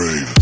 grave.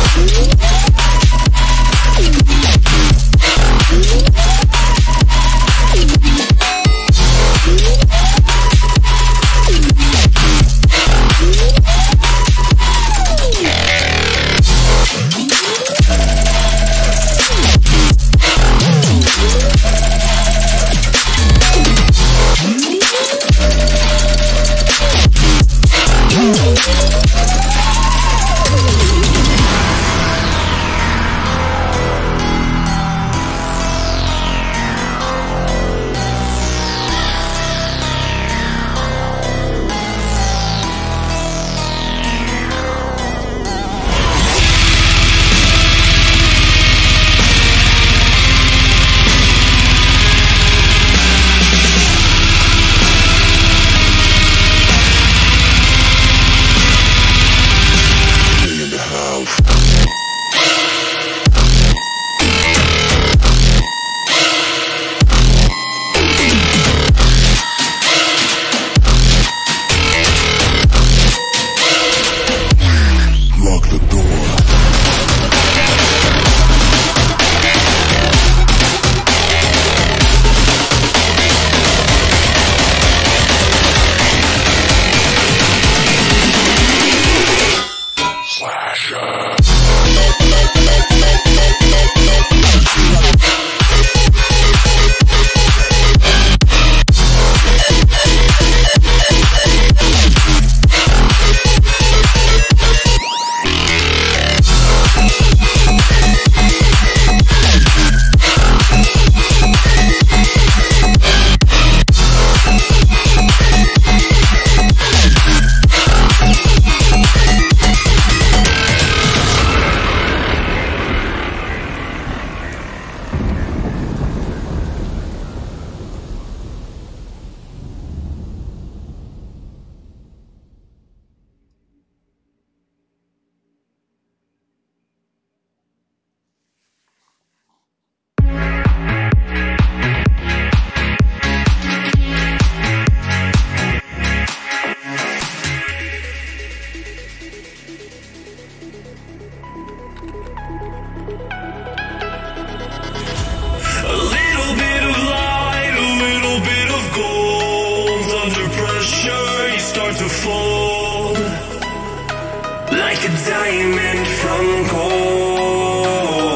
Diamond from gold.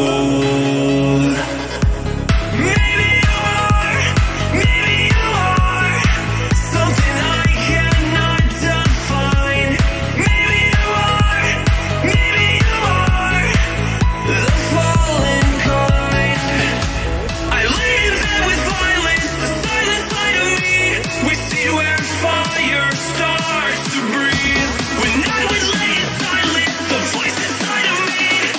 Maybe you are something I cannot define. Maybe you are the fallen kind. I lay in bed with violence, the silent side of me. We see where fire starts to breathe. When night would lay in silence, the voice inside of me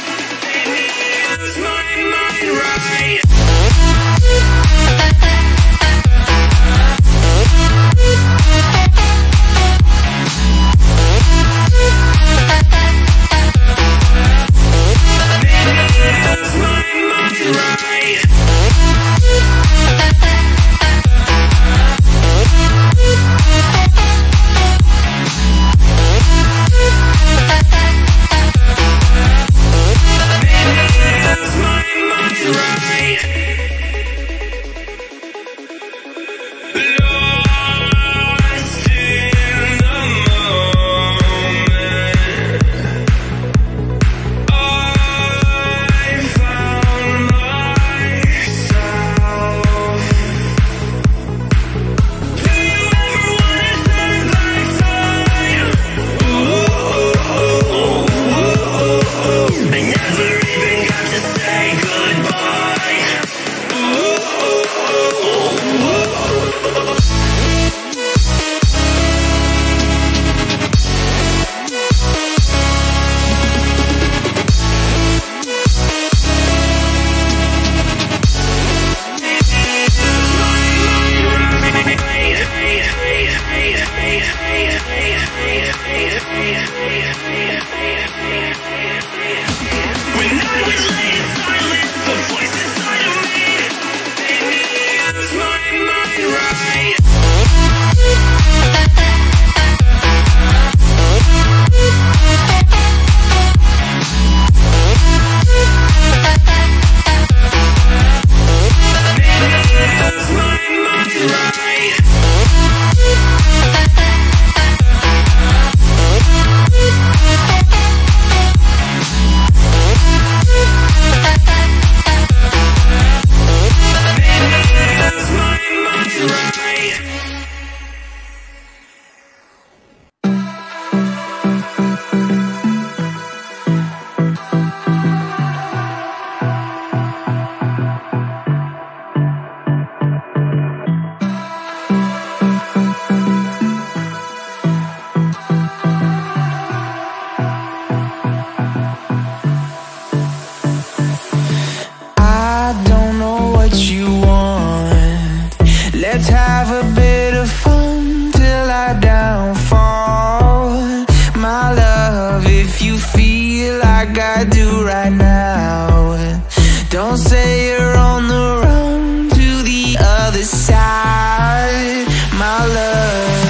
like I do right now. Don't say you're on the road to the other side, my love.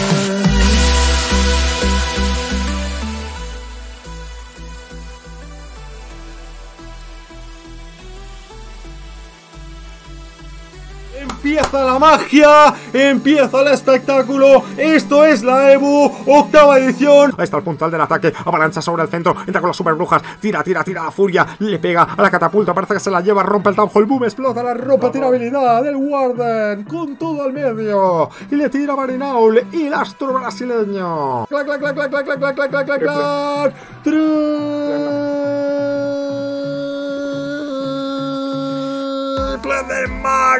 Empieza la magia, empieza el espectáculo. Esto es la EVO, octava edición. Ahí está el puntal del ataque, avalancha sobre el centro, entra con las super brujas, tira la furia, le pega a la catapulta, parece que se la lleva, rompe el Town Hall Boom, explota la ropa, tira habilidad del Warden, con todo al medio, y le tira a Marinaul, y el astro brasileño. Clac, clac, clac, clac, clac, clac, clac, clac, clac, clac, clac. Triple de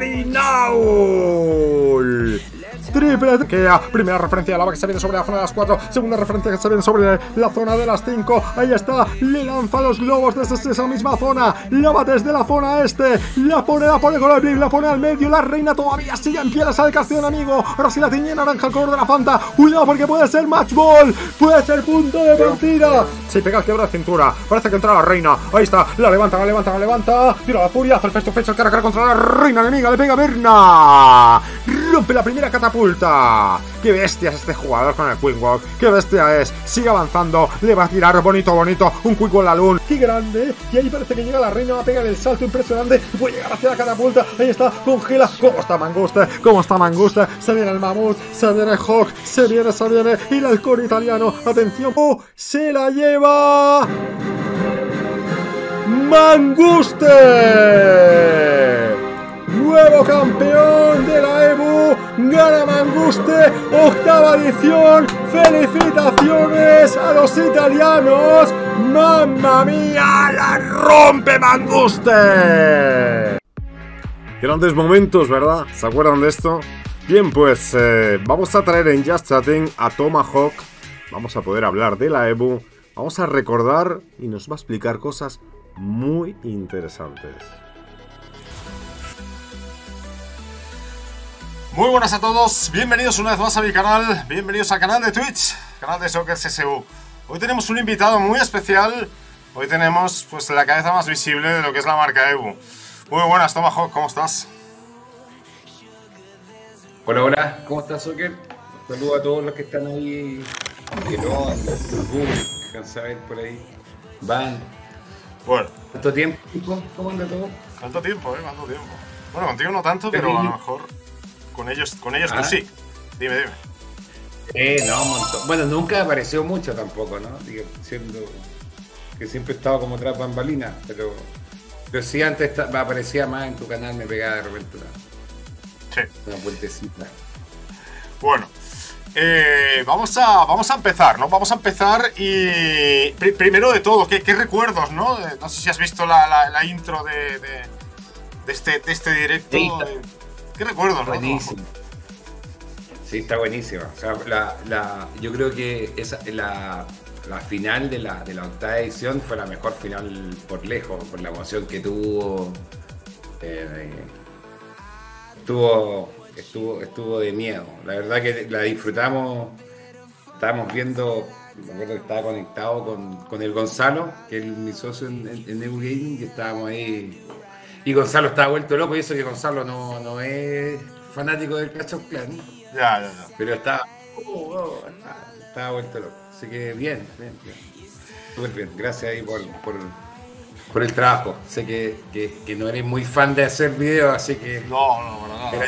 Marinaul. Triple de Kea. Primera referencia de lava que se viene sobre la zona de las 4. Segunda referencia que se viene sobre la zona de las 5. Ahí está. Le lanza los globos desde esa misma zona. Lava desde la zona este. La pone con el blip. La pone al medio. La reina todavía sigue en pie. La sale el castillo enemigo. Ahora sí la tiñe naranja el color de la Fanta. Cuidado porque puede ser match ball. Puede ser punto de partida. Si pega el quiebra de cintura. Parece que entra la reina. Ahí está. La levanta. Tira la furia. Hace el face to face. Cara a cara contra la reina enemiga. Le pega a Berna. Rompe la primera catapulta. ¡Qué bestia es este jugador con el Quick Walk! ¡Qué bestia es! Sigue avanzando, le va a tirar bonito, un Quick Walk Laloon. ¡Qué grande! Y ahí parece que llega la reina, va a pegar el salto impresionante, puede llegar hacia la catapulta. Ahí está, congela. ¿Cómo está Manguste? Se viene el mamut, se viene Hawk, se viene. Y el halcón italiano, atención. ¡Oh! ¡Se la lleva! ¡Manguste! Nuevo campeón de la EVO, gana Manguste, octava edición. Felicitaciones a los italianos. ¡Mamma mía! ¡La rompe Manguste! Grandes momentos, ¿verdad? ¿Se acuerdan de esto? Bien, pues vamos a traer en Just Chatting a Tomahawk. Vamos a poder hablar de la EVO. Vamos a recordar y nos va a explicar cosas muy interesantes. Muy buenas a todos, bienvenidos una vez más a mi canal, bienvenidos al canal de Twitch, canal de Soccer CSU. Hoy tenemos un invitado muy especial, hoy tenemos pues la cabeza más visible de lo que es la marca EVO. Muy buenas, Tomahawk, ¿cómo estás? Hola, ¿cómo estás, Soccer? Saludos a todos los que están ahí, que no, que cansa ver por ahí. Van. Bueno. ¿Cuánto tiempo? ¿Cómo anda todo? ¿Cuánto tiempo, cuánto tiempo? Bueno, contigo no tanto, pero a lo mejor... Con ellos tú sí. Dime. No, un montón. Bueno, nunca apareció mucho tampoco, ¿no? Digo, siendo que siempre he estado como tras bambalinas, pero sí antes aparecía más en tu canal, me pegaba de repente una vueltecita. Bueno, vamos a empezar, ¿no? Vamos a empezar y... primero de todo, ¿qué recuerdos, no? No sé si has visto la intro de este directo. Sí, ¿Qué recuerdos? Buenísimo. Sí, está buenísima. O sea, yo creo que la final de la octava edición fue la mejor final por lejos, por la emoción que tuvo. Estuvo de miedo. La verdad que la disfrutamos. Estábamos viendo, me acuerdo que estaba conectado con el Gonzalo, que es mi socio en Evo Gaming, y estábamos ahí. Y Gonzalo estaba vuelto loco, y eso que Gonzalo no es fanático del Clash of Clans. Ya. Pero estaba vuelto loco. Así que bien. Súper bien. Gracias ahí por el trabajo. Sé que no eres muy fan de hacer videos, así que... No,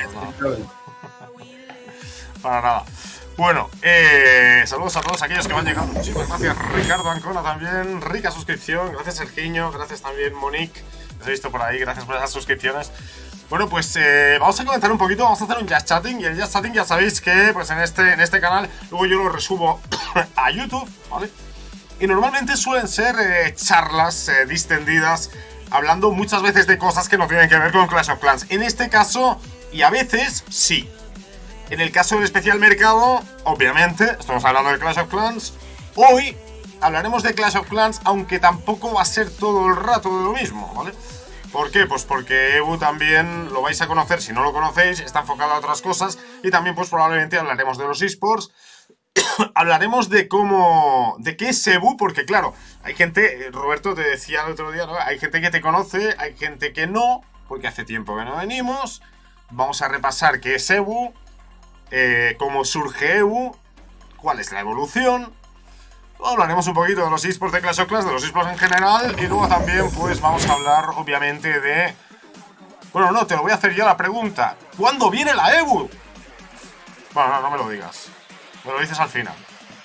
para nada. Bueno, saludos a todos aquellos que van llegando. Muchísimas gracias, Ricardo Ancona también. Rica suscripción. Gracias, Sergiño. Gracias también, Monique. Os he visto por ahí, gracias por esas suscripciones. Bueno, pues vamos a comentar un poquito, vamos a hacer un Just Chatting. Y el Just Chatting ya sabéis que pues en este canal luego yo lo resubo a YouTube, ¿vale? Y normalmente suelen ser charlas distendidas, hablando muchas veces de cosas que no tienen que ver con Clash of Clans. En este caso, y a veces, sí. En el caso del especial mercado, obviamente, estamos hablando de Clash of Clans. Hoy hablaremos de Clash of Clans, aunque tampoco va a ser todo el rato de lo mismo, ¿vale? ¿Por qué? Pues porque EVO también lo vais a conocer, si no lo conocéis, está enfocado a otras cosas. Y también pues probablemente hablaremos de los eSports. hablaremos de cómo, de qué es Ebu, porque claro, hay gente, Roberto te decía el otro día, ¿no? Hay gente que te conoce, hay gente que no, porque hace tiempo que no venimos. Vamos a repasar qué es Ebu, cómo surge Ebu, cuál es la evolución. Hablaremos un poquito de los esports de Clash of Clans, de los esports en general, y luego también pues vamos a hablar obviamente de... Bueno, no, te lo voy a hacer yo la pregunta. ¿Cuándo viene la Ebu? Bueno, no me lo digas. Me lo dices al final.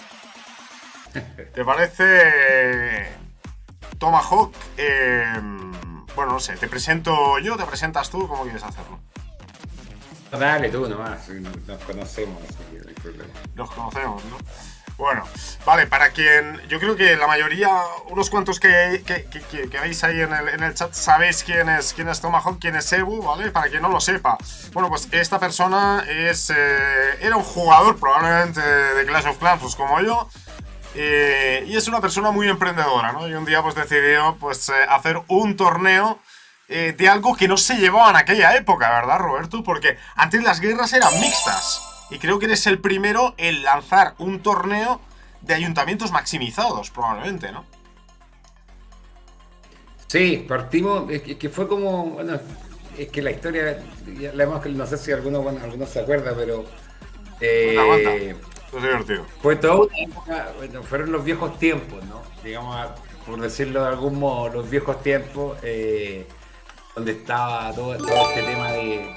¿Te parece, Tomahawk? Bueno, no sé, ¿te presento yo? ¿Te presentas tú? ¿Cómo quieres hacerlo? Dale tú nomás, nos conocemos, así que no hay problema. Nos conocemos, ¿no? Bueno, vale, para quien... Yo creo que la mayoría, unos cuantos que veis ahí en el chat, sabéis quién es Tomahawk, quién es Ebu, ¿vale? Para quien no lo sepa. Bueno, pues esta persona era un jugador probablemente de Clash of Clans, pues como yo. Y es una persona muy emprendedora, ¿no? Y un día pues decidió pues hacer un torneo de algo que no se llevaba en aquella época, ¿verdad, Roberto? Porque antes las guerras eran mixtas. Y creo que eres el primero en lanzar un torneo de ayuntamientos maximizados, probablemente, ¿no? Sí, partimos, es que fue como, bueno, es que la historia, ya la hemos, no sé si algunos se acuerdan, pero... Aguanta. Es divertido. Fue toda una época, bueno, fueron los viejos tiempos, ¿no? Digamos, por decirlo de algún modo, los viejos tiempos, donde estaba todo este tema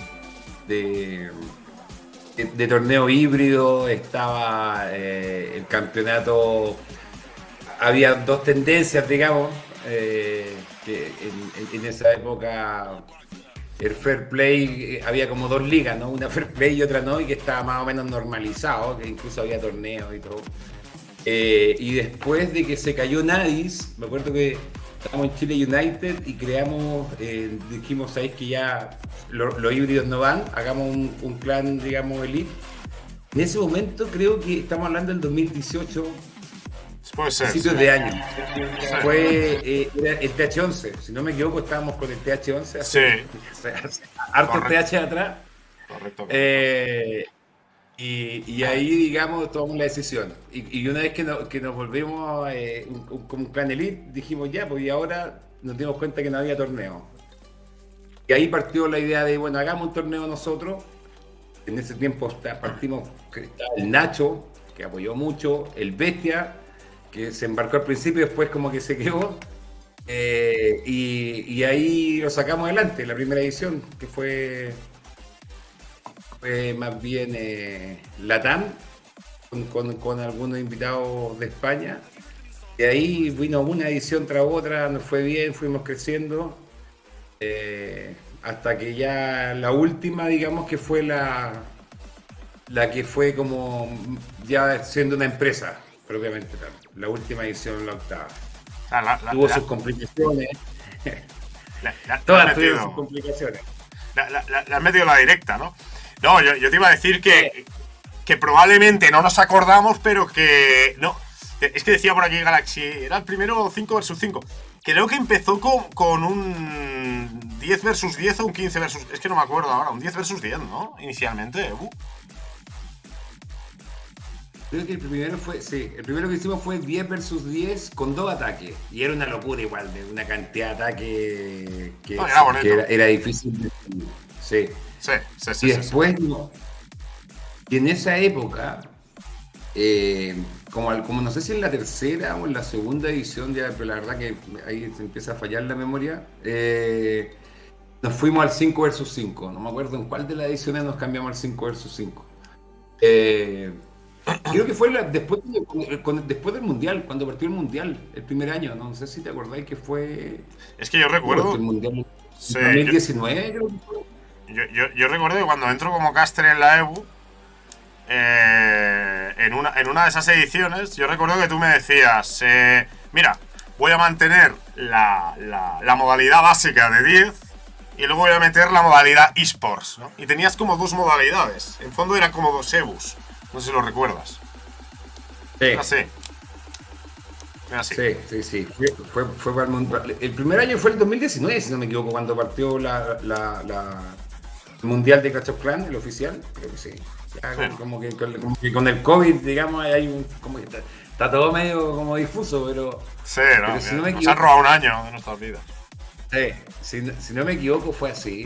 de torneo híbrido, estaba el campeonato, había dos tendencias, digamos, que en esa época el fair play, había como dos ligas, ¿no? Una fair play y otra no, y que estaba más o menos normalizado, que incluso había torneos y todo. Y después de que se cayó Nadis, me acuerdo que estábamos en Chile United y creamos, dijimos, ¿sabéis que ya los híbridos no van? Hagamos un clan, digamos, elite. En ese momento creo que estamos hablando del 2018, Puede ser. principios de año. Fue era el TH11, si no me equivoco, estábamos con el TH11. Sí. Harto TH atrás. Correcto. Y ahí, digamos, tomamos la decisión. Y una vez que nos volvimos como un clan elite, dijimos ya, pues y ahora nos dimos cuenta que no había torneo. Y ahí partió la idea de, bueno, hagamos un torneo nosotros. En ese tiempo partimos, estaba el Nacho, que apoyó mucho, el Bestia, que se embarcó al principio y después como que se quedó. Y ahí lo sacamos adelante, la primera edición, que fue más bien Latam, con algunos invitados de España. Y ahí vino una edición tras otra, nos fue bien, fuimos creciendo, hasta que ya la última, digamos, que fue la que fue como ya siendo una empresa, propiamente tal. La última edición, la octava. Tuvo sus complicaciones. Todas tuvieron sus complicaciones. Le has metido la directa, ¿no? No, yo te iba a decir que probablemente no nos acordamos, pero que... No, es que decía por aquí Galaxy, era el primero 5 versus 5. Creo que empezó con un 10 versus 10 o un 15 versus... Es que no me acuerdo ahora, un 10 versus 10, ¿no? Inicialmente, Creo que el primero que hicimos fue 10 versus 10 con 2 ataques. Y era una locura igual, de una cantidad de ataques que era difícil de... Sí. Sí. Y después, no. Y en esa época, como no sé si en la tercera o en la segunda edición, ya, pero la verdad que ahí se empieza a fallar la memoria, nos fuimos al 5 versus 5. No me acuerdo en cuál de las ediciones nos cambiamos al 5 versus 5. Creo que fue después del Mundial, cuando partió el Mundial, el primer año. No sé si te acordáis que fue... Es que yo recuerdo... El Mundial sí, 2019, creo que fue. Yo recuerdo que cuando entro como caster en la EBU, en una de esas ediciones, yo recuerdo que tú me decías, mira, voy a mantener la modalidad básica de 10 y luego voy a meter la modalidad eSports, ¿no? Y tenías como dos modalidades, en fondo eran como dos EBUs, no sé si lo recuerdas. Sí. Era así. Sí. Fue para el Mundial. El primer año fue el 2019, si no me equivoco, cuando partió el Mundial de Clash of Clans, el oficial, creo que sí. Ya Sí. como que con el COVID, digamos, hay un, como que está todo medio como difuso, Sí, no, pero si no me nos han equivoco, robado un año de nuestras vidas. si no me equivoco fue así.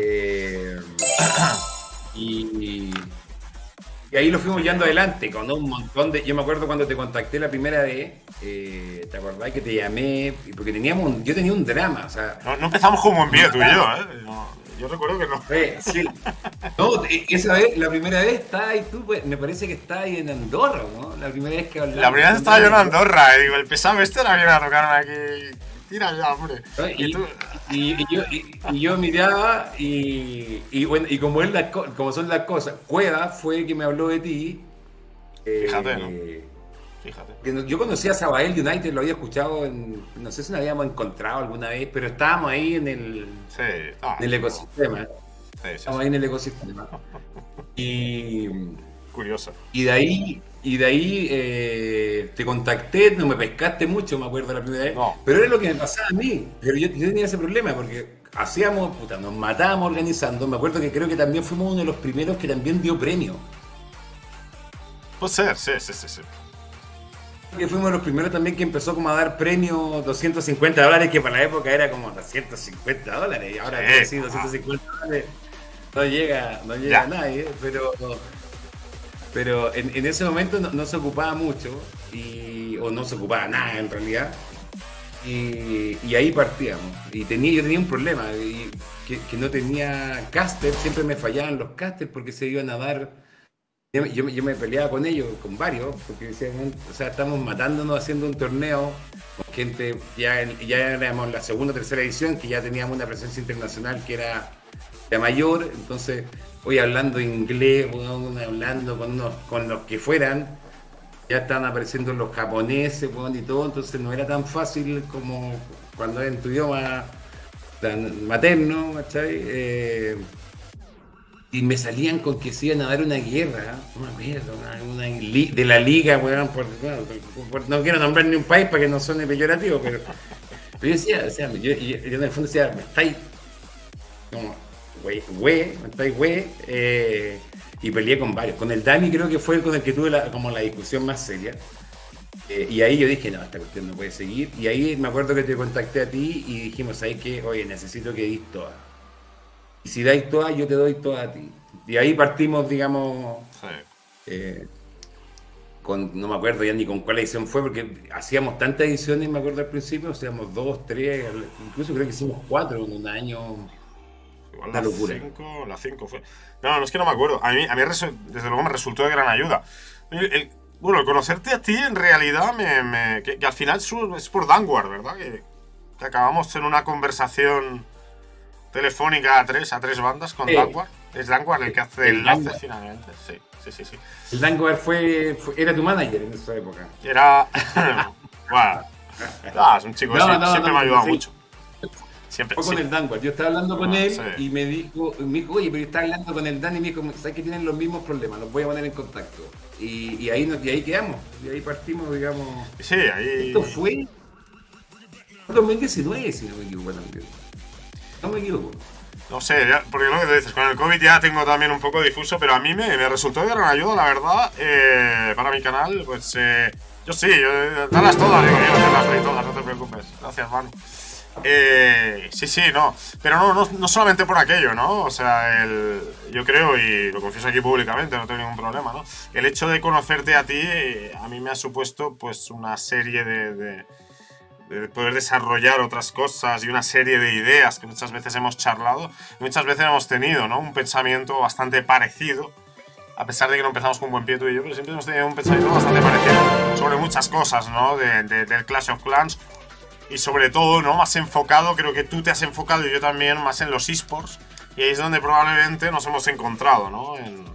Y, y ahí lo fuimos llevando adelante con un montón de... Yo me acuerdo cuando te contacté la primera vez, ¿te acordás que te llamé? Porque yo tenía un drama, o sea... No empezamos como buen pie, tú y yo, ¿eh? Yo recuerdo que no. Sí. No, esa vez, la primera vez está ahí tú, pues, me parece que está ahí en Andorra, ¿no? La primera vez que hablamos. La primera vez estaba yo en Andorra y digo, el pesado este la viene a tocar aquí. Tira ya, hombre. Y yo miraba bueno, y como, como son las cosas, Cueva fue el que me habló de ti. Fíjate, ¿no? Fíjate. Yo conocía a Sabael United, lo había escuchado, no sé si nos habíamos encontrado alguna vez, pero estábamos ahí en el ecosistema. Sí. Estábamos ahí en el ecosistema. Y Curioso. Y de ahí te contacté, no me pescaste mucho, me acuerdo la primera vez. No. Pero era lo que me pasaba a mí. Pero yo tenía ese problema porque nos matábamos organizando. Me acuerdo que creo que también fuimos uno de los primeros que también dio premio. Puede ser, sí. Que fuimos los primeros también que empezó como a dar premios $250, que para la época era como $250. Y ahora que sí, $250 no llega a nadie, pero en ese momento no se ocupaba mucho, o no se ocupaba nada en realidad, y ahí partíamos. Y yo tenía un problema, que no tenía caster, siempre me fallaban los casters porque se iban a dar. Yo me peleaba con ellos, con varios, porque decían, o sea, estamos matándonos haciendo un torneo con gente, ya éramos la segunda o tercera edición, que ya teníamos una presencia internacional que era mayor, entonces hoy hablando inglés, hablando con los que fueran, ya estaban apareciendo los japoneses, y todo, entonces no era tan fácil como cuando es en tu idioma tan materno, ¿cachai? Y me salían con que se iban a dar una guerra, no me acuerdo, de la liga, weón, no quiero nombrar ni un país para que no suene peyorativo, pero yo decía, yo en el fondo decía, me estáis como, y peleé con varios. Con el Dani creo que fue con el que tuve como la discusión más seria. Y ahí yo dije, no, esta cuestión no puede seguir. Y ahí me acuerdo que te contacté a ti y dijimos, ¿sabes qué? Oye, necesito que dis todas. Y si dais todas, yo te doy todas a ti. Y ahí partimos, digamos, no me acuerdo ya ni con cuál edición fue, porque hacíamos tantas ediciones, me acuerdo al principio, hacíamos 2, 3, incluso creo que hicimos 4 en un año. Igual Una locura. La 5 fue. No, es que no me acuerdo. A mí desde luego me resultó de gran ayuda. Bueno, el conocerte a ti en realidad que al final es por Danwar, ¿verdad? Que acabamos en una conversación telefónica a tres bandas con Danwar. Es Danwar el que hace el enlace finalmente. Sí. El Danwar era tu manager en esa época. Era. Bueno, es un chico que siempre me ha ayudado mucho. Siempre, fue con el Danwar. Yo estaba hablando con él sí. y me dijo, oye, pero estaba hablando con el Dan y me dijo, ¿sabes que tienen los mismos problemas? Los voy a poner en contacto. Y ahí quedamos. Y ahí partimos, digamos. Sí, ahí. Esto fue 2019, si no me equivoco también. No me equivoco. No sé, porque lo que te dices, con el COVID ya tengo también un poco difuso, pero a mí me resultó de gran ayuda, la verdad, para mi canal, pues yo dalas todas, digo yo, te las doy todas, no te preocupes. Gracias, Manu. Sí, no. Pero no solamente por aquello, ¿no? O sea, yo creo, y lo confieso aquí públicamente, no tengo ningún problema, ¿no? El hecho de conocerte a ti, a mí me ha supuesto, pues, una serie de poder desarrollar otras cosas y una serie de ideas que muchas veces hemos charlado y muchas veces hemos tenido, ¿no? Un pensamiento bastante parecido, a pesar de que no empezamos con buen pie tú y yo, pero siempre hemos tenido un pensamiento bastante parecido sobre muchas cosas, ¿no? Del Clash of Clans. Y sobre todo, ¿no? Más enfocado, creo que tú te has enfocado y yo también más en los esports. Y ahí es donde probablemente nos hemos encontrado, ¿no?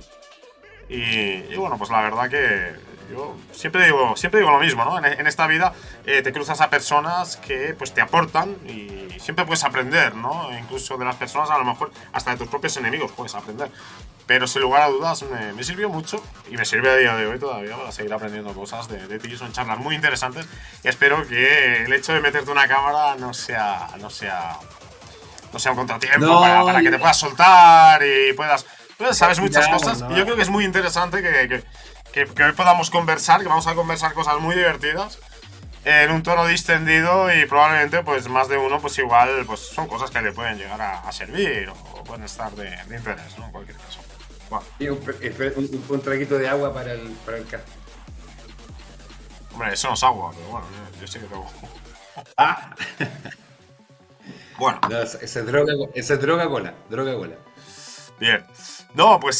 Y bueno, pues la verdad que yo siempre digo lo mismo, ¿no? En esta vida te cruzas a personas que pues te aportan y siempre puedes aprender, ¿no? E incluso de las personas, a lo mejor hasta de tus propios enemigos puedes aprender. Pero sin lugar a dudas me sirvió mucho y me sirve a día de hoy todavía para seguir aprendiendo cosas de ti. Son charlas muy interesantes y espero que el hecho de meterte una cámara no sea un contratiempo para que te puedas soltar y puedas Pues sabes muchas Vamos, cosas. no. Y yo creo que es muy interesante que hoy podamos conversar, que vamos a conversar cosas muy divertidas en un tono distendido y probablemente pues más de uno pues igual pues son cosas que le pueden llegar a servir o pueden estar de interés, ¿no? En cualquier caso. Bueno, Y un traguito de agua para el café. hombre, eso no es agua, pero bueno, yo sí que tengo. Ah, Bueno, no, esa es droga cola. bien. No, pues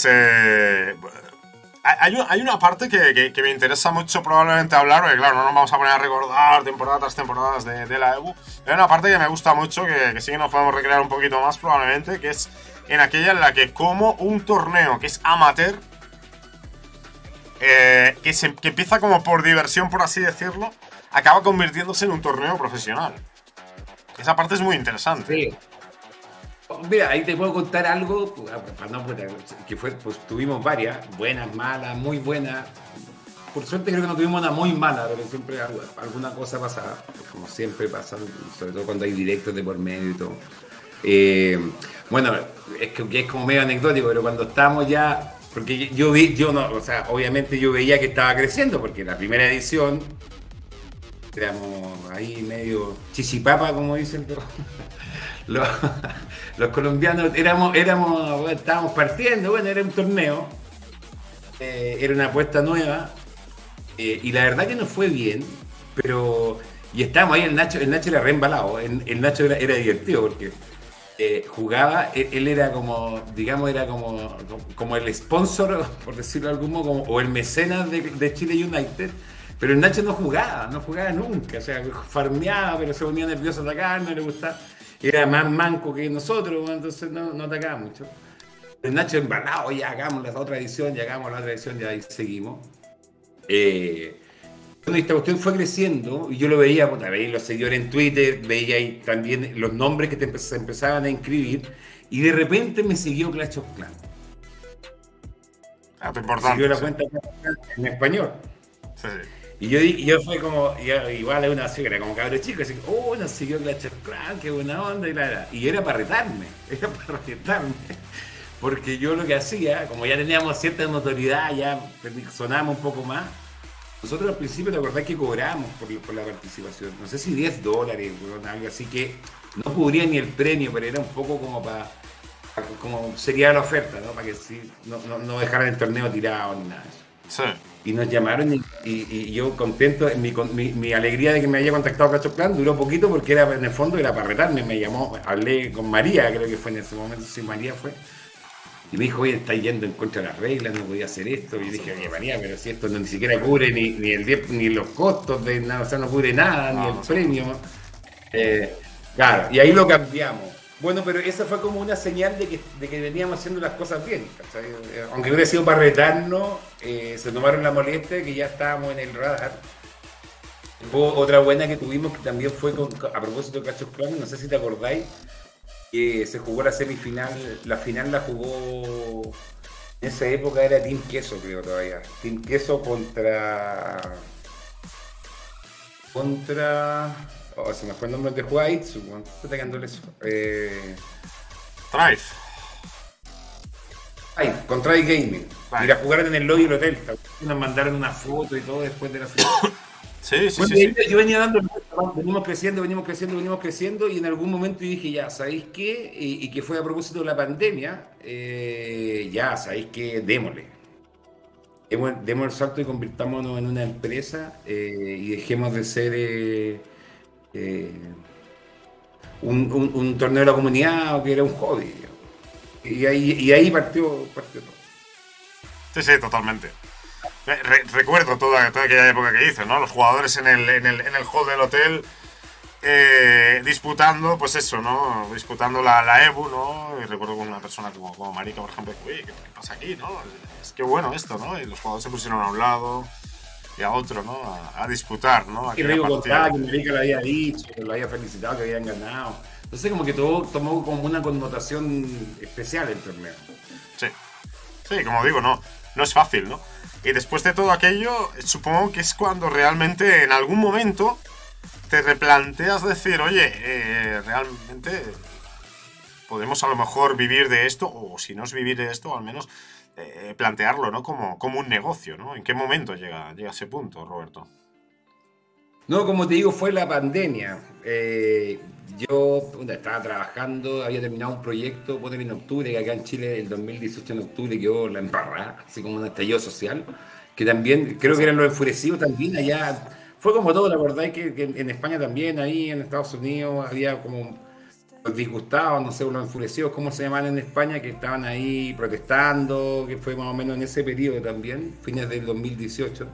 hay una parte que me interesa mucho probablemente hablar, porque claro, no nos vamos a poner a recordar temporada tras temporadas de la EBU. Hay una parte que me gusta mucho, que sí que nos podemos recrear un poquito más probablemente, que es en aquella en la que como un torneo que es amateur, que empieza como por diversión, por así decirlo, acaba convirtiéndose en un torneo profesional. Esa parte es muy interesante. Sí. Mira, ahí te puedo contar algo, para no, que fue, pues tuvimos varias, buenas, malas, muy buenas. Por suerte creo que no tuvimos una muy mala, pero siempre alguna cosa pasaba, como siempre pasa, sobre todo cuando hay directos de por medio y todo. Bueno, es que es como medio anecdótico, pero cuando estábamos ya, porque yo no, o sea, obviamente yo veía que estaba creciendo, porque la primera edición éramos ahí medio chichipapa, como dicen, pero los colombianos estábamos partiendo, bueno, era un torneo, era una apuesta nueva, y la verdad que nos fue bien, pero, y estábamos ahí, el Nacho era re embalado, el Nacho era divertido, porque jugaba, él era como, digamos, era como el sponsor, por decirlo de algún modo, o el mecenas de Chile United. Pero el Nacho no jugaba nunca, o sea, farmeaba, pero se ponía nervioso a atacar, no le gustaba. Era más manco que nosotros, entonces no atacaba mucho. El Nacho embalado, ya hagamos la otra edición, ya ahí seguimos. Bueno, esta cuestión fue creciendo y yo lo veía, veía los seguidores en Twitter, veía ahí también los nombres que se empezaban a inscribir y de repente me siguió Clash of Clans. Dato importante. Siguió la Sí. cuenta en español. Sí, sí. Y yo fue como, igual es una era como cabro chico, así, nos siguió Clash of Clans, qué buena onda, y era para retarme, porque yo lo que hacía, como ya teníamos cierta notoriedad, ya sonábamos un poco más, nosotros al principio te acordás que cobrábamos por la participación, no sé si $10, algo así, que no cubría ni el premio, pero era un poco como como sería la oferta, ¿no? Para que no dejaran el torneo tirado ni nada de eso. Sí. Y nos llamaron y yo contento, mi alegría de que me haya contactado Clash of Clans duró poquito porque era en el fondo era para retarme, me llamó, hablé con María, creo que fue en ese momento, sí, María fue, y me dijo, oye, estáis yendo en contra de las reglas, no podía hacer esto, y dije, oye María, pero si esto ni siquiera cubre ni el 10, ni los costos de nada, o sea, no cubre nada, ni el premio. Claro, y ahí lo cambiamos. Bueno, pero esa fue como una señal de que veníamos haciendo las cosas bien, ¿cachai? Aunque hubiera sido para retarnos, se tomaron la molestia que ya estábamos en el radar. Hubo otra buena que tuvimos que también fue a propósito de Clash of Clans, no sé si te acordáis, que se jugó la semifinal, la final la jugó, en esa época era Team Queso, creo todavía. Team Queso contra... Oh, se me fue el nombre de jugar Itsu, ¿qué está quedando eso? Drive. Contra el Gaming. Vale. Y la jugaron en el lobby del hotel. Nos mandaron una foto y todo después de la final. Sí, sí, Bueno, sí, sí. yo venía dando, venimos creciendo y en algún momento dije, ya, ¿sabéis qué? Y que fue a propósito de la pandemia, ya, ¿sabéis qué? Démosle. Demos el salto y convirtámonos en una empresa y dejemos de ser un torneo de la comunidad o que era un hobby. Y ahí partió todo. Sí, sí, totalmente. Recuerdo toda aquella época que hice, ¿no? Los jugadores en el hall del hotel disputando, pues eso, ¿no? Disputando la EBU, ¿no? Y recuerdo con una persona como Marica, por ejemplo, uy, ¿qué pasa aquí, no? Es que bueno esto, ¿no? Y los jugadores se pusieron a un lado y a otro, ¿no? A disputar, ¿no? Y Rigo contaba que Marica lo había dicho, que lo había felicitado, que habían ganado. Entonces como que todo tomó como una connotación especial el torneo. Sí. Sí, como digo, no es fácil, ¿no? Y después de todo aquello, supongo que es cuando realmente en algún momento te replanteas decir, oye, realmente podemos a lo mejor vivir de esto, o si no es vivir de esto, al menos plantearlo, ¿no? Como un negocio, ¿no? ¿En qué momento llega a ese punto, Roberto? No, como te digo, fue la pandemia. Yo estaba trabajando, había terminado un proyecto en octubre, que acá en Chile el 2018 en octubre quedó la embarrada, así como un estallido social, que también, creo que eran los enfurecidos también allá. Fue como todo, la verdad, que en España también, ahí en Estados Unidos, había como los disgustados, no sé, los enfurecidos, ¿cómo se llaman en España? Que estaban ahí protestando, que fue más o menos en ese periodo también, fines del 2018.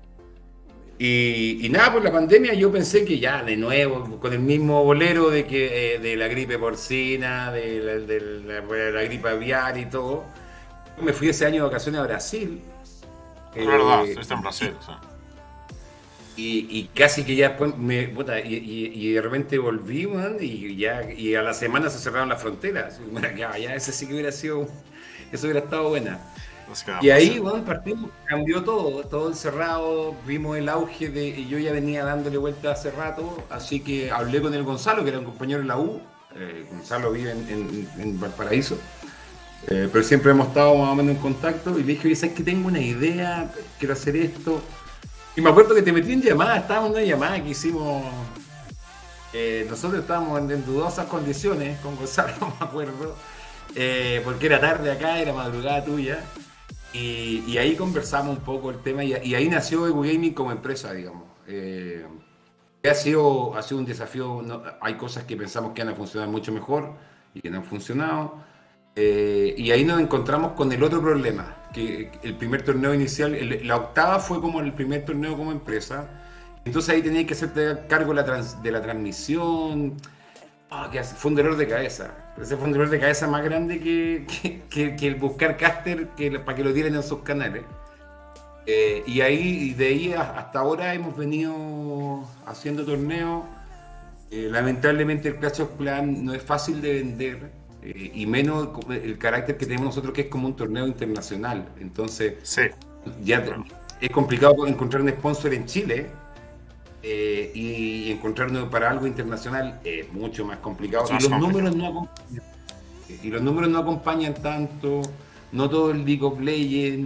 Y nada, por la pandemia yo pensé que ya, de nuevo, con el mismo bolero de que de la gripe porcina, de la gripe aviar y todo, me fui ese año de vacaciones a Brasil. Es verdad, estuviste en Brasil, sí. Y casi que ya después y de repente volví, man, y a la semana se cerraron las fronteras. Ya ese sí que hubiera sido, eso hubiera estado buena. Y ahí, bueno, partimos, cambió todo encerrado, vimos el auge y yo ya venía dándole vuelta hace rato, así que hablé con el Gonzalo, que era un compañero en la U. Gonzalo vive en Valparaíso, pero siempre hemos estado más o menos en contacto, y le dije, oye, ¿sabes que tengo una idea? Quiero hacer esto. Y me acuerdo que te metí en llamada, estábamos en una llamada que hicimos, nosotros estábamos en dudosas condiciones con Gonzalo, me acuerdo, porque era tarde acá, era madrugada tuya, y ahí conversamos un poco el tema, y ahí nació Ebu Gaming como empresa, digamos. Ha sido un desafío, hay cosas que pensamos que van a funcionar mucho mejor y que no han funcionado. Y ahí nos encontramos con el otro problema, que el primer torneo inicial, la octava fue como el primer torneo como empresa, entonces ahí tenías que hacerte cargo de la transmisión. Fue un dolor de cabeza, ese fue un dolor de cabeza más grande que el buscar caster para que lo tiren en sus canales. Y de ahí hasta ahora hemos venido haciendo torneos. Lamentablemente el Clash of Clans no es fácil de vender. Y menos el carácter que tenemos nosotros, que es como un torneo internacional. Entonces, sí, ya es complicado encontrar un sponsor en Chile, y encontrarnos para algo internacional es mucho más complicado. Y los números no acompañan tanto, no todo el League of Legends.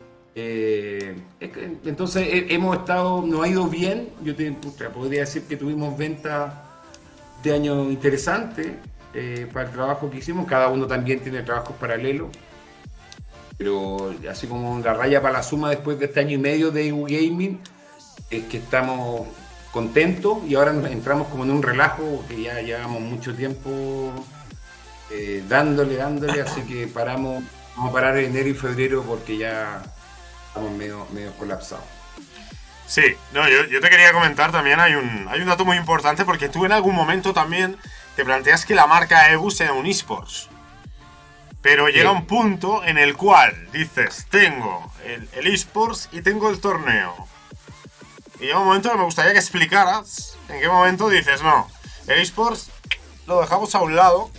Entonces nos ha ido bien. Yo podría decir que tuvimos ventas de año interesantes. Para el trabajo que hicimos, cada uno también tiene trabajos paralelos, pero así como la raya para la suma después de este año y medio de Ebu Gaming, es que estamos contentos y ahora nos entramos como en un relajo que ya llevamos mucho tiempo dándole, así que vamos a parar en enero y febrero porque ya estamos medio colapsados. Sí, no, yo te quería comentar también, hay un dato muy importante, porque tú en algún momento también te planteas que la marca Ebu sea un eSports. Pero llega un punto en el cual dices, tengo el eSports y tengo el torneo. Y llega un momento que me gustaría que explicaras en qué momento dices, no, el eSports lo dejamos a un lado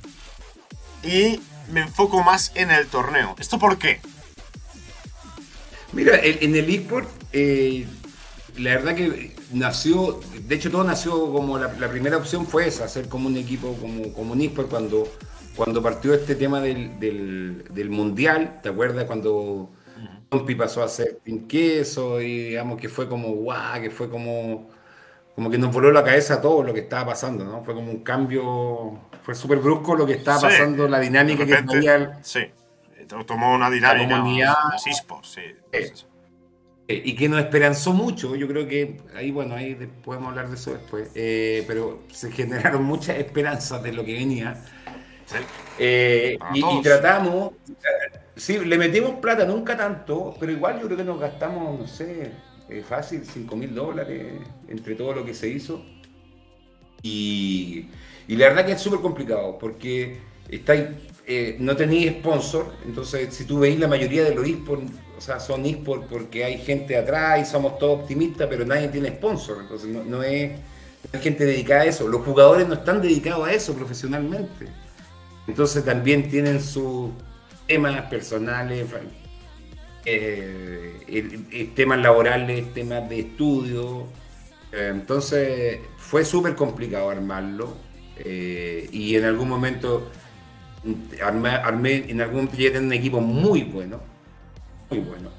y me enfoco más en el torneo. ¿Esto por qué? Mira, en el eSport, la verdad que nació, de hecho todo nació como la primera opción fue esa, hacer como un equipo, como un eSport cuando partió este tema del mundial. ¿Te acuerdas cuando Tompi pasó a ser Team Queso? Y digamos que fue como guau, que fue como que nos voló la cabeza todo lo que estaba pasando, ¿no? Fue como un cambio, fue súper brusco lo que estaba pasando, la dinámica de repente, que tenía. Sí, tomó una dinámica, los eSports, sí. Y que nos esperanzó mucho. Yo creo que ahí podemos hablar de eso después, pero se generaron muchas esperanzas de lo que venía. Sí. Y tratamos, sí, le metimos plata, nunca tanto, pero igual yo creo que nos gastamos, no sé, fácil, $5.000 entre todo lo que se hizo. Y la verdad que es súper complicado, porque no tenéis sponsor. Entonces si tú veis, la mayoría de los eSports, o sea, son eSports porque hay gente atrás y somos todos optimistas, pero nadie tiene sponsor. Entonces no hay gente dedicada a eso. Los jugadores no están dedicados a eso profesionalmente. Entonces también tienen sus temas personales, temas laborales, temas de estudio. Entonces fue súper complicado armarlo. Y en algún momento armé en algún proyecto un equipo muy bueno, muy bueno.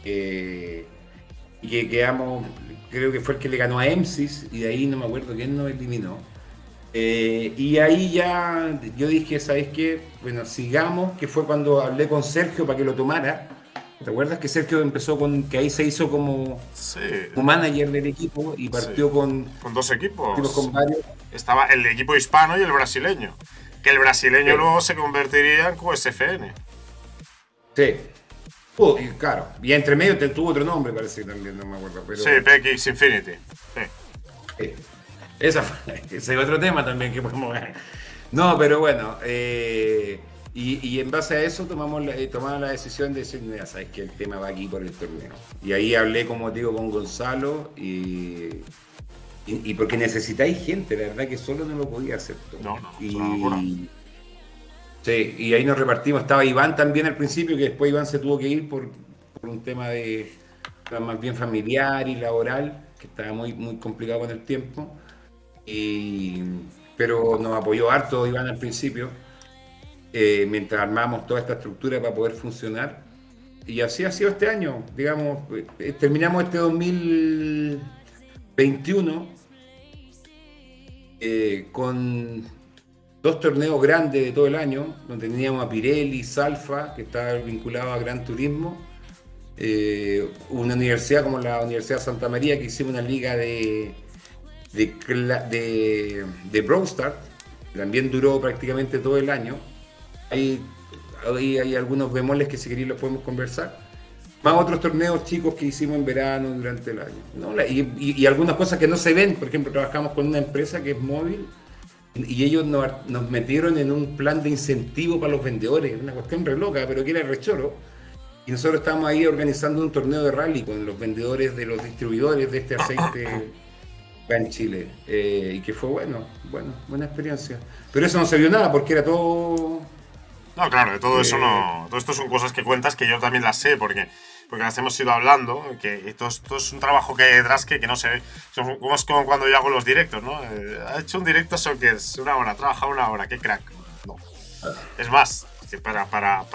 Y que quedamos, creo que fue el que le ganó a EMSIS, y de ahí no me acuerdo quién nos eliminó. Y ahí ya yo dije, ¿sabes qué? Bueno, sigamos, que fue cuando hablé con Sergio para que lo tomara. ¿Te acuerdas que Sergio empezó con, que ahí se hizo como, Sí, como manager del equipo y partió sí. con, Con dos equipos. con varios? Estaba el equipo hispano y el brasileño. Que el brasileño Sí. luego se convertiría en QSFN. Sí. Y claro, y entre medio tuvo otro nombre, parece que también, no me acuerdo. Pero, Sí, PX Infinity. Sí. sí. Ese es otro tema también que podemos ver. No, pero bueno, y en base a eso tomamos la decisión de decir, mira, sabes que el tema va aquí por el torneo. Y ahí hablé, como digo, con Gonzalo y porque necesitáis gente, la verdad que solo no lo podía hacer todo. No, es una locura. Sí, y ahí nos repartimos. Estaba Iván también al principio, que después Iván se tuvo que ir por un tema de más bien familiar y laboral, que estaba muy complicado con el tiempo. Pero nos apoyó harto Iván al principio, mientras armamos toda esta estructura para poder funcionar. Y así ha sido este año, digamos, terminamos este 2021 con 2 torneos grandes de todo el año, donde teníamos a Pirelli, Salfa, que está vinculado a Gran Turismo, una universidad como la Universidad de Santa María, que hicimos una liga de Brawl Stars, que también duró prácticamente todo el año. Ahí hay algunos bemoles que si queréis los podemos conversar. Más otros torneos chicos que hicimos en verano durante el año, ¿no? Y algunas cosas que no se ven. Por ejemplo, trabajamos con una empresa que es móvil y ellos nos metieron en un plan de incentivo para los vendedores, una cuestión re loca, pero que era re choro. Y nosotros estábamos ahí organizando un torneo de rally con los vendedores de los distribuidores de este aceite acá en Chile. Y que fue buena experiencia. Pero eso no se vio nada porque era todo... No, claro, de todo eso no. Todo esto son cosas que cuentas que yo también las sé, porque las hemos ido hablando, que esto es un trabajo que hay detrás que no se ve. Es como cuando yo hago los directos, ¿no? Ha hecho un directo, eso que es una hora, trabaja una hora, qué crack. No. Es más, que para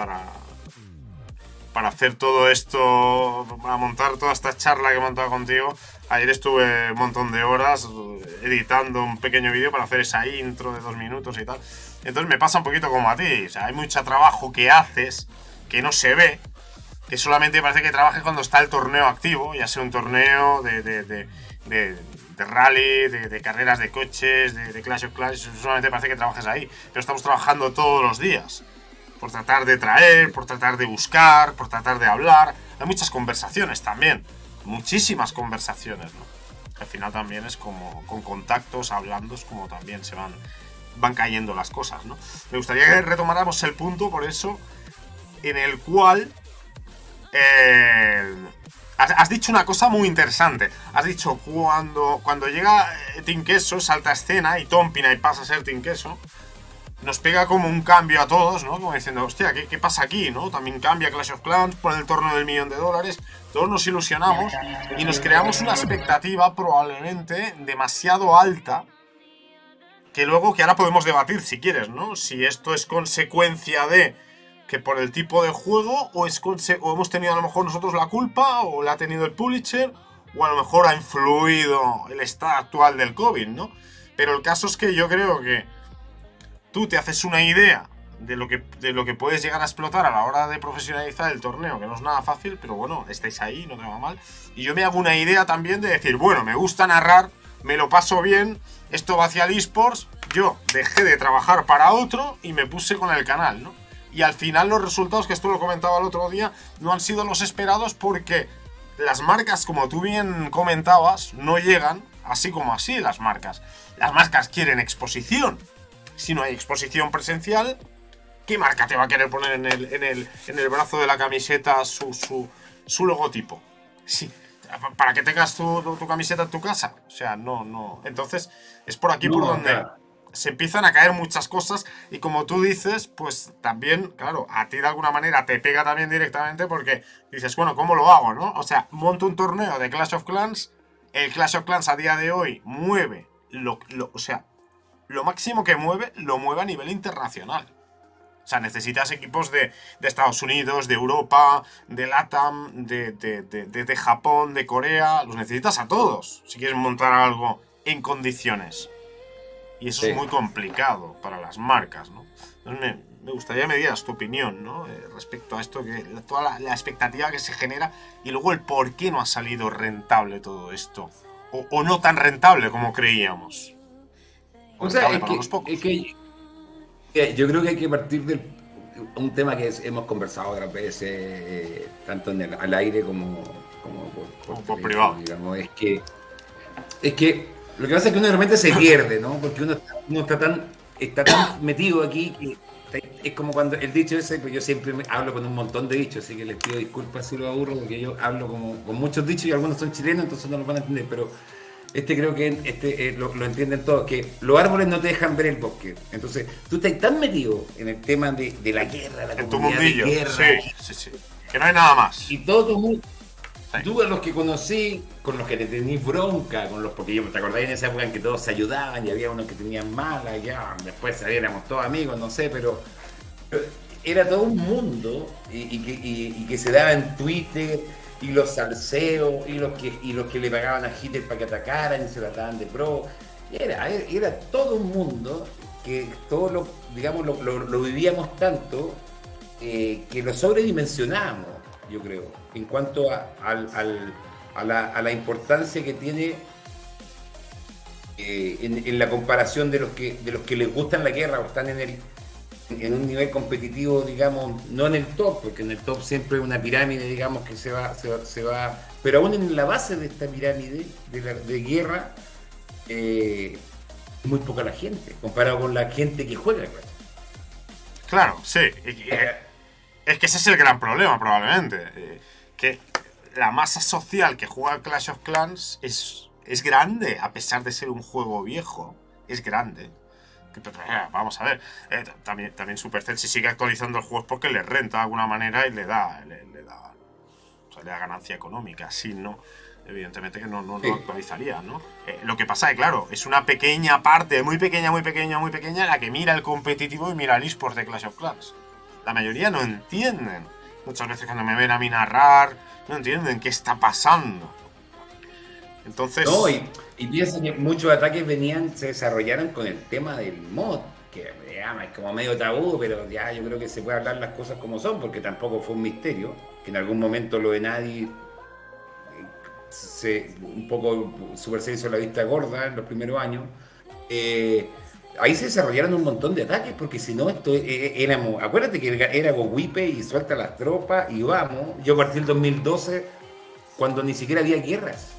hacer todo esto, para montar toda esta charla que he montado contigo, ayer estuve un montón de horas editando un pequeño vídeo para hacer esa intro de 2 minutos y tal. Entonces me pasa un poquito como a ti, o sea, hay mucho trabajo que haces que no se ve, que solamente parece que trabajes cuando está el torneo activo, ya sea un torneo de rally, de carreras de coches, de Clash of Clans, solamente parece que trabajes ahí, pero estamos trabajando todos los días, por tratar de traer, por tratar de buscar, por tratar de hablar. Hay muchas conversaciones también, muchísimas conversaciones, ¿no? Al final también es como con contactos, hablando, es como también se van cayendo las cosas, ¿no? Me gustaría que retomáramos el punto, por eso, en el cual has dicho una cosa muy interesante. Has dicho cuando llega Team Queso, salta a escena y Tompina y pasa a ser Team Queso, nos pega como un cambio a todos, ¿no? Como diciendo, hostia, ¿qué pasa aquí, no? También cambia Clash of Clans por el torneo del $1.000.000. Todos nos ilusionamos y nos creamos una expectativa probablemente demasiado alta, que ahora podemos debatir si quieres, ¿no? Si esto es consecuencia de que por el tipo de juego o hemos tenido a lo mejor nosotros la culpa o la ha tenido el publisher o a lo mejor ha influido el estado actual del COVID, ¿no? Pero el caso es que yo creo que tú te haces una idea de lo que puedes llegar a explotar a la hora de profesionalizar el torneo, que no es nada fácil, pero bueno, estáis ahí, no te va mal. Y yo me hago una idea también de decir, bueno, me gusta narrar, me lo paso bien, esto va hacia el eSports, yo dejé de trabajar para otro y me puse con el canal, ¿no? Y al final los resultados, que esto lo comentaba el otro día, no han sido los esperados porque las marcas, como tú bien comentabas, no llegan así como así las marcas. Las marcas quieren exposición. Si no hay exposición presencial, ¿qué marca te va a querer poner en el brazo de la camiseta su logotipo? Sí, para que tengas tu camiseta en tu casa. O sea, no. Entonces, es por aquí por donde se empiezan a caer muchas cosas. Y como tú dices, pues también, claro, a ti de alguna manera te pega también directamente porque dices, bueno, ¿cómo lo hago, no? O sea, monto un torneo de Clash of Clans. El Clash of Clans a día de hoy mueve o sea, lo máximo que mueve, lo mueve a nivel internacional. O sea, necesitas equipos de Estados Unidos, de Europa, de LATAM, de Japón, de Corea. Los necesitas a todos si quieres montar algo en condiciones. Y eso Sí. es muy complicado para las marcas, ¿no? Entonces me gustaría que me dieras tu opinión, ¿no? Respecto a esto, toda la expectativa que se genera y luego el por qué no ha salido rentable todo esto. O no tan rentable como creíamos. O sea, Rentable para unos pocos. yo creo que hay que partir de un tema que hemos conversado otras veces, tanto al aire como Como por teléfono, privado. digamos. Es que lo que pasa es que uno de repente se pierde, ¿no? Porque uno está tan metido aquí que es como cuando el dicho ese, pues yo siempre hablo con un montón de dichos, así que les pido disculpas si lo aburro, porque yo hablo con muchos dichos y algunos son chilenos, entonces no los van a entender, pero creo que lo entienden todos, que los árboles no te dejan ver el bosque. Entonces, tú estás tan metido en el tema de la guerra, la En tu comunidad de mundillo. guerra, Sí. Que no hay nada más. y todo tu mundo. Sí. Tú a los que conocí, con los que te tenís bronca, porque yo te acordás en esa época en que todos se ayudaban y había unos que tenían mala, ya después éramos todos amigos, no sé, pero era todo un mundo y que se daba en Twitter y los salseos y los que le pagaban a Hitler para que atacaran y se la daban de pro. Era todo un mundo que todos lo vivíamos tanto que lo sobredimensionábamos, yo creo, en cuanto a la importancia que tiene en la comparación de los que les gustan la guerra o están en un nivel competitivo, digamos, no en el top, porque en el top siempre hay una pirámide, digamos, que se va, pero aún en la base de esta pirámide de guerra, muy poca la gente, comparado con la gente que juega. Claro, sí. Es que ese es el gran problema, probablemente. Que la masa social que juega Clash of Clans es grande, a pesar de ser un juego viejo. Es grande. Vamos a ver. También Supercell, si sigue actualizando el juego es porque le renta de alguna manera y le da ganancia económica. Si no, evidentemente que no Sí. actualizaría, ¿no? Lo que pasa es que, claro, es una pequeña parte, muy pequeña, la que mira el competitivo y mira el eSports de Clash of Clans. La mayoría no entienden. Muchas veces cuando me ven a mí narrar, no entienden qué está pasando. Entonces... No, y piensa que muchos ataques se desarrollaron con el tema del mod, que es como medio tabú, pero ya yo creo que se puede hablar las cosas como son, porque tampoco fue un misterio, que en algún momento lo de nadie un poco Supercell hizo la vista gorda en los primeros años. Ahí se desarrollaron un montón de ataques, porque si no, éramos, acuérdate que era Gowipe y suelta las tropas y vamos. Yo partí el 2012 cuando ni siquiera había guerras.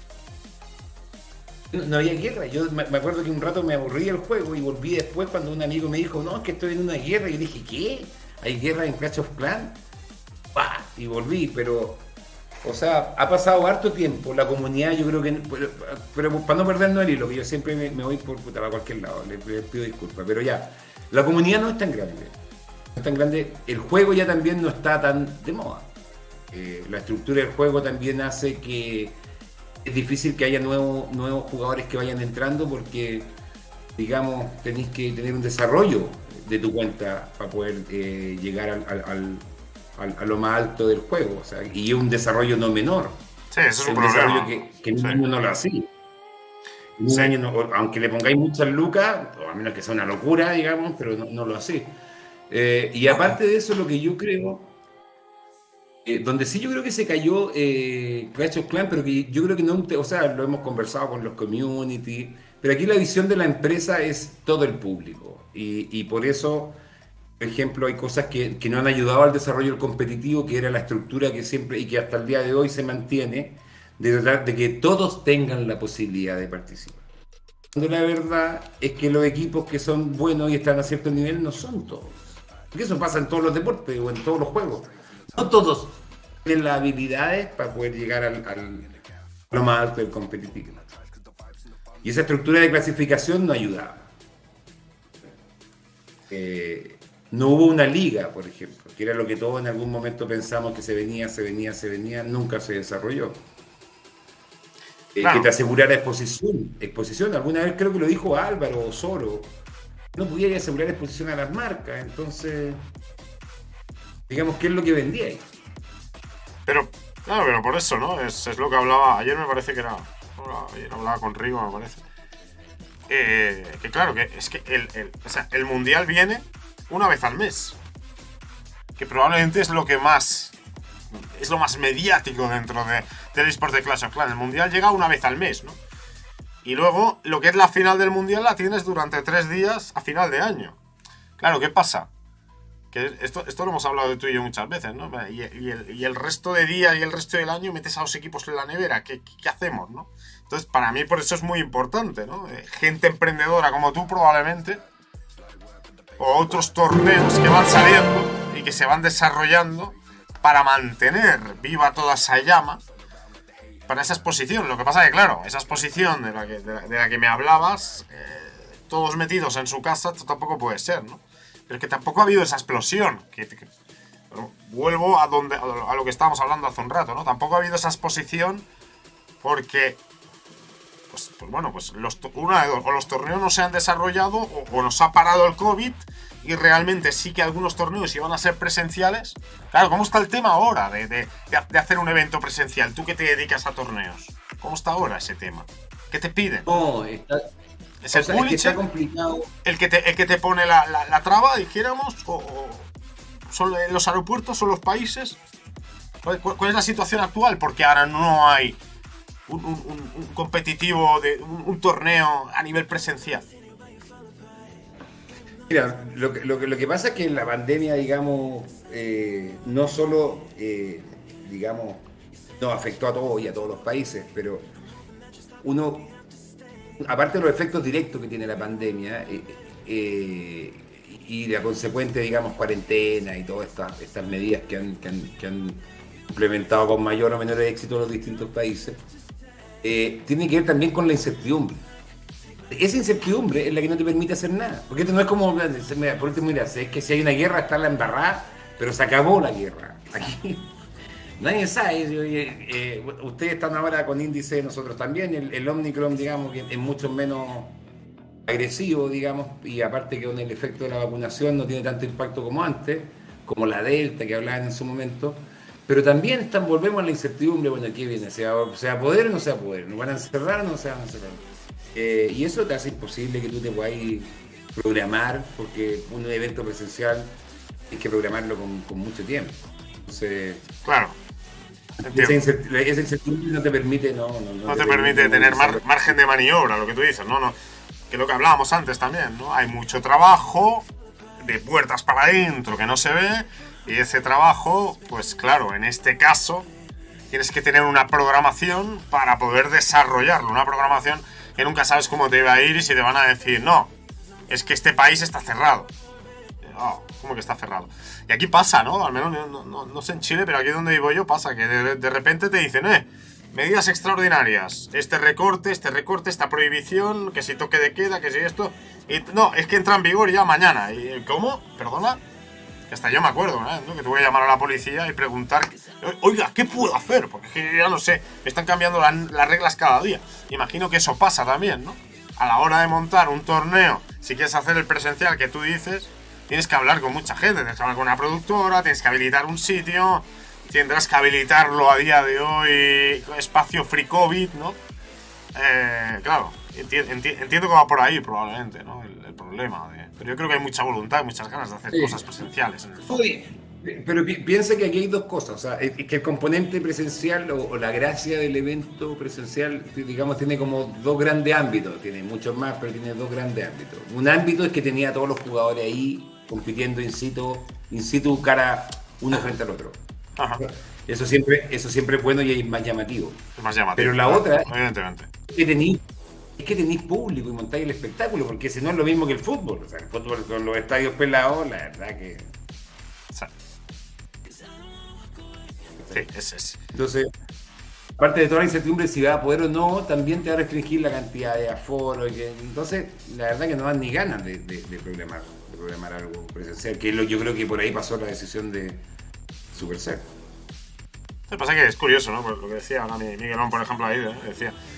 No había guerra. Yo me acuerdo que un rato me aburrí del juego y volví después cuando un amigo me dijo, no, es que estoy en una guerra. Y yo dije, ¿qué? ¿Hay guerra en Clash of Clans? ¡Pah! Y volví, pero... O sea, ha pasado harto tiempo. La comunidad, yo creo que... Pero para no perdernos el hilo, que yo siempre me voy para cualquier lado, les pido disculpas. Pero ya, la comunidad no es tan grande. No es tan grande. El juego ya también no está tan de moda. La estructura del juego también hace que es difícil que haya nuevos jugadores que vayan entrando porque, digamos, tenéis que tener un desarrollo de tu cuenta para poder llegar a lo más alto del juego. O sea, y un desarrollo no menor. Sí, eso es un desarrollo problema. que un año no lo hacía. Un año aunque le pongáis muchas lucas, o a menos que sea una locura, digamos, pero no lo hacía. Y aparte de eso, lo que yo creo... donde sí yo creo que se cayó Clash of Clans, pero que yo creo que no, o sea, lo hemos conversado con los community, pero aquí la visión de la empresa es todo el público. Y por eso, por ejemplo, hay cosas que no han ayudado al desarrollo del competitivo, que era la estructura que siempre y que hasta el día de hoy se mantiene, de tratar de que todos tengan la posibilidad de participar. Cuando la verdad es que los equipos que son buenos y están a cierto nivel no son todos. Porque eso pasa en todos los deportes o en todos los juegos. No todos tienen las habilidades para poder llegar a lo más alto del competitivo. Y esa estructura de clasificación no ayudaba. No hubo una liga, por ejemplo, que era lo que todos en algún momento pensamos que se venía, nunca se desarrolló. Claro. Que te asegurara exposición. Alguna vez creo que lo dijo Álvaro Osoro, no pudiera asegurar exposición a las marcas. Entonces, digamos, ¿qué es lo que vendía ahí? Pero, claro, pero por eso, ¿no? Es lo que hablaba. Ayer me parece que era. Ayer hablaba con Rigo, me parece. Que claro, que es que o sea, el mundial viene una vez al mes. Que probablemente es lo que más. Es lo más mediático dentro del eSport de Clash of Clans. El mundial llega una vez al mes, ¿no? Y luego, lo que es la final del mundial la tienes durante 3 días a final de año. Claro, ¿qué pasa? Que esto lo hemos hablado de tú y yo muchas veces, ¿no? Y el resto de día y el resto del año metes a los equipos en la nevera. ¿Qué hacemos, no? Entonces, para mí, por eso es muy importante, ¿no? Gente emprendedora como tú, probablemente, o otros torneos que van saliendo y que se van desarrollando para mantener viva toda esa llama para esa exposición. Lo que pasa es que, claro, esa exposición de la que me hablabas, todos metidos en su casa, esto tampoco puede ser, ¿no? Pero es que tampoco ha habido esa explosión. Vuelvo a lo que estábamos hablando hace un rato, ¿no? Tampoco ha habido esa exposición porque, pues bueno, pues una de dos, o los torneos no se han desarrollado o nos ha parado el COVID y realmente sí que algunos torneos iban a ser presenciales. Claro, ¿cómo está el tema ahora de hacer un evento presencial? Tú que te dedicas a torneos, ¿cómo está ahora ese tema? ¿Qué te piden? No, está, ¿Es el es que está publisher complicado. el que te pone la traba, dijéramos? ¿O son los aeropuertos, son los países? ¿Cuál es la situación actual? Porque ahora no hay un competitivo, un torneo a nivel presencial. Mira, lo que pasa es que la pandemia, digamos, no solo, digamos, nos afectó a todos y a todos los países, pero uno, aparte de los efectos directos que tiene la pandemia y la consecuente, digamos, cuarentena y todas estas medidas que han implementado con mayor o menor éxito los distintos países, tiene que ver también con la incertidumbre. Esa incertidumbre es la que no te permite hacer nada. Porque esto no es como, por último, mira, es que si hay una guerra está la embarrada, pero se acabó la guerra. Aquí nadie sabe. Ustedes están ahora con índice, nosotros también. El Omicron, digamos, que es mucho menos agresivo, digamos, y aparte que con el efecto de la vacunación no tiene tanto impacto como antes, como la Delta que hablaban en su momento. Pero también volvemos a la incertidumbre. Bueno, ¿qué viene? ¿Se va a poder o no se va a poder? ¿Nos van a encerrar o no se van a encerrar? Y eso te hace imposible que tú te puedas programar, porque un evento presencial hay que programarlo con mucho tiempo. Entonces, claro, esa incertidumbre no te permite, no te permite tener margen de maniobra, lo que tú dices, ¿no? Que lo que hablábamos antes también, ¿no? Hay mucho trabajo de puertas para adentro que no se ve, y ese trabajo, pues claro, en este caso tienes que tener una programación para poder desarrollarlo, una programación que nunca sabes cómo te va a ir y si te van a decir, no, es que este país está cerrado. Oh, ¿cómo que está cerrado? Y aquí pasa, ¿no? Al menos no sé en Chile, pero aquí donde vivo yo pasa que de repente te dicen, medidas extraordinarias, este recorte, esta prohibición, que si toque de queda, que si esto... Y, no, es que entra en vigor ya mañana. ¿Y cómo? ¿Perdona? Hasta yo me acuerdo, ¿no? Que te voy a llamar a la policía y preguntar, oiga, ¿qué puedo hacer? Porque ya no sé, me están cambiando las reglas cada día. Imagino que eso pasa también, ¿no? A la hora de montar un torneo, si quieres hacer el presencial que tú dices, tienes que hablar con mucha gente, tienes que hablar con una productora, tienes que habilitar un sitio, tendrás que habilitarlo a día de hoy, espacio free COVID, ¿no? Claro, entiendo que va por ahí probablemente, ¿no? El problema. Pero yo creo que hay mucha voluntad, muchas ganas de hacer cosas presenciales. Pero piensa que aquí hay dos cosas. O sea, que el componente presencial o la gracia del evento presencial, digamos, tiene como dos grandes ámbitos. Tiene muchos más, pero tiene dos grandes ámbitos. Un ámbito es que tenía a todos los jugadores ahí compitiendo in situ cara uno frente al otro. Ajá. Eso siempre es bueno y es más llamativo. Es más llamativo. Pero la otra, evidentemente, es que tenéis público y montáis el espectáculo, porque si no es lo mismo que el fútbol. O sea, el fútbol con los estadios pelados, la verdad que... Sí, es. Entonces, aparte de toda la incertidumbre si va a poder o no, también te va a restringir la cantidad de aforo. Entonces, la verdad que no dan ni ganas de programar algo presencial, que yo creo que por ahí pasó la decisión de Supercell. Lo que pasa es que es curioso, ¿no? Pues lo que decía ahora Miguelón, por ejemplo, ahí, decía,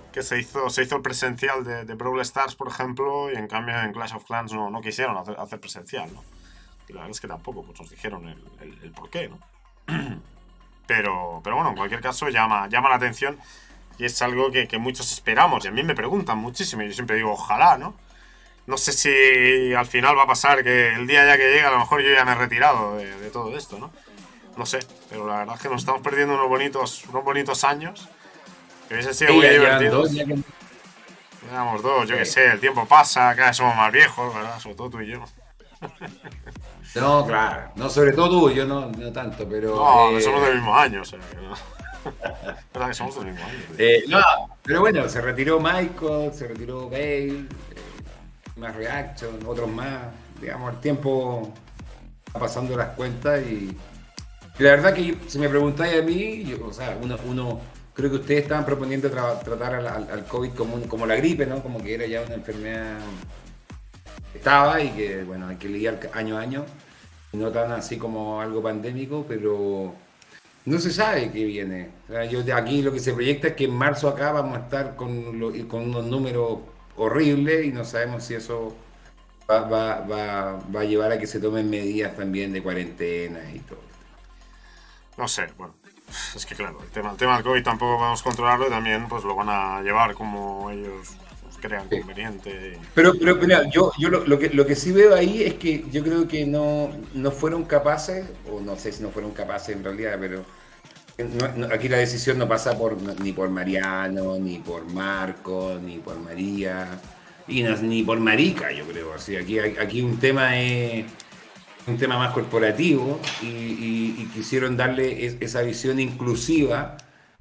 que se hizo el presencial de Brawl Stars, por ejemplo, y en cambio en Clash of Clans no quisieron hacer presencial, ¿no? Y la verdad es que tampoco pues, nos dijeron el por qué, ¿no? Pero bueno, en cualquier caso llama la atención y es algo que muchos esperamos. Y a mí me preguntan muchísimo y yo siempre digo, ojalá, ¿no? No sé si al final va a pasar que el día ya que llega a lo mejor yo ya me he retirado de todo esto, ¿no? No sé, pero la verdad es que nos estamos perdiendo unos bonitos años que hubiesen sido muy divertidos. Llevamos dos, yo qué sé, el tiempo pasa, cada vez somos más viejos, ¿verdad? Sobre todo tú y yo. No, claro. No, sobre todo tú, yo no tanto, pero. No, que somos del mismo año, o sea, que no. ¿Verdad que somos del mismo año? No, pero bueno, se retiró Michael, se retiró Bale, más Reaction, otros más. Digamos, el tiempo va pasando las cuentas y la verdad que si me preguntáis a mí, o sea, uno creo que ustedes estaban proponiendo tratar al COVID como la gripe, ¿no? Como que era ya una enfermedad que estaba y que, bueno, hay que lidiar año a año, no tan así como algo pandémico, pero no se sabe qué viene. O sea, yo de aquí lo que se proyecta es que en marzo acá vamos a estar con unos números horribles y no sabemos si eso va a llevar a que se tomen medidas también de cuarentena y todo. No sé, bueno, es que claro, el tema del COVID tampoco podemos controlarlo y también pues lo van a llevar como ellos pues, crean conveniente. Pero mira, yo lo que sí veo ahí es que yo creo que no fueron capaces, o no sé si no fueron capaces en realidad, pero aquí la decisión no pasa ni por Mariano, ni por Marco, ni por María, y ni por Marica, yo creo. Así, aquí un tema es un tema más corporativo y quisieron darle esa visión inclusiva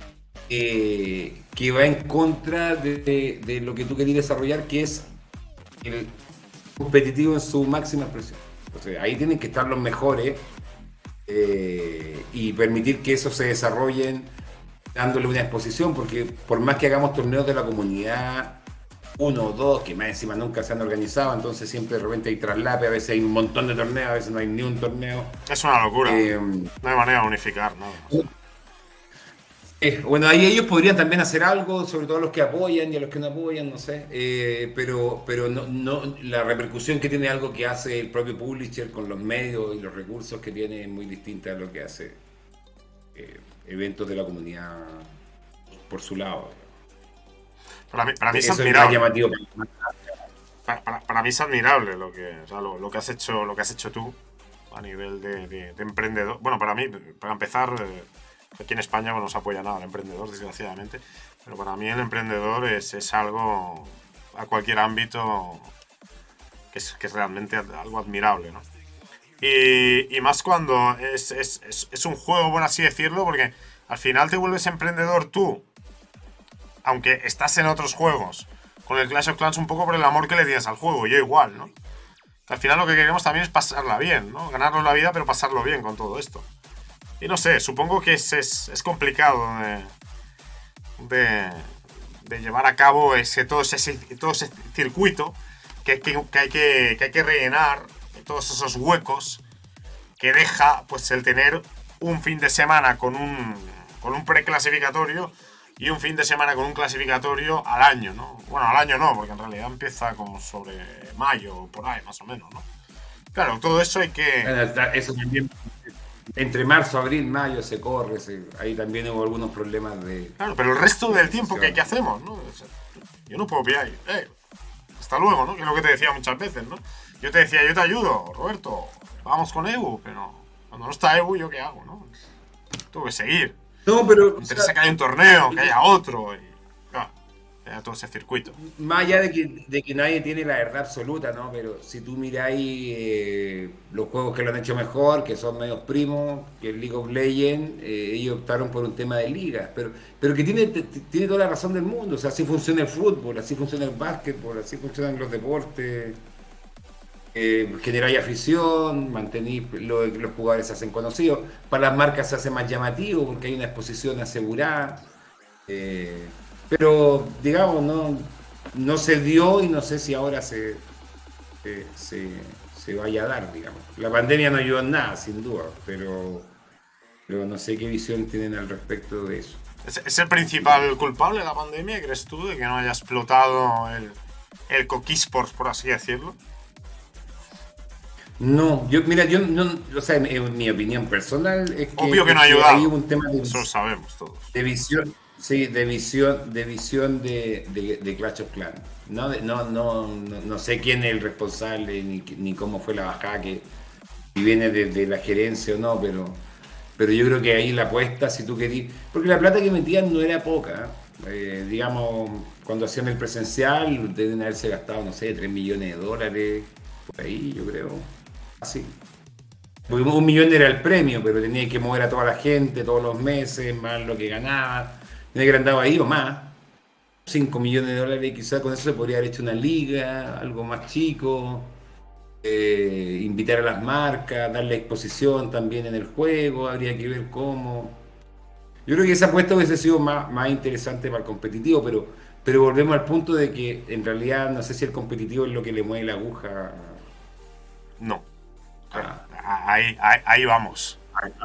que va en contra de lo que tú querías desarrollar, que es el competitivo en su máxima expresión. Entonces, ahí tienen que estar los mejores y permitir que eso se desarrollen dándole una exposición, porque por más que hagamos torneos de la comunidad, uno o dos, que más encima nunca se han organizado, entonces siempre de repente hay traslape, a veces hay un montón de torneos, a veces no hay ni un torneo. Es una locura, no hay manera de unificar nada. Bueno, ahí ellos podrían también hacer algo, sobre todo a los que apoyan y a los que no apoyan, no sé, pero no, la repercusión que tiene algo que hace el propio publisher con los medios y los recursos que tiene es muy distinta a lo que hace eventos de la comunidad por su lado. Para mí es Eso admirable. más llamativo. Para mí es admirable lo que has hecho tú a nivel de emprendedor. Bueno, para mí, para empezar, aquí en España no nos apoya nada el emprendedor, desgraciadamente. Pero para mí el emprendedor es algo a cualquier ámbito que es realmente algo admirable, ¿no? Y más cuando es un juego, por así decirlo, porque al final te vuelves emprendedor tú, aunque estás en otros juegos, con el Clash of Clans un poco por el amor que le tienes al juego, yo igual, ¿no? Que al final lo que queremos también es pasarla bien, ¿no? Ganarnos la vida, pero pasarlo bien con todo esto. Y no sé, supongo que es complicado de llevar a cabo todo ese circuito que hay que rellenar, todos esos huecos que deja pues el tener un fin de semana con un preclasificatorio y un fin de semana con un clasificatorio al año, ¿no? Bueno, al año no, porque en realidad empieza como sobre mayo, por ahí, más o menos, ¿no? Claro, todo eso hay que... Eso también, entre marzo, abril, mayo se corre, ahí también hubo algunos problemas de... Claro, pero el resto del tiempo que hacemos, ¿no? Yo no puedo pillar, hasta luego, ¿no? Que es lo que te decía muchas veces, ¿no? Yo te decía, yo te ayudo, Roberto, vamos con Ebu, pero cuando no está Ebu, ¿yo qué hago, no? Tengo que seguir. No, pero... Me interesa que haya un torneo, que haya otro, y claro, que haya todo ese circuito. Más allá de que nadie tiene la verdad absoluta, ¿no? Pero si tú miráis los juegos que lo han hecho mejor, que son medios primos, que el League of Legends, ellos optaron por un tema de ligas, pero que tiene toda la razón del mundo. O sea, así funciona el fútbol, así funciona el básquetbol, así funcionan los deportes. Generáis afición, mantenéis los jugadores se hacen conocidos, para las marcas se hace más llamativo porque hay una exposición asegurada, pero digamos no se dio y no sé si ahora se vaya a dar, digamos. La pandemia no ayudó en nada, sin duda, pero no sé qué visión tienen al respecto de eso. ¿Es el principal culpable de la pandemia, crees tú, de que no haya explotado el Coquisports, por así decirlo? No, mira, yo no, o sea, en mi opinión personal es que, Obvio que no ha es que ayudado. hay un tema Eso lo sabemos todos. de visión, sí, de visión de Clash of Clans. No sé quién es el responsable ni cómo fue la bajada, que si viene de la gerencia o no, pero yo creo que ahí la apuesta, si tú querías, porque la plata que metían no era poca, digamos, cuando hacían el presencial deben haberse gastado, no sé, 3 millones de dólares, por ahí yo creo, así. Porque 1 millón era el premio, pero tenía que mover a toda la gente todos los meses, más lo que ganaba, tenía que haber andado ahí o más. 5 millones de dólares, quizás con eso se podría haber hecho una liga, algo más chico, invitar a las marcas, darle exposición también en el juego, habría que ver cómo. Yo creo que esa apuesta hubiese sido más interesante para el competitivo, pero volvemos al punto de que en realidad no sé si el competitivo es lo que le mueve la aguja. No. Ah. Ahí vamos.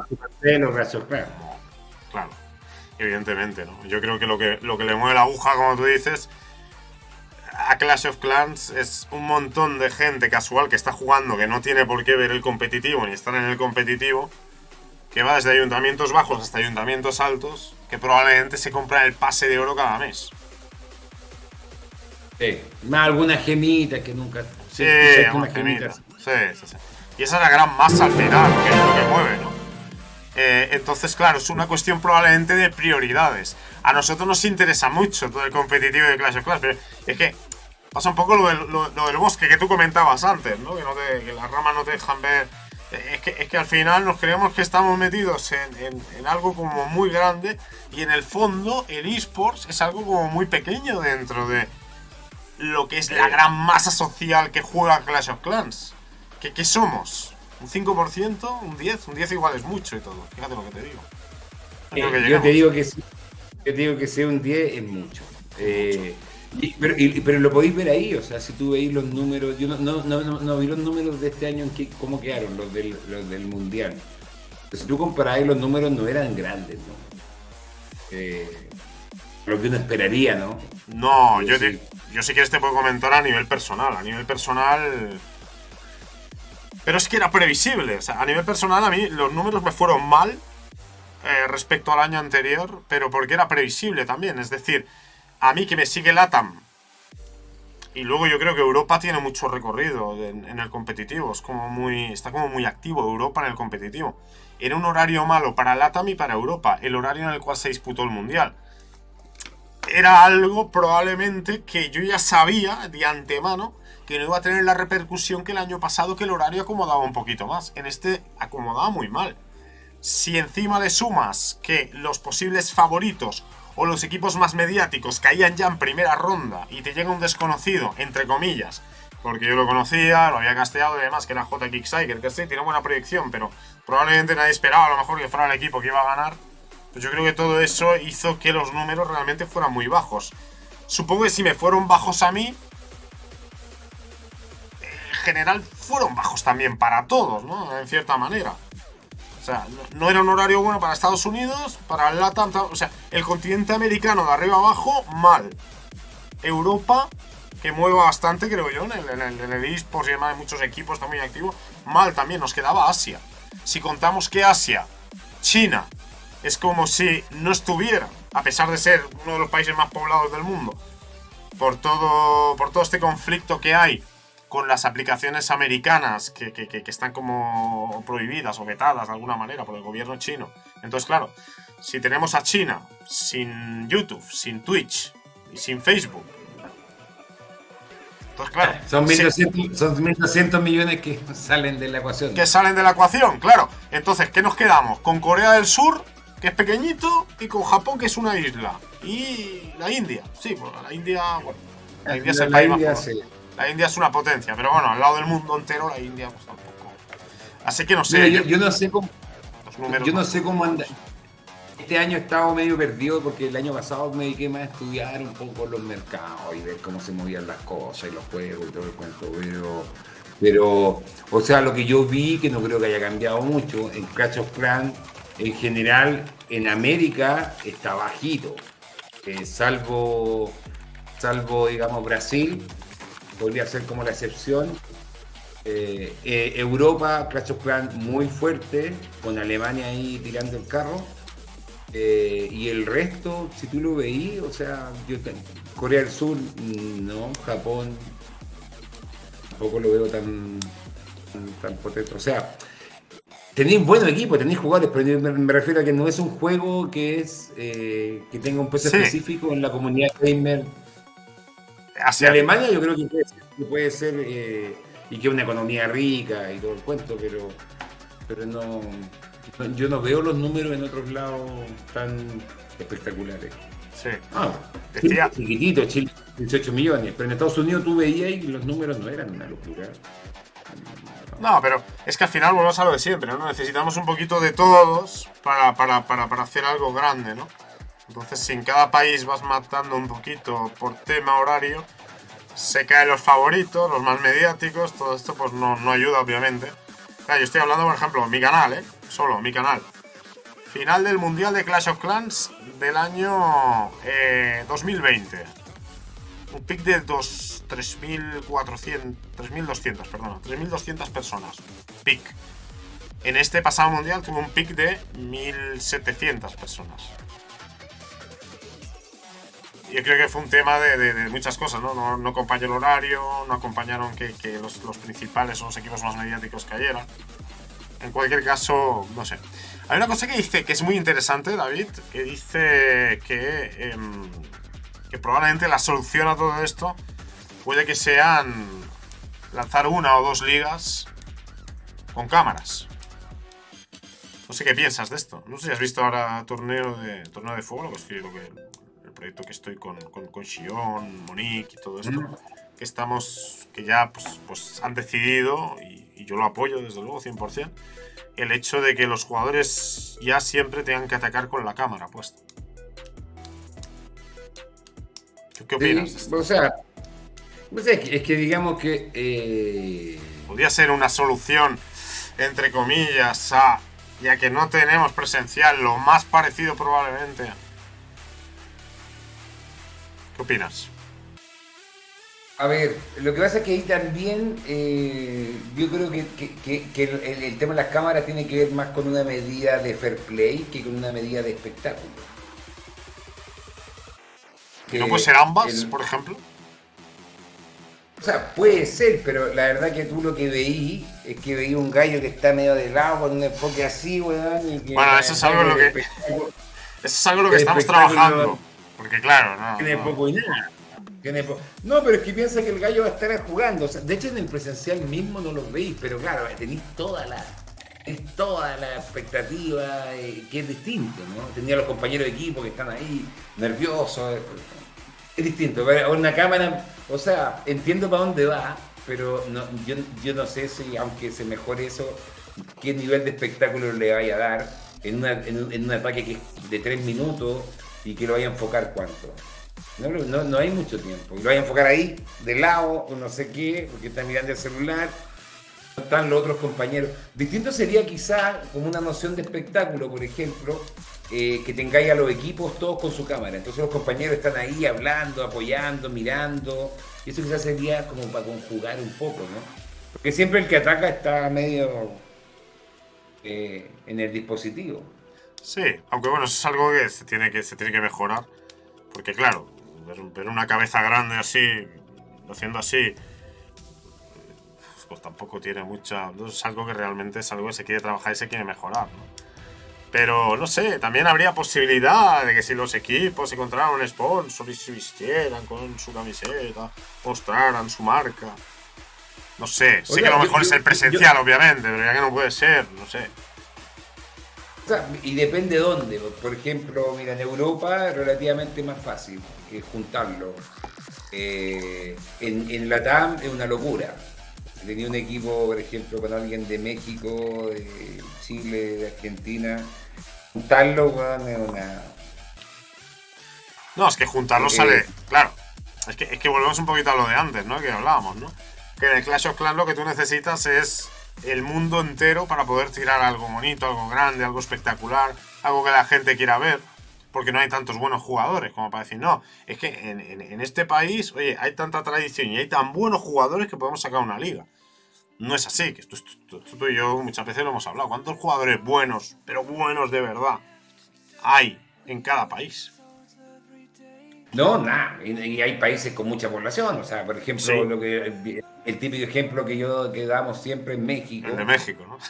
Claro. Evidentemente, ¿no? Yo creo que lo que le mueve la aguja, como tú dices, a Clash of Clans es un montón de gente casual que está jugando, que no tiene por qué ver el competitivo ni estar en el competitivo, que va desde ayuntamientos bajos hasta ayuntamientos altos, que probablemente se compran el pase de oro cada mes. Sí, más alguna gemita que nunca. Sí, una gemita. Sí. Y esa es la gran masa al final, que es lo que mueve, ¿no? Entonces, claro, es una cuestión probablemente de prioridades. A nosotros nos interesa mucho todo el competitivo de Clash of Clans, pero es que pasa un poco lo del bosque que tú comentabas antes, ¿no? Que las ramas no te dejan ver. Es que al final nos creemos que estamos metidos en algo como muy grande, y en el fondo el eSports es algo como muy pequeño dentro de lo que es la gran masa social que juega Clash of Clans. ¿Qué somos? ¿Un 5%? ¿Un 10%? Un 10% igual es mucho y todo. Fíjate lo que te digo. Yo te digo que sí. Yo te digo que sea un 10 es mucho. Pero lo podéis ver ahí, o sea, si tú veis los números, yo no vi los números de este año, cómo quedaron los del Mundial. Pero si tú comparáis, los números no eran grandes, ¿no? Lo que uno esperaría, ¿no? No, yo sí que te puedo comentar a nivel personal. A nivel personal... Pero es que era previsible. O sea, a nivel personal a mí los números me fueron mal respecto al año anterior, pero porque era previsible también. Es decir, a mí que me sigue LATAM, y luego yo creo que Europa tiene mucho recorrido en el competitivo. Está como muy activo Europa en el competitivo. Era un horario malo para LATAM y para Europa, el horario en el cual se disputó el Mundial. Era algo probablemente que yo ya sabía de antemano que no iba a tener la repercusión que el año pasado, que el horario acomodaba un poquito más. En este acomodaba muy mal. Si encima le sumas que los posibles favoritos o los equipos más mediáticos caían ya en primera ronda y te llega un desconocido, entre comillas, porque yo lo conocía, lo había casteado y demás, que era J. Kicksaiker, que sí, tiene buena proyección, pero probablemente nadie esperaba a lo mejor que fuera el equipo que iba a ganar, pues yo creo que todo eso hizo que los números realmente fueran muy bajos. Supongo que si me fueron bajos a mí, general fueron bajos también para todos, ¿no? En cierta manera. O sea, no era un horario bueno para Estados Unidos, para el LATAM, o sea, el continente americano de arriba abajo, mal. Europa, que mueve bastante, creo yo, en el eSports y demás, hay muchos equipos, está muy activo, mal también. Nos quedaba Asia. Si contamos que Asia, China, es como si no estuviera, a pesar de ser uno de los países más poblados del mundo, por todo este conflicto que hay con las aplicaciones americanas que están como prohibidas o vetadas de alguna manera por el gobierno chino. Entonces, claro, si tenemos a China sin YouTube, sin Twitch y sin Facebook, entonces, claro, son 1.200 millones que salen de la ecuación. Que salen de la ecuación, claro. Entonces, ¿qué nos quedamos? Con Corea del Sur, que es pequeñito, y con Japón, que es una isla. Y la India, sí, pues la India, bueno, la India es el país más pobre. La India es una potencia, pero bueno, al lado del mundo entero la India pues tampoco. Así que no sé. Mira, yo no sé cómo. Yo no sé cómo anda. Este año he estado medio perdido porque el año pasado me dediqué más a estudiar un poco los mercados y ver cómo se movían las cosas y los juegos y todo el cuento. Pero o sea, lo que yo vi, que no creo que haya cambiado mucho, en Clash of Clans en general en América está bajito. Salvo, digamos, Brasil, podría ser como la excepción. Europa, Clash of Clans muy fuerte, con Alemania ahí tirando el carro. Y el resto, si tú lo veís, o sea, Corea del Sur, no, Japón, tampoco lo veo tan potente. O sea, tenéis buenos equipos, tenéis jugadores, pero me refiero a que no es un juego que que tenga un peso específico en la comunidad gamer. De Alemania yo creo que puede ser y que es una economía rica y todo el cuento, pero no, yo no veo los números en otros lados tan espectaculares. Sí. Chile chiquitito, Chile 18 millones, pero en Estados Unidos tú veías y los números no eran una locura. No, pero es que al final volvemos a lo de siempre, ¿no? Necesitamos un poquito de todos para hacer algo grande, ¿no? Entonces, si en cada país vas matando un poquito por tema horario, se caen los favoritos, los más mediáticos, todo esto pues no ayuda, obviamente. Claro, yo estoy hablando, por ejemplo, mi canal, solo mi canal. Final del Mundial de Clash of Clans del año 2020. Un pick de 3.200 personas. Pick. En este pasado mundial tuvo un pick de 1.700 personas. Yo creo que fue un tema de muchas cosas, ¿no? No acompañó el horario, no acompañaron que los principales o los equipos más mediáticos cayeran. En cualquier caso, no sé. Hay una cosa que dice que es muy interesante, David, que dice que probablemente la solución a todo esto puede que sean lanzar 1 o 2 ligas con cámaras. No sé qué piensas de esto. No sé si has visto ahora torneo de fuego, el proyecto que estoy con Xion, Monique y todo esto. Que ya pues han decidido, y yo lo apoyo desde luego 100%, el hecho de que los jugadores ya siempre tengan que atacar con la cámara puesta. ¿Qué opinas? Sí, o sea, es que digamos que podría ser una solución, entre comillas, ya que no tenemos presencial, lo más parecido probablemente. ¿Qué opinas? A ver, lo que pasa es que ahí también yo creo que el tema de las cámaras tiene que ver más con una medida de fair play que con una medida de espectáculo. ¿No puede ser ambas, por ejemplo? O sea, puede ser, pero la verdad que tú lo que veí es que veí un gallo que está medio de lado con un enfoque así, weón. Bueno, eso es algo lo que estamos trabajando. Porque claro, no. Tiene poco y nada. No, pero es que piensa que el gallo va a estar jugando. O sea, de hecho, en el presencial mismo no lo veis, pero claro, tenéis toda la expectativa que es distinto, ¿no? Tenía los compañeros de equipo que están ahí nerviosos. Es distinto. Pero una cámara, o sea, entiendo para dónde va, pero no, yo no sé si, aunque se mejore eso, qué nivel de espectáculo le vaya a dar en un ataque que es de 3 minutos y que lo vaya a enfocar cuánto. No hay mucho tiempo. Y lo vaya a enfocar ahí, de lado, o no sé qué, porque está mirando el celular. Están los otros compañeros. Distinto sería quizá como una noción de espectáculo, por ejemplo, que tengáis a los equipos todos con su cámara. Entonces los compañeros están ahí hablando, apoyando, mirando. Y eso quizás sería como para conjugar un poco, ¿no? Porque siempre el que ataca está medio en el dispositivo. Sí, aunque bueno, eso es algo que se tiene que mejorar. Porque claro, ver una cabeza grande así, haciendo así, pues tampoco tiene mucha... Es algo que realmente es algo que se quiere trabajar y se quiere mejorar, ¿no? Pero, no sé, también habría posibilidad de que si los equipos encontraran un sponsor y se vistieran con su camiseta, mostraran su marca... No sé, sé que lo mejor es el presencial, obviamente, pero ya que no puede ser, no sé. O sea, y depende de dónde. Por ejemplo, mira, en Europa es relativamente más fácil juntarlo. En Latam es una locura. Tenía un equipo, por ejemplo, con alguien de México, de Chile, de Argentina. Juntarlo, bueno, es una... No, es que juntarlo sale... Claro, es que volvemos un poquito a lo de antes, ¿no? Que hablábamos, ¿no? Que en el Clash of Clans lo que tú necesitas es el mundo entero para poder tirar algo bonito, algo grande, algo espectacular, algo que la gente quiera ver, porque no hay tantos buenos jugadores como para decir, no, es que en este país, oye, hay tanta tradición y hay tan buenos jugadores que podemos sacar una liga. No es así, que esto tú y yo muchas veces lo hemos hablado. ¿Cuántos jugadores buenos, pero buenos de verdad, hay en cada país? No, nada. Y hay países con mucha población. O sea, por ejemplo, Sí. el típico ejemplo que damos siempre en México. El de México, ¿no?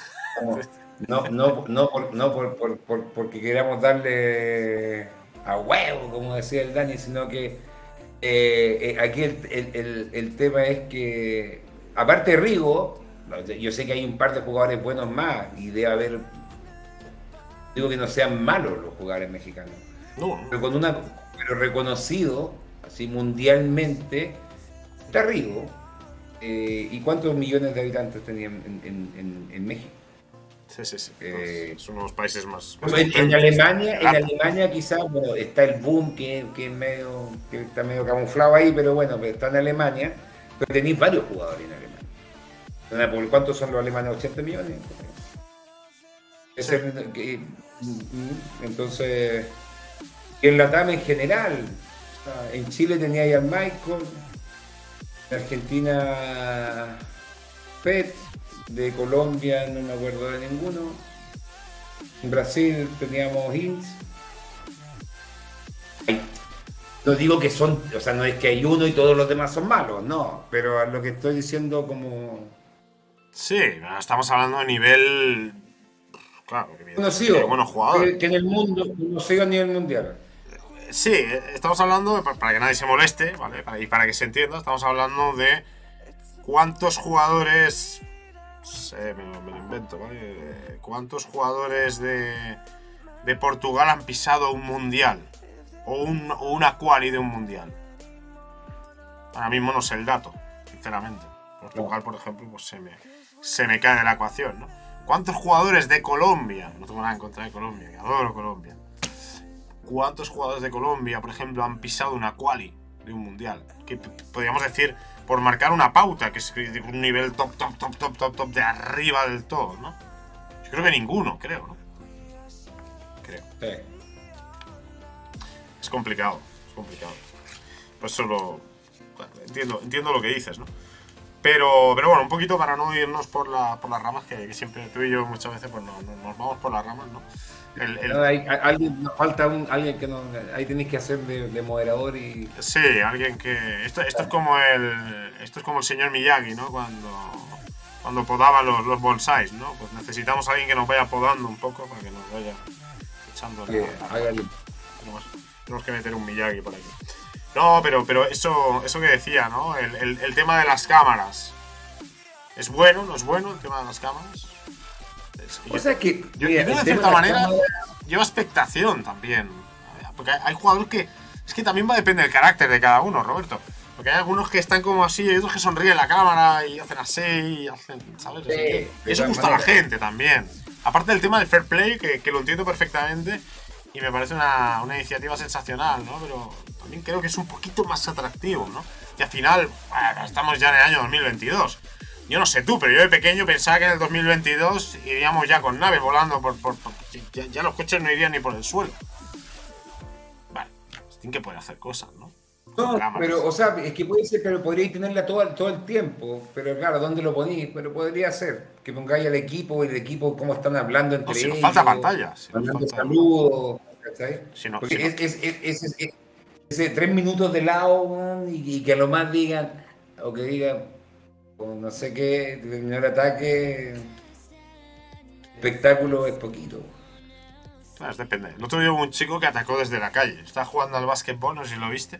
Porque queramos darle a huevo, como decía el Dani, sino que aquí el tema es que, aparte de Rigo, yo sé que hay un par de jugadores buenos más y debe haber, digo que no sean malos los jugadores mexicanos, No, pero reconocido así mundialmente está Rigo. ¿Y cuántos millones de habitantes tenían en México? sí. Son unos países más En potentes. Alemania quizás, bueno, está el boom que está medio camuflado ahí, pero bueno, está en Alemania, pero tenéis varios jugadores en Alemania. ¿Cuántos son los alemanes? ¿80 millones? Entonces, en la TAM en general, en Chile tenía ahí al Michael, en Argentina Pet, de Colombia no me acuerdo de ninguno, en Brasil teníamos Inns. No digo que son, o sea, no es que hay uno y todos los demás son malos, no, pero a lo que estoy diciendo como Sí, estamos hablando de nivel. Claro, que conocido, de buenos jugadores. que en el mundo, conocido a nivel mundial. Sí, estamos hablando, para que nadie se moleste, ¿vale? Y para que se entienda, estamos hablando de cuántos jugadores. Me lo invento, ¿vale? ¿Cuántos jugadores de Portugal han pisado un mundial? O una quali de un mundial. Ahora mismo no sé el dato, sinceramente. Portugal, por ejemplo, pues se me cae de la ecuación, ¿no? ¿Cuántos jugadores de Colombia? No tengo nada en contra de Colombia, que adoro Colombia. ¿Cuántos jugadores de Colombia, por ejemplo, han pisado una quali de un mundial? Que podríamos decir, por marcar una pauta, que es de un nivel top, de arriba del todo, ¿no? Yo creo que ninguno, creo, ¿no? Creo. Sí. Es complicado. Por eso entiendo lo que dices, ¿no? Pero bueno, un poquito para no irnos por las ramas, que siempre tú y yo muchas veces pues nos vamos por las ramas, ¿no? Nos falta alguien que ahí tenéis que hacer de moderador y. Sí, alguien que. Esto es como el señor Miyagi, ¿no? Cuando podaba los bonsais, ¿no? Pues necesitamos a alguien que nos vaya podando un poco para que nos vaya echando Tenemos que meter un Miyagi por aquí. No, pero eso que decía, ¿no? El tema de las cámaras. ¿Es bueno? ¿No es bueno el tema de las cámaras? O sea que. Yo mira, creo el de tema cierta las manera cámaras- lleva expectación también. Porque hay jugadores que. Es que también va a depender del carácter de cada uno, Roberto. Porque hay algunos que están como así, y otros que sonríen la cámara y hacen así, y hacen, ¿sabes? Sí, Así que de eso todas gusta a la maneras. gente también. Aparte del tema del fair play, que lo entiendo perfectamente y me parece una iniciativa sensacional, ¿no? Pero también creo que es un poquito más atractivo, ¿no? Y al final, estamos ya en el año 2022. Yo no sé tú, pero yo de pequeño pensaba que en el 2022 iríamos ya con naves volando ya los coches no irían ni por el suelo. Vale, tienen que poder hacer cosas, ¿no? No, Cámaras. pero, o sea, es que puede ser, pero podríais tenerla todo el tiempo. Pero claro, ¿dónde lo ponéis? Pero podría ser que pongáis al equipo y el equipo cómo están hablando entre No, si nos ellos. falta pantalla, si nos Mandando falta- saludos, ¿cachai? Si no- Porque si no- ese 3 minutos de lado, weón, y que a lo más digan, o que digan, o no sé qué, terminó el ataque, espectáculo es poquito. Claro, depende. El otro día hubo un chico que atacó desde la calle. Estaba jugando al básquetbol, no sé si lo viste.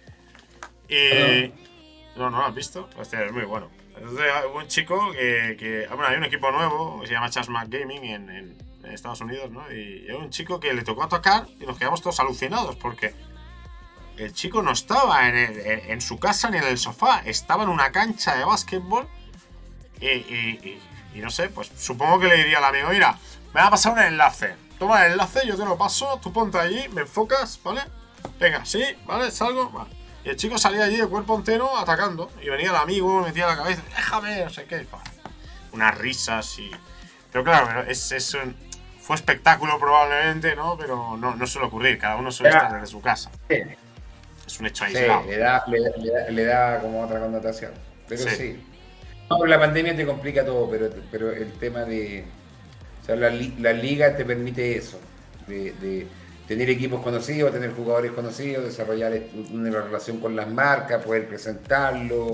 Y. No lo has visto. Hostia, es muy bueno. Entonces, hubo un chico bueno, hay un equipo nuevo que se llama Chasmac Gaming en Estados Unidos, ¿no? Y hay un chico que le tocó atacar y nos quedamos todos alucinados porque el chico no estaba en su casa ni en el sofá, estaba en una cancha de básquetbol y no sé, pues supongo que le diría al amigo, mira, me va a pasar un enlace. Toma el enlace, yo te lo paso, tú ponte allí, me enfocas, ¿vale? Venga, sí, ¿vale? Salgo, vale. Y el chico salía allí de cuerpo entero atacando. Y venía el amigo, me metía la cabeza, déjame, no sé qué. unas risas y... Pero claro, fue espectáculo probablemente, ¿no? Pero no suele ocurrir, cada uno suele estar desde su casa. Sí, Es un hecho sí, aislado. le da como otra connotación. Pero Sí. sí. No, la pandemia te complica todo, pero el tema de... O sea, la liga te permite eso, de tener equipos conocidos, tener jugadores conocidos, desarrollar una relación con las marcas, poder presentarlo,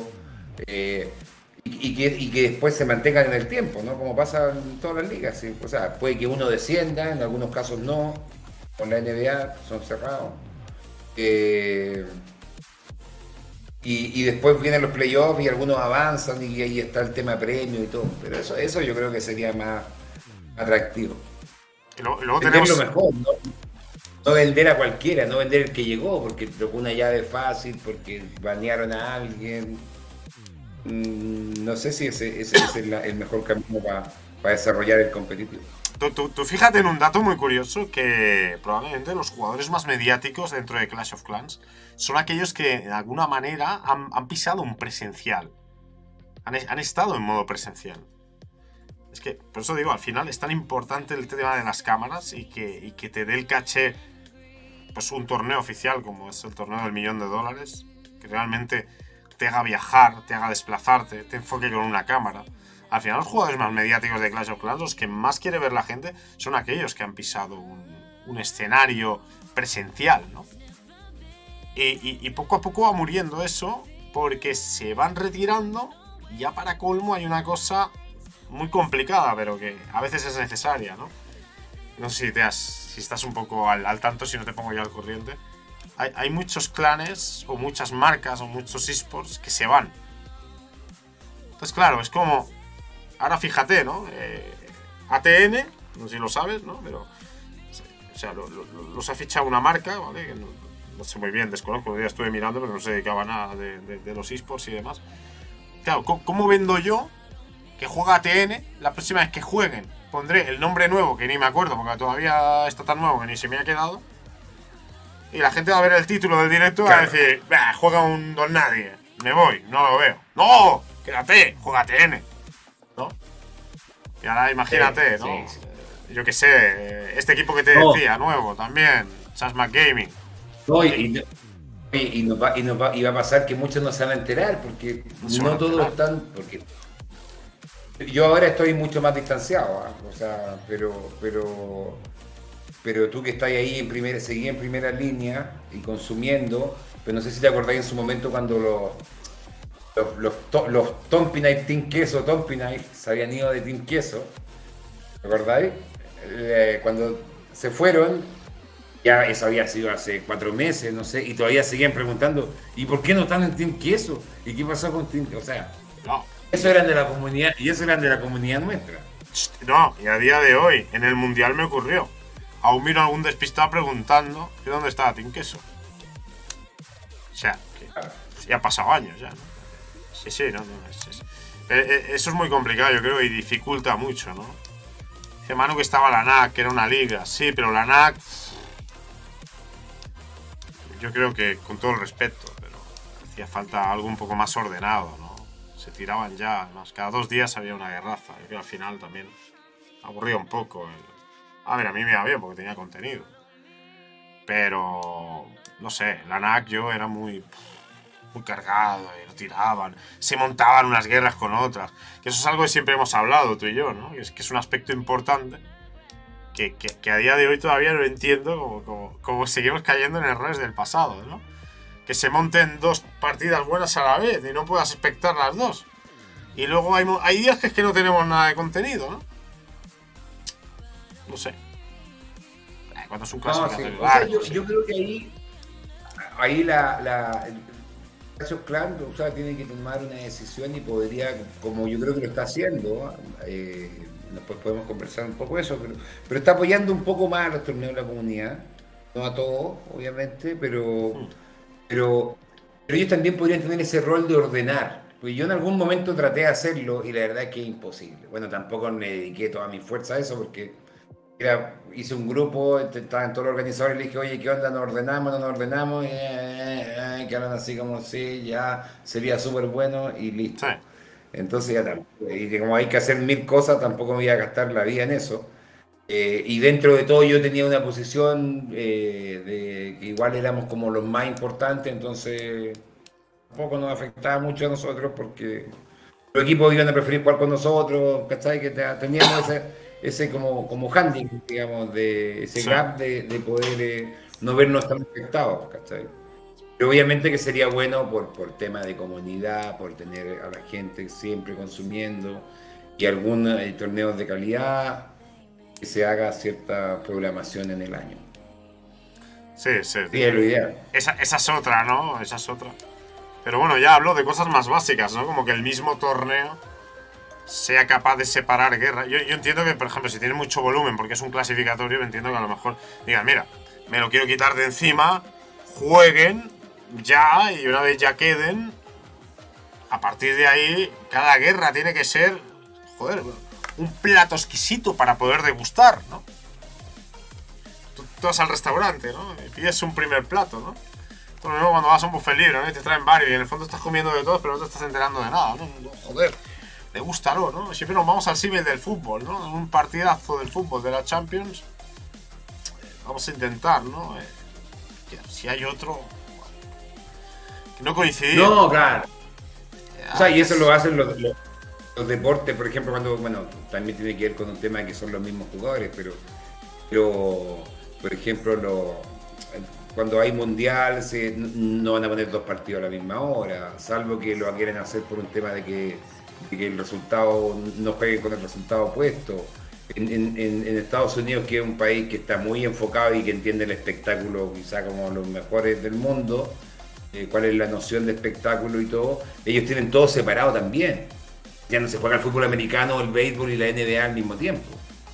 y que después se mantengan en el tiempo, ¿no? Como pasa en todas las ligas. ¿Sí? O sea, puede que uno descienda, en algunos casos no, con la NBA son cerrados. Y después vienen los playoffs y algunos avanzan y ahí está el tema premio y todo. Pero eso yo creo que sería más atractivo. Y luego Vender tenemos... lo mejor, ¿no? No vender a cualquiera, no vender el que llegó, porque tocó una llave fácil, porque banearon a alguien. No sé si ese es el mejor camino para desarrollar el competitivo. Tú fíjate en un dato muy curioso, que probablemente los jugadores más mediáticos dentro de Clash of Clans son aquellos que de alguna manera han pisado un presencial. Han estado en modo presencial. Es que, por eso digo, al final es tan importante el tema de las cámaras y que te dé el caché, pues un torneo oficial como es el torneo del $1.000.000, que realmente te haga viajar, te haga desplazarte, te enfoque con una cámara. Al final los jugadores más mediáticos de Clash of Clans, los que más quiere ver la gente, son aquellos que han pisado un escenario presencial, ¿no? Y poco a poco va muriendo eso, porque se van retirando y ya para colmo hay una cosa muy complicada, pero que a veces es necesaria, ¿no? No sé si estás un poco al tanto, si no te pongo ya al corriente. Hay muchos clanes, o muchas marcas, o muchos esports que se van. Entonces, claro, es como... Ahora fíjate, ¿no? ATN, no sé si lo sabes, ¿no? Pero... O sea, los ha fichado una marca, ¿vale? Que no sé muy bien, desconozco, ya estuve mirando, pero no se dedicaba a nada de los esports y demás. Claro, ¿cómo vendo yo que juega ATN la próxima vez que jueguen? Pondré el nombre nuevo, que ni me acuerdo, porque todavía está tan nuevo que ni se me ha quedado. Y la gente va a ver el título del directo y va a decir, bah, juega un don nadie, me voy, no lo veo. ¡No! Quédate, juega ATN, ¿no? Y ahora imagínate, ¿no? Sí. Yo qué sé, este equipo que te decía, nuevo también, Chasmac Gaming. No, y va a pasar que muchos no se van a enterar, porque no todos están... Porque yo ahora estoy mucho más distanciado, ¿eh? O sea, pero tú que estás ahí seguí en primera línea y consumiendo, pero no sé si te acordáis en su momento cuando los Tompinite Team Queso, Tompinite, se habían ido de Team Queso, ¿te acordáis? Cuando se fueron, ya eso había sido hace 4 meses, no sé, y todavía seguían preguntando, ¿y por qué no están en Team Queso? ¿Y qué pasó con Team Queso? O sea, No. eso eran de la comunidad, y eso eran de la comunidad nuestra. No, y a día de hoy, en el Mundial me ocurrió. Aún miro a algún despistado preguntando que dónde estaba Team Queso. O sea, que ya ha pasado años ya, ¿no? Sí, no. Eso es muy complicado, yo creo, y dificulta mucho, ¿no? Dice Manu que estaba la NAC, que era una liga. Sí, pero la NAC... Yo creo que, con todo el respeto, pero hacía falta algo un poco más ordenado, ¿no? Se tiraban ya, además, cada 2 días había una guerraza. Yo creo que al final también aburría un poco. A ver, a mí me iba bien porque tenía contenido. Pero, no sé, la NAC yo era muy cargado y lo tiraban. Se montaban unas guerras con otras. Que eso es algo que siempre hemos hablado tú y yo, ¿no? Que es un aspecto importante que a día de hoy todavía no entiendo como seguimos cayendo en errores del pasado, ¿no? Que se monten 2 partidas buenas a la vez y no puedas espectar las 2. Y luego hay días que es que no tenemos nada de contenido, ¿no? No sé. Cuando es un caso No, sí. O sea, yo creo que ahí el Clash of Clans, o sea, tiene que tomar una decisión y podría, como yo creo que lo está haciendo, después podemos conversar un poco de eso, pero está apoyando un poco más a los torneos de la comunidad, no a todos, obviamente, pero ellos también podrían tener ese rol de ordenar. Pues yo en algún momento traté de hacerlo y la verdad es que es imposible. Bueno, tampoco me dediqué toda mi fuerza a eso porque hice un grupo, estaban todos los organizadores y le dije, oye, ¿qué onda? ¿Nos ordenamos? ¿No nos ordenamos? Que hablan así como, sí, ya sería súper bueno y listo. Sí. Entonces ya tampoco, y que como hay que hacer mil cosas, tampoco me voy a gastar la vida en eso. Y dentro de todo yo tenía una posición de que igual éramos como los más importantes, entonces tampoco nos afectaba mucho a nosotros porque los equipos iban a preferir jugar con nosotros, ¿cachai? Que teníamos ese como handicap, digamos, de ese Sí. gap de poder no vernos tan afectados, ¿cachai? Pero obviamente que sería bueno por tema de comunidad, por tener a la gente siempre consumiendo y algunos torneos de calidad, que se haga cierta programación en el año. Sí, sí. Sí, es lo ideal. Esa es otra, ¿no? Esa es otra. Pero bueno, ya hablo de cosas más básicas, ¿no? Como que el mismo torneo sea capaz de separar guerra. Yo entiendo que, por ejemplo, si tiene mucho volumen, porque es un clasificatorio, entiendo que a lo mejor digan, mira, me lo quiero quitar de encima, jueguen ya, y una vez ya queden, a partir de ahí, cada guerra tiene que ser, joder, un plato exquisito para poder degustar, ¿no? Tú vas al restaurante, ¿no? Y pides un primer plato, ¿no? Lo mismo cuando vas a un buffet libre, ¿no? Y te traen varios y en el fondo estás comiendo de todo, pero no te estás enterando de nada, ¿no? Joder, degústalo, ¿no? Siempre nos vamos al símil del fútbol, ¿no? En un partidazo del fútbol de la Champions, vamos a intentar, ¿no? Que si hay otro que no coincidir. No, claro. O sea, y eso lo hacen los deportes, por ejemplo, cuando, bueno, también tiene que ver con un tema de que son los mismos jugadores, pero por ejemplo, cuando hay mundial no van a poner dos partidos a la misma hora, salvo que lo quieren hacer por un tema de que el resultado no juegue con el resultado opuesto. En Estados Unidos, que es un país que está muy enfocado y que entiende el espectáculo quizá como los mejores del mundo, cuál es la noción de espectáculo y todo, ellos tienen todo separado también. Ya no se juega el fútbol americano, el béisbol y la NBA al mismo tiempo.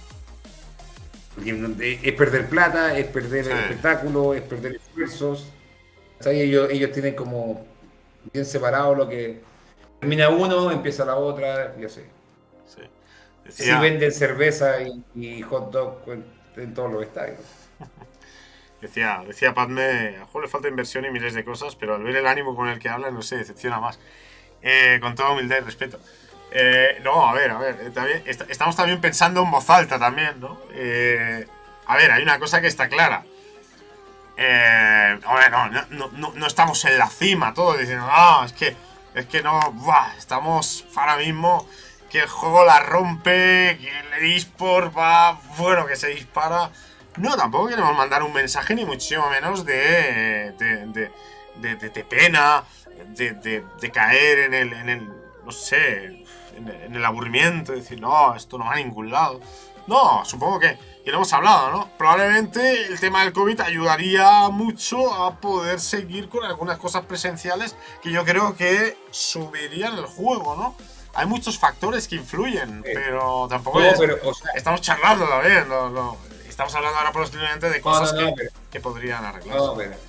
Porque es perder plata, es perder el espectáculo, es perder esfuerzos. O sea, ellos tienen como bien separado lo que termina uno, empieza la otra, y así. Sí. Si Decía, venden cerveza y hot dog en todos los estadios. decía Padme, a juego le falta inversión y miles de cosas, pero al ver el ánimo con el que habla, no se decepciona más. Con toda humildad y respeto. No, a ver, también, estamos también pensando en voz alta también, ¿no? A ver, hay una cosa que está clara. Hombre, no estamos en la cima todos diciendo, es que no, buah, estamos ahora mismo que el juego la rompe, que el eSport va, bueno, que se dispara. No, tampoco queremos mandar un mensaje ni muchísimo menos de pena, de caer en el no sé, en el aburrimiento, de decir, no, esto no va a ningún lado. No, supongo que, y lo hemos hablado, ¿no? Probablemente el tema del COVID ayudaría mucho a poder seguir con algunas cosas presenciales que yo creo que subirían el juego, ¿no? Hay muchos factores que influyen, pero tampoco No, es, pero, o sea, estamos charlando también, estamos hablando ahora posiblemente de cosas pero- que podrían arreglarse. no, pero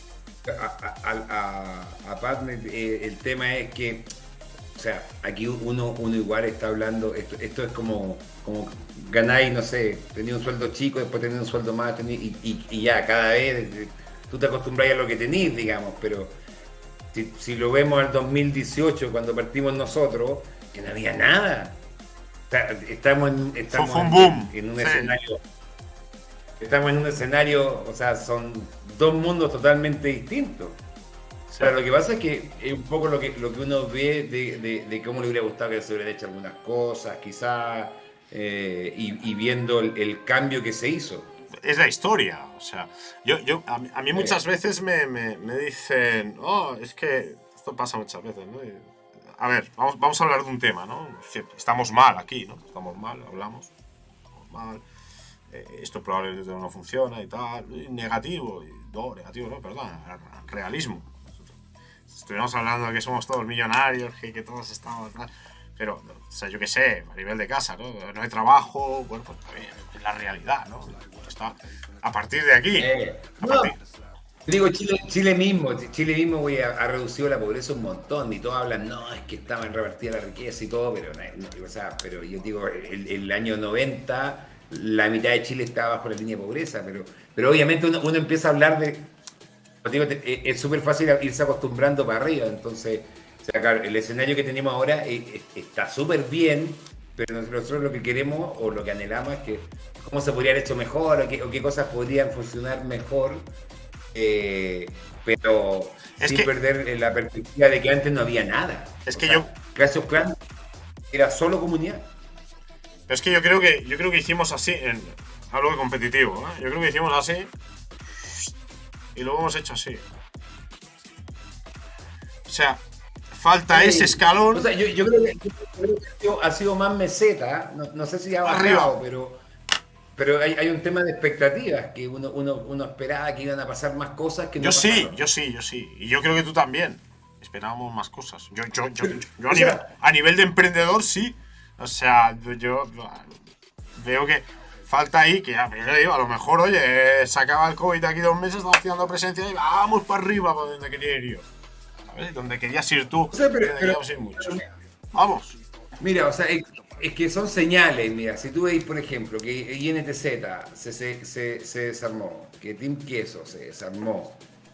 aparte el tema es que, o sea, aquí uno igual está hablando, esto es como ganáis, no sé, tenéis un sueldo chico, después tenéis un sueldo más, y ya, cada vez tú te acostumbras a lo que tenéis, digamos, pero si lo vemos al 2018, cuando partimos nosotros, que no había nada. O sea, estamos Fue un boom. en un Sí. escenario. Estamos en un escenario, o sea, son dos mundos totalmente distintos. Sí. Pero lo que pasa es que es un poco lo que uno ve de cómo le hubiera gustado que se hubieran hecho algunas cosas, quizás, y viendo el cambio que se hizo. Es la historia, o sea, a mí muchas veces me dicen, oh, es que esto pasa muchas veces, ¿no? A ver, vamos a hablar de un tema, ¿no? Estamos mal aquí, ¿no? Estamos mal, hablamos, estamos mal, esto probablemente no funciona y tal, y negativo, negativo no, perdón, realismo. Estuvimos hablando de que somos todos millonarios, que todos estamos tal. Pero, o sea, yo qué sé, a nivel de casa, ¿no? No hay trabajo, bueno, pues es la realidad, ¿no? Está a partir de aquí. A No, partir- digo, Chile mismo güey, ha reducido la pobreza un montón, y todos hablan, no, es que estaba en revertida la riqueza y todo, pero, o sea, pero yo digo, el año 90, la mitad de Chile estaba bajo la línea de pobreza, pero obviamente uno empieza a hablar de, digo, es súper fácil irse acostumbrando para arriba, entonces O sea, claro, el escenario que tenemos ahora está súper bien, pero nosotros lo que queremos o lo que anhelamos es que cómo se podría haber hecho mejor o qué cosas podrían funcionar mejor, pero Es sin que- perder la perspectiva de que antes no había nada. Es O que sea, yo- Clash of Clans era solo comunidad. Pero es que yo creo que hicimos así, hablo de competitivo, ¿eh? Yo creo que hicimos así y luego hemos hecho así. O sea, falta ese escalón. O sea, yo creo que ha sido más meseta, no sé si ha bajado, Arriba. pero hay un tema de expectativas, que uno esperaba que iban a pasar más cosas que no Yo sí, pasaron. yo sí, yo sí. Y yo creo que tú también. Esperábamos más cosas. Yo O sea- a nivel de emprendedor sí. O sea, yo veo que falta ahí, que ya yo digo, a lo mejor, oye, se acaba el COVID de aquí 2 meses, estamos haciendo presencia y vamos para arriba, para donde quería ir yo. ¿Sabes? Donde querías ir tú. O sea, pero- donde queríamos ir muchos. Vamos. Mira, o sea, es que son señales, mira, si tú veis, por ejemplo, que INTZ se desarmó, que Team Queso se desarmó,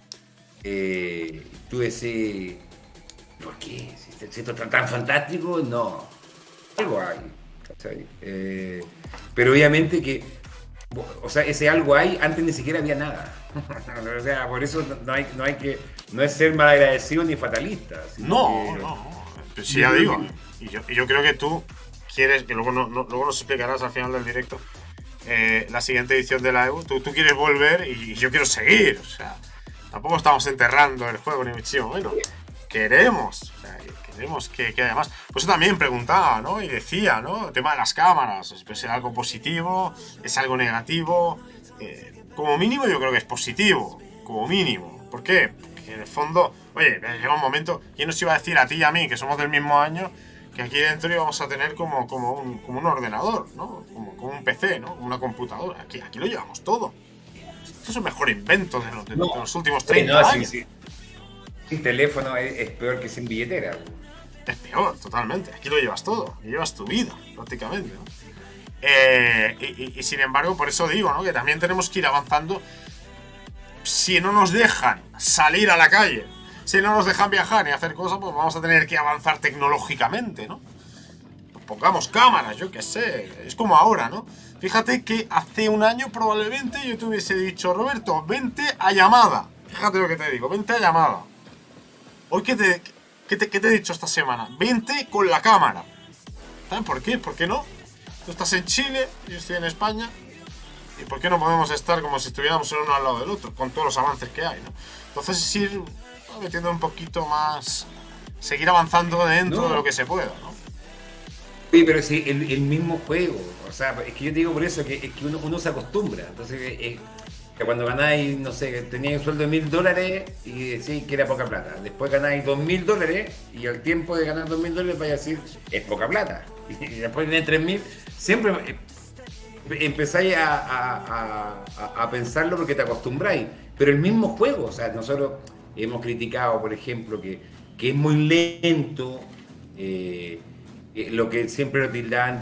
tú decís, ¿por qué? Si esto es tan fantástico, no. Algo hay, ¿cachai? Pero obviamente que, o sea, ese algo hay, antes ni siquiera había nada. O sea, por eso no es ser malagradecido ni fatalista. Sino No, que- no. Pues sí, ya digo. Y yo creo que tú quieres, que luego, luego nos explicarás al final del directo, la siguiente edición de la Evo. Tú quieres volver y yo quiero seguir. O sea, tampoco estamos enterrando el juego ni muchísimo menos. Queremos. O sea, queremos que haya más. Pues yo también preguntaba, ¿no? Y decía, ¿no? El tema de las cámaras. ¿Es algo positivo? ¿Es algo negativo? Como mínimo yo creo que es positivo. Como mínimo. ¿Por qué? Porque en el fondo, oye, llega un momento, ¿quién nos iba a decir a ti y a mí, que somos del mismo año, que aquí dentro íbamos a tener como un ordenador, ¿no? Como un PC, ¿no? Como una computadora. Aquí lo llevamos todo. Esto es el mejor invento de los últimos 30 no, años. sí. Sin teléfono es peor que sin billetera. Es peor, totalmente. Aquí lo llevas todo. Y llevas tu vida, prácticamente, ¿no? Y sin embargo, por eso digo, ¿no? Que también tenemos que ir avanzando. Si no nos dejan salir a la calle, si no nos dejan viajar y hacer cosas, pues vamos a tener que avanzar tecnológicamente, ¿no? Pues pongamos cámaras, yo qué sé. Es como ahora, ¿no? Fíjate que hace un año probablemente yo te hubiese dicho, Roberto, vente a llamada. Fíjate lo que te digo, vente a llamada. Hoy, ¿qué te he dicho esta semana? Vente con la cámara. ¿Saben por qué? ¿Por qué no? Tú estás en Chile, yo estoy en España. ¿Y por qué no podemos estar como si estuviéramos el uno al lado del otro? Con todos los avances que hay, ¿no? Entonces es ir metiendo un poquito más... Seguir avanzando dentro de lo que se pueda, ¿no? Sí, pero sí, el mismo juego. O sea, es que yo te digo por eso, es que uno se acostumbra. Entonces, que cuando ganáis, no sé, teníais un sueldo de $1000 y decís que era poca plata. Después ganáis $2000 y al tiempo de ganar $2000 vais a decir, es poca plata. Y después de 3000, siempre empezáis a pensarlo porque te acostumbráis. Pero el mismo juego, o sea, nosotros hemos criticado, por ejemplo, que es muy lento. Lo que siempre lo tildaban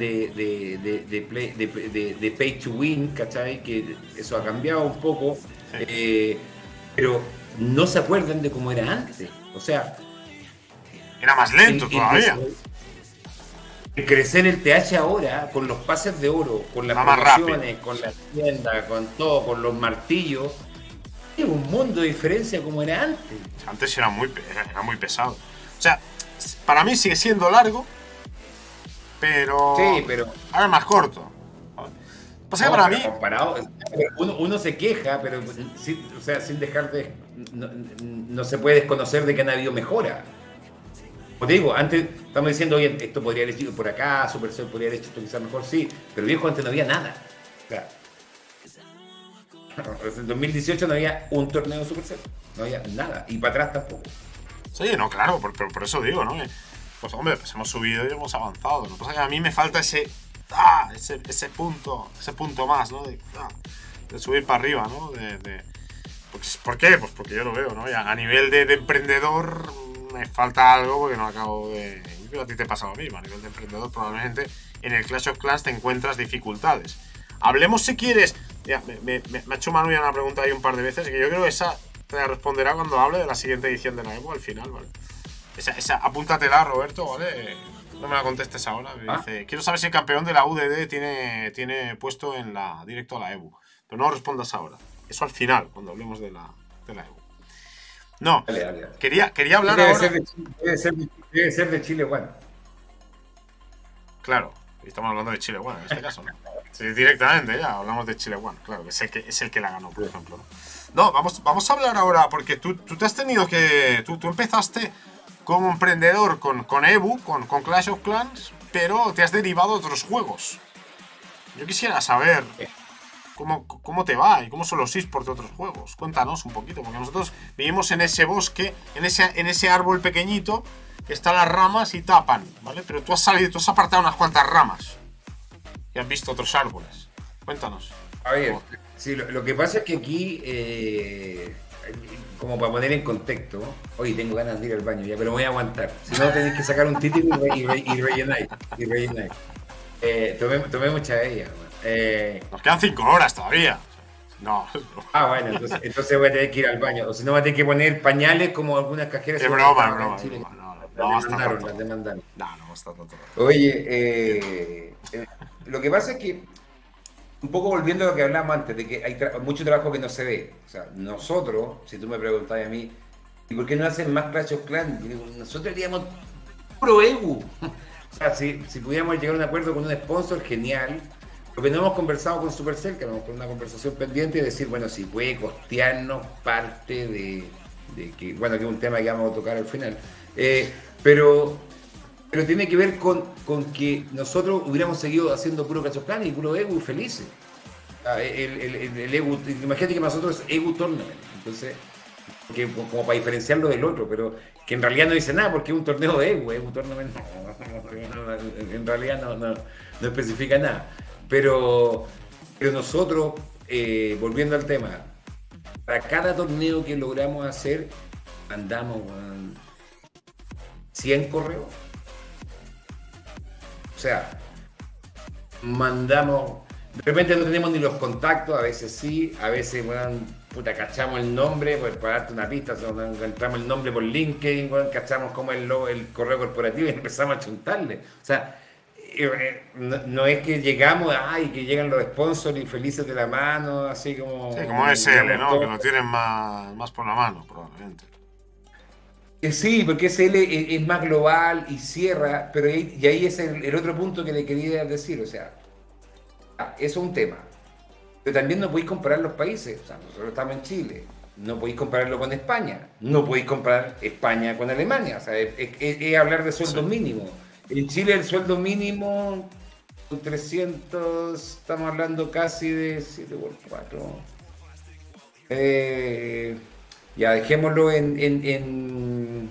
de pay to win, ¿cachai? Que eso ha cambiado un poco, pero no se acuerdan de cómo era antes. O sea, Era más lento todavía. El crecer el TH ahora, con los pases de oro, con las Va más promociones, con la tienda, con todo, con los martillos, es un mundo de diferencia como era antes. Antes era muy pesado. O sea, para mí sigue siendo largo, pero... Sí, pero... Ahora es más corto. Pasa que No, para pero mí... comparado, uno se queja, pero o sea, sin dejar de... No se puede desconocer de que han habido mejora. Como te digo, antes estamos diciendo, oye, esto podría haber hecho por acá, Supercell podría haber hecho esto quizás mejor, sí, pero viejo, antes no había nada. O sea, en 2018 no había un torneo de Supercell, no había nada, y para atrás tampoco. Sí, no, claro, por eso digo, ¿no? Pues hombre, pues hemos subido y hemos avanzado. Lo que pasa es que a mí me falta ese punto más, ¿no? De subir para arriba, ¿no? ¿Por qué? Pues porque yo lo veo, ¿no? Y a nivel de emprendedor me falta algo porque no acabo de... Yo creo que a ti te pasa lo mismo. A nivel de emprendedor probablemente en el Clash of Clans te encuentras dificultades. Hablemos si quieres... Ya, me ha hecho Manu ya una pregunta ahí un par de veces que yo creo que esa te la responderá cuando hable de la siguiente edición de la Evo al final, ¿vale? Apúntatela, Roberto, ¿vale? No me la contestes ahora. Me dice, quiero saber si el campeón de la UDD tiene puesto en la directo a la EVU. Pero no respondas ahora. Eso al final, cuando hablemos de la EVU. No, Dale. quería hablar ahora. Debe ser de Chile, bueno. Claro, estamos hablando de Chile One en este caso, ¿no? Sí, directamente, ya hablamos de Chile One, claro, que es el que la ganó, por ejemplo. No, vamos a hablar ahora, porque tú te has tenido que. Tú empezaste como emprendedor con EVU, con Clash of Clans, pero te has derivado a otros juegos. Yo quisiera saber cómo te va y cómo son los esports de otros juegos. Cuéntanos un poquito, porque nosotros vivimos en ese bosque, en ese árbol pequeñito, que están las ramas y tapan, ¿vale? Pero tú has apartado unas cuantas ramas y has visto otros árboles. Cuéntanos. A ver, sí, lo que pasa es que aquí, como para poner en contexto, hoy tengo ganas de ir al baño ya, pero me voy a aguantar. Si no, tenéis que sacar un título y rellenáis. Tomé mucha de ellas. Nos quedan 5 horas todavía. No. Bueno, entonces voy a tener que ir al baño. O si no, voy a tener que poner pañales como algunas cajeras. Es broma. Las demandaron. No está tanto. Oye, lo que pasa es que, un poco volviendo a lo que hablábamos antes, de que hay mucho trabajo que no se ve. O sea, nosotros, si tú me preguntabas a mí, ¿y por qué no hacen más Clash of Clans? Nosotros haríamos puro EVU. O sea, si pudiéramos llegar a un acuerdo con un sponsor, genial. Lo que no hemos conversado con Supercell, que vamos con una conversación pendiente, y decir, bueno, si puede costearnos parte de que, bueno, que es un tema que vamos a tocar al final. Pero tiene que ver con que nosotros hubiéramos seguido haciendo puro Clash of Clans y puro EVU felices. El EVU, imagínate que nosotros es EVU Tournament, entonces, como para diferenciarlo del otro, pero que en realidad no dice nada porque es un torneo de EVU Tournament en realidad no especifica nada. Pero nosotros, volviendo al tema, para cada torneo que logramos hacer, mandamos 100 correos. O sea, mandamos. De repente no tenemos ni los contactos, a veces sí, a veces, cachamos el nombre, pues para darte una pista, encontramos el nombre por LinkedIn, cachamos como el correo corporativo y empezamos a chuntarle. O sea, no es que llegamos, que llegan los sponsors y felices de la mano, así como. Sí, como SL, ¿no? Que lo tienen más por la mano, probablemente. Sí, porque SL es más global y cierra, pero ahí es el otro punto que le quería decir, o sea, eso es un tema. Pero también no podéis comparar los países, o sea, nosotros estamos en Chile, no podéis compararlo con España, no podéis comparar España con Alemania, o sea, es hablar de sueldos mínimos. En Chile el sueldo mínimo, 300, estamos hablando casi de 7 por 4. Ya, dejémoslo en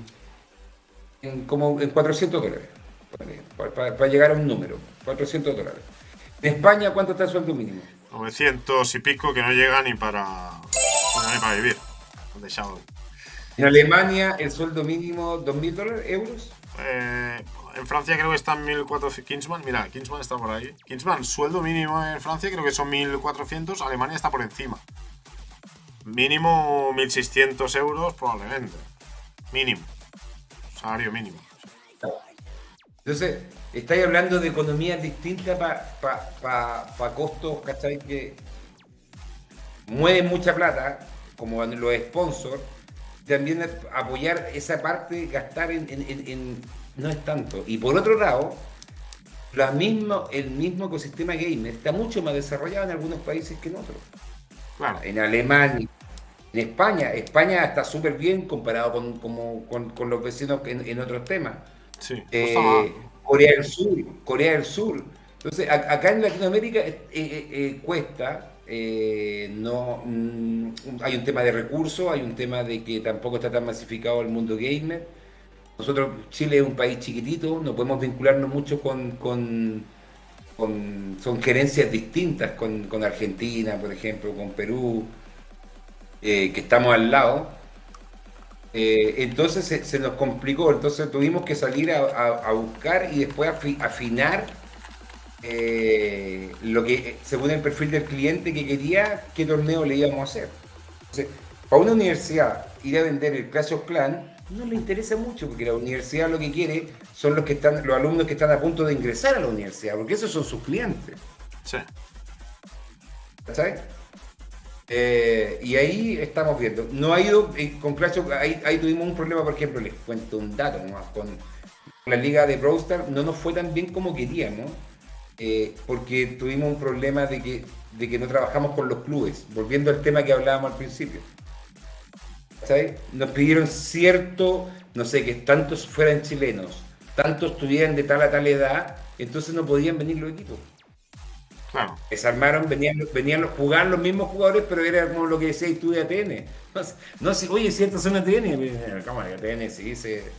$400, para llegar a un número, $400. En España, ¿cuánto está el sueldo mínimo? 900 y pico, que no llega ni para vivir. En Alemania, el sueldo mínimo, $2.000, euros. En Francia creo que está en 1.400. Kingsman, mira, Kingsman está por ahí. Kingsman, sueldo mínimo en Francia creo que son 1.400, Alemania está por encima. Mínimo 1.600 euros probablemente. Mínimo. Salario mínimo. Entonces, estáis hablando de economías distintas para costos, ¿cachai? Que mueven mucha plata, como los sponsors. También apoyar esa parte, gastar no es tanto. Y por otro lado, el mismo ecosistema gamer está mucho más desarrollado en algunos países que en otros. Claro. En Alemania, en España está súper bien comparado con los vecinos en otros temas. Sí, Corea del Sur. Entonces, acá en Latinoamérica cuesta. Hay un tema de recursos, hay un tema de que tampoco está tan masificado el mundo gamer. Nosotros, Chile es un país chiquitito, no podemos vincularnos mucho son gerencias distintas con Argentina, por ejemplo, con Perú, que estamos al lado. Entonces se nos complicó, entonces tuvimos que salir a buscar y después afinar lo que, según el perfil del cliente que quería, qué torneo le íbamos a hacer. Entonces, para una universidad ir a vender el Clash of Clans no le interesa mucho, porque la universidad lo que quiere son los alumnos que están a punto de ingresar a la universidad, porque esos son sus clientes. Sí. ¿Sabes? Y ahí estamos viendo. No ha ido con Clash of Clans, ahí tuvimos un problema, por ejemplo, les cuento un dato nomás, con la liga de Brawl Stars no nos fue tan bien como queríamos, porque tuvimos un problema de que no trabajamos con los clubes, volviendo al tema que hablábamos al principio. ¿Sabes? Nos pidieron cierto, no sé, que tantos fueran chilenos, tantos tuvieran de tal a tal edad, entonces no podían venir los equipos. Claro. Desarmaron, venían jugar los mismos jugadores, pero era como lo que decías tú de ATN. No sé, oye, ciertas son ATN. ¿Cómo ATN? Sí,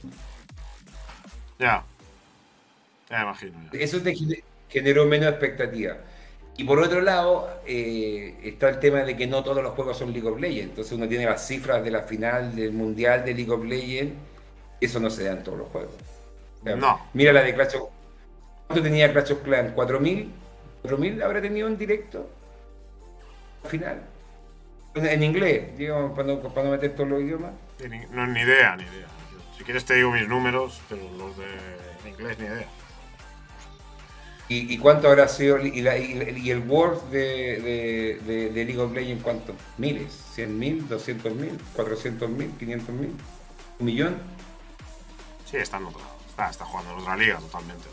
Ya me imagino. Ya. Eso te generó menos expectativa. Y por otro lado, está el tema de que no todos los juegos son League of Legends. Entonces uno tiene las cifras de la final del Mundial de League of Legends. Eso no se da en todos los juegos. O sea, No. mira la de Clash of... ¿Cuánto tenía Clash of Clans? ¿4.000? ¿4.000 habrá tenido en directo? Al final. En inglés, digamos, para no meter todos los idiomas. No, ni idea. Si quieres te digo mis números, pero los de en inglés ni idea. ¿Y cuánto habrá sido? ¿Y el World de League of Legends cuánto? ¿Miles? ¿100.000? ¿200.000? ¿400.000? ¿500.000? ¿1 millón? Sí, está en otra. Está jugando en otra liga totalmente.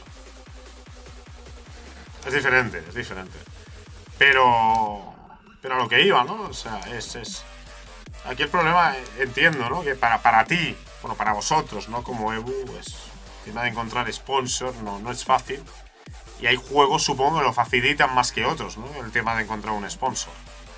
Es diferente. Pero a lo que iba, ¿no? O sea, es aquí el problema, entiendo, ¿no? Que para ti, bueno, para vosotros, ¿no? Como Ebu, pues, el tema de encontrar sponsor no es fácil. Y hay juegos, supongo, que lo facilitan más que otros, ¿no? El tema de encontrar un sponsor.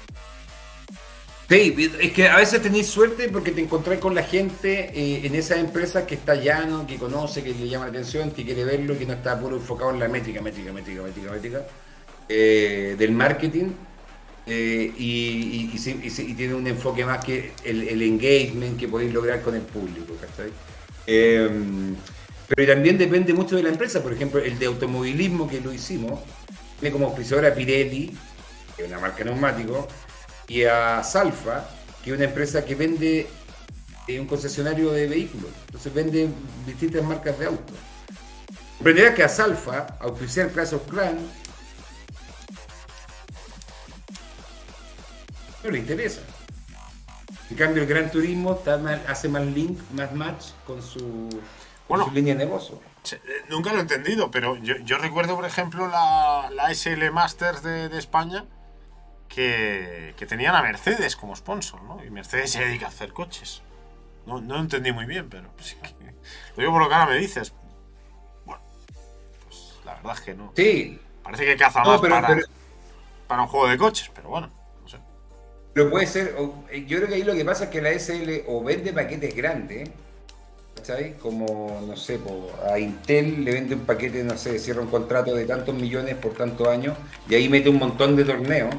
Sí, es que a veces tenéis suerte porque te encontrás con la gente en esas empresas que está llano, que conoce, que le llama la atención, que quiere verlo, que no está puro enfocado en la métrica del marketing. Y tiene un enfoque más que el engagement que podéis lograr con el público, ¿cachai? Pero también depende mucho de la empresa. Por ejemplo, el de automovilismo que lo hicimos tiene como auspiciadora a Pirelli, que es una marca de neumáticos, y a Salfa, que es una empresa que vende un concesionario de vehículos. Entonces vende distintas marcas de autos. Comprenderás que a Salfa, auspiciar Clash of Clans, no le interesa. En cambio, el Gran Turismo hace más link, más match con su línea de negocio. Nunca lo he entendido, pero yo recuerdo, por ejemplo, la SL Masters de España, que tenían a Mercedes como sponsor, ¿no? Y Mercedes se dedica a hacer coches. No lo entendí muy bien, pero sí que, lo digo por lo que ahora me dices. Bueno, pues la verdad es que no. Sí. Parece que caza más para un juego de coches, pero bueno, no sé. Pero puede ser, yo creo que ahí lo que pasa es que la SL o vende paquetes grandes, ¿sabes? Como, no sé, a Intel le vende un paquete, no sé, cierra un contrato de tantos millones por tantos años y ahí mete un montón de torneos.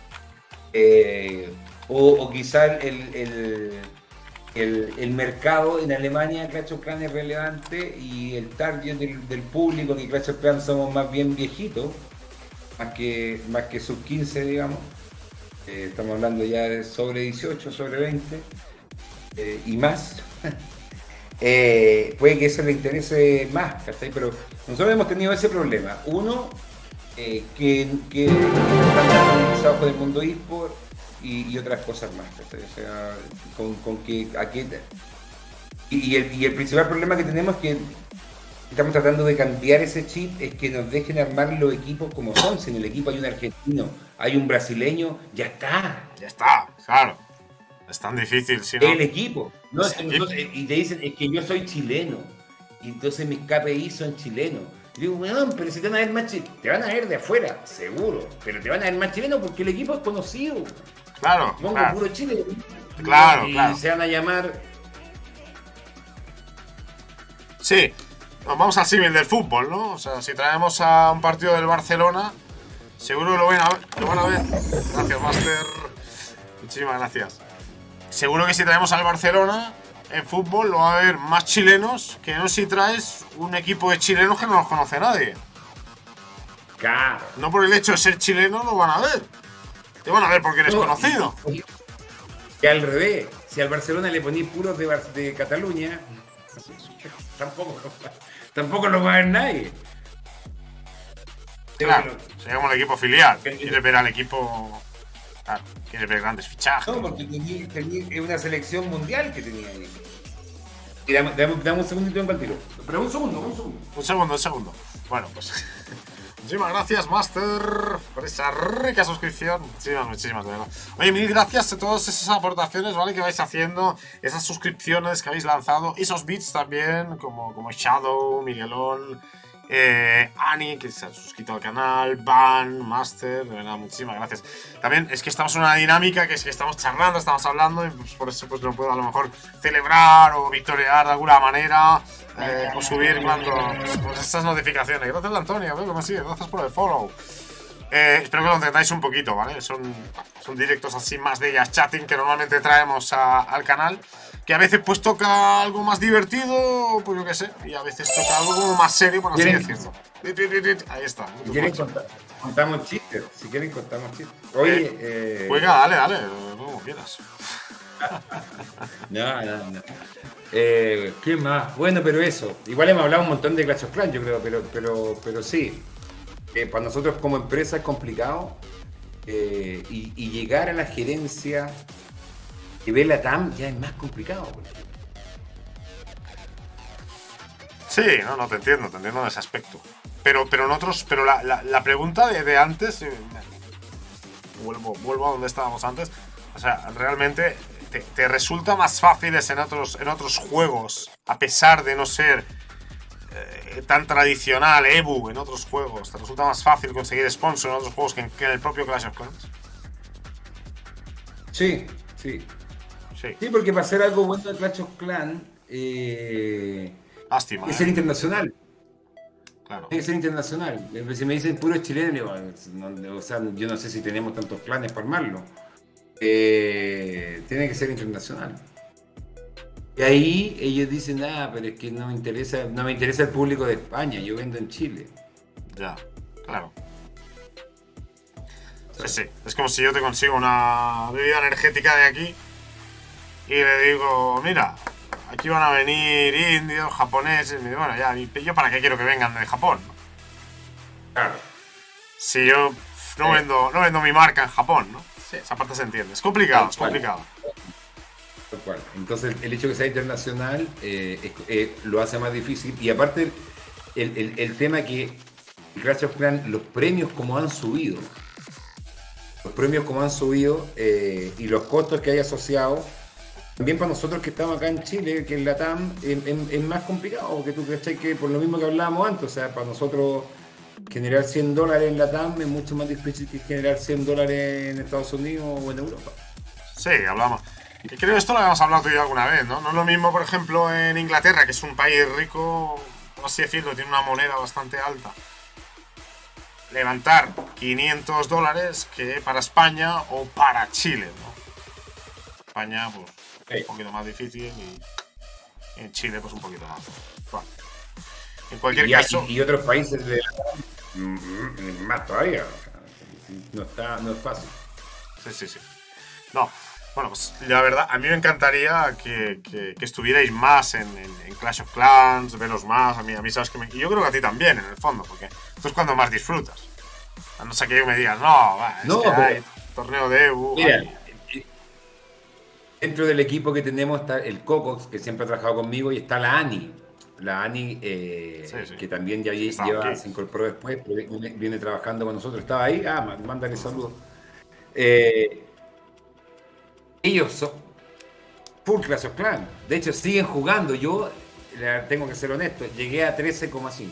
O quizás el mercado en Alemania, Clash of Clans es relevante y el target del público, que Clash of Clans somos más bien viejitos, más que sub 15, digamos. Estamos hablando ya de sobre 18, sobre 20 y más. Puede que eso le interese más, ¿cachai? Pero nosotros hemos tenido ese problema. Uno, que están organizados con el mundo eSport y otras cosas más, ¿cachai? O sea, con que aquí y el principal problema que tenemos es que estamos tratando de cambiar ese chip, es que nos dejen armar los equipos como son. Si en el equipo hay un argentino, hay un brasileño, ya está, claro. Es tan difícil, si no. el equipo, ¿no? Y te dicen, es que yo soy chileno, y entonces mis KPI son chilenos. Y digo, weón, pero si te van a ver más chilenos, te van a ver de afuera, seguro, pero te van a ver más chilenos porque el equipo es conocido. Claro, Pongo claro. puro Chile. Claro, y claro. se van a llamar. Sí, nos vamos al símil del fútbol, ¿no? O sea, si traemos a un partido del Barcelona, seguro lo van a ver. Gracias, Master. Muchísimas gracias. Seguro que si traemos al Barcelona en fútbol lo va a ver más chilenos que no si traes un equipo de chilenos que no los conoce nadie. Claro. No por el hecho de ser chileno lo van a ver. Te van a ver porque eres conocido. Que al revés, si al Barcelona le ponís puros de Cataluña, tampoco lo va a ver nadie. Claro, sería como el equipo filial. Quiere ver al equipo. Claro, quiere ver grandes fichajes. No, porque es una selección mundial que tenía ahí. Y dame un segundito en tiro. Pero un segundo. Un segundo. Bueno, pues. Muchísimas gracias, Master, por esa rica suscripción. Muchísimas, de verdad. Oye, mil gracias a todas esas aportaciones, ¿vale? Que vais haciendo, esas suscripciones que habéis lanzado, esos bits también, como Shadow, Miguelón, Ani, que se ha suscrito al canal, Van, Master, de verdad, muchísimas gracias. También es que estamos en una dinámica que es que estamos charlando, estamos hablando, y pues por eso pues no puedo a lo mejor celebrar o victoriar de alguna manera. O subir cuando pues estas notificaciones. Gracias, Antonio, veo que me sigue. Gracias por el follow. Espero que lo entendáis un poquito, ¿vale? Son directos así más de ellas chatting que normalmente traemos al canal. Que a veces pues toca algo más divertido, pues yo qué sé. Y a veces toca algo como más serio, por así decirlo. Ahí está. Si quieren contamos chistes. Si quieren contamos chistes. Oye, juega, dale, como quieras. No. ¿Qué más? Bueno, pero eso. Igual hemos hablado un montón de Clash of Clans, yo creo, pero sí. Para nosotros como empresa es complicado. Y llegar a la gerencia y ver la TAM ya es más complicado. Por ejemplo. Sí, no, te entiendo en ese aspecto. Pero la pregunta de antes, vuelvo a donde estábamos antes. O sea, realmente te resulta más fáciles en otros juegos, a pesar de no ser tan tradicional, Ebu en otros juegos. ¿Te resulta más fácil conseguir sponsor en otros juegos que en el propio Clash of Clans? Sí, porque para hacer algo bueno de Clash of Clans lástima, es ser internacional. Claro. Tiene que ser internacional. Si me dicen puro chileno, o sea, yo no sé si tenemos tantos clanes para armarlo. Tiene que ser internacional. Y ahí ellos dicen, pero es que no me interesa el público de España, yo vendo en Chile. Ya, claro. Sí. Es como si yo te consigo una bebida energética de aquí y le digo, mira, aquí van a venir indios, japoneses. Y bueno, ya, ¿yo para qué quiero que vengan de Japón? Claro. Si yo no vendo mi marca en Japón, ¿no? Sí, esa parte se entiende. Es complicado, es complicado. Tal cual. Entonces, el hecho de que sea internacional lo hace más difícil. Y aparte, el tema que Clash of Clans, los premios como han subido. Y los costos que hay asociados, también para nosotros que estamos acá en Chile, que en la TAM, es más complicado, porque tú crees que por lo mismo que hablábamos antes, o sea, para nosotros generar $100 en la TAM es mucho más difícil que generar $100 en Estados Unidos o en Europa. Sí, hablamos. Y creo que esto lo habíamos hablado tú y yo alguna vez, ¿no? No es lo mismo, por ejemplo, en Inglaterra, que es un país rico, por así decirlo, tiene una moneda bastante alta. Levantar $500 que para España o para Chile, ¿no? España, pues, un poquito más difícil y en Chile, pues, un poquito más. Bueno, en cualquier caso. Y otros países de más todavía. No es fácil. Sí. No, bueno, pues la verdad, a mí me encantaría que estuvierais más en Clash of Clans, veros más. A mí sabes que y yo creo que a ti también, en el fondo, porque esto es cuando más disfrutas. A no ser que me digas, hay torneo de Ebu. Mira, dentro del equipo que tenemos está el Cocox, que siempre ha trabajado conmigo, y está la Ani. La Ani, que también se incorporó después, pero viene trabajando con nosotros. Estaba ahí, mándale saludos. Ellos son full Clash of Clans. De hecho, siguen jugando. Yo, tengo que ser honesto, llegué a 13,5.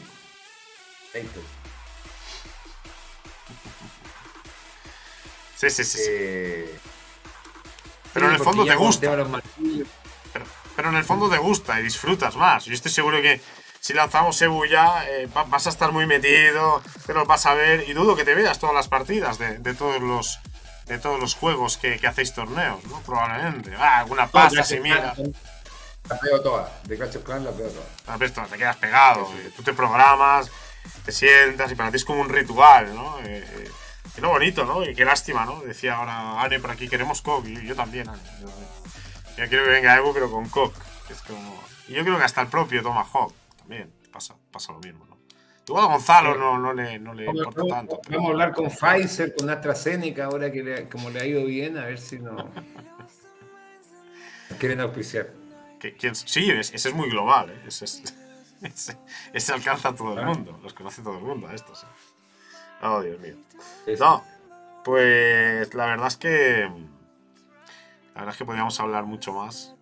Sí. Pero en el fondo te gusta. Pero en el fondo te gusta y disfrutas más. Yo estoy seguro que si lanzamos Ebu ya, vas a estar muy metido, te los vas a ver y dudo que te veas todas las partidas de todos los juegos que hacéis torneos, ¿no? Probablemente. Alguna pasa si mira. Las veo todas. De Clash of Clans las veo todas. Las ves todas, te quedas pegado. Sí. Tú te programas, te sientas y para ti es como un ritual, ¿no? Qué bonito, ¿no? Y qué lástima, ¿no? Decía ahora Anne por aquí, queremos COG, y yo también, Anne. Yo quiero que venga Evo, pero con Cock. Es como... Y yo creo que hasta el propio Tomahawk también pasa lo mismo, ¿no? Igual a Gonzalo no le importa tanto. Pero... Vamos a hablar con Pfizer, con AstraZeneca, ahora que como le ha ido bien, a ver si nos quieren auspiciar. Sí, ese es muy global, ¿eh? Ese alcanza a todo el mundo. Los conoce todo el mundo a estos. ¿Eh? Oh, Dios mío. No, pues la verdad es que podríamos hablar mucho más.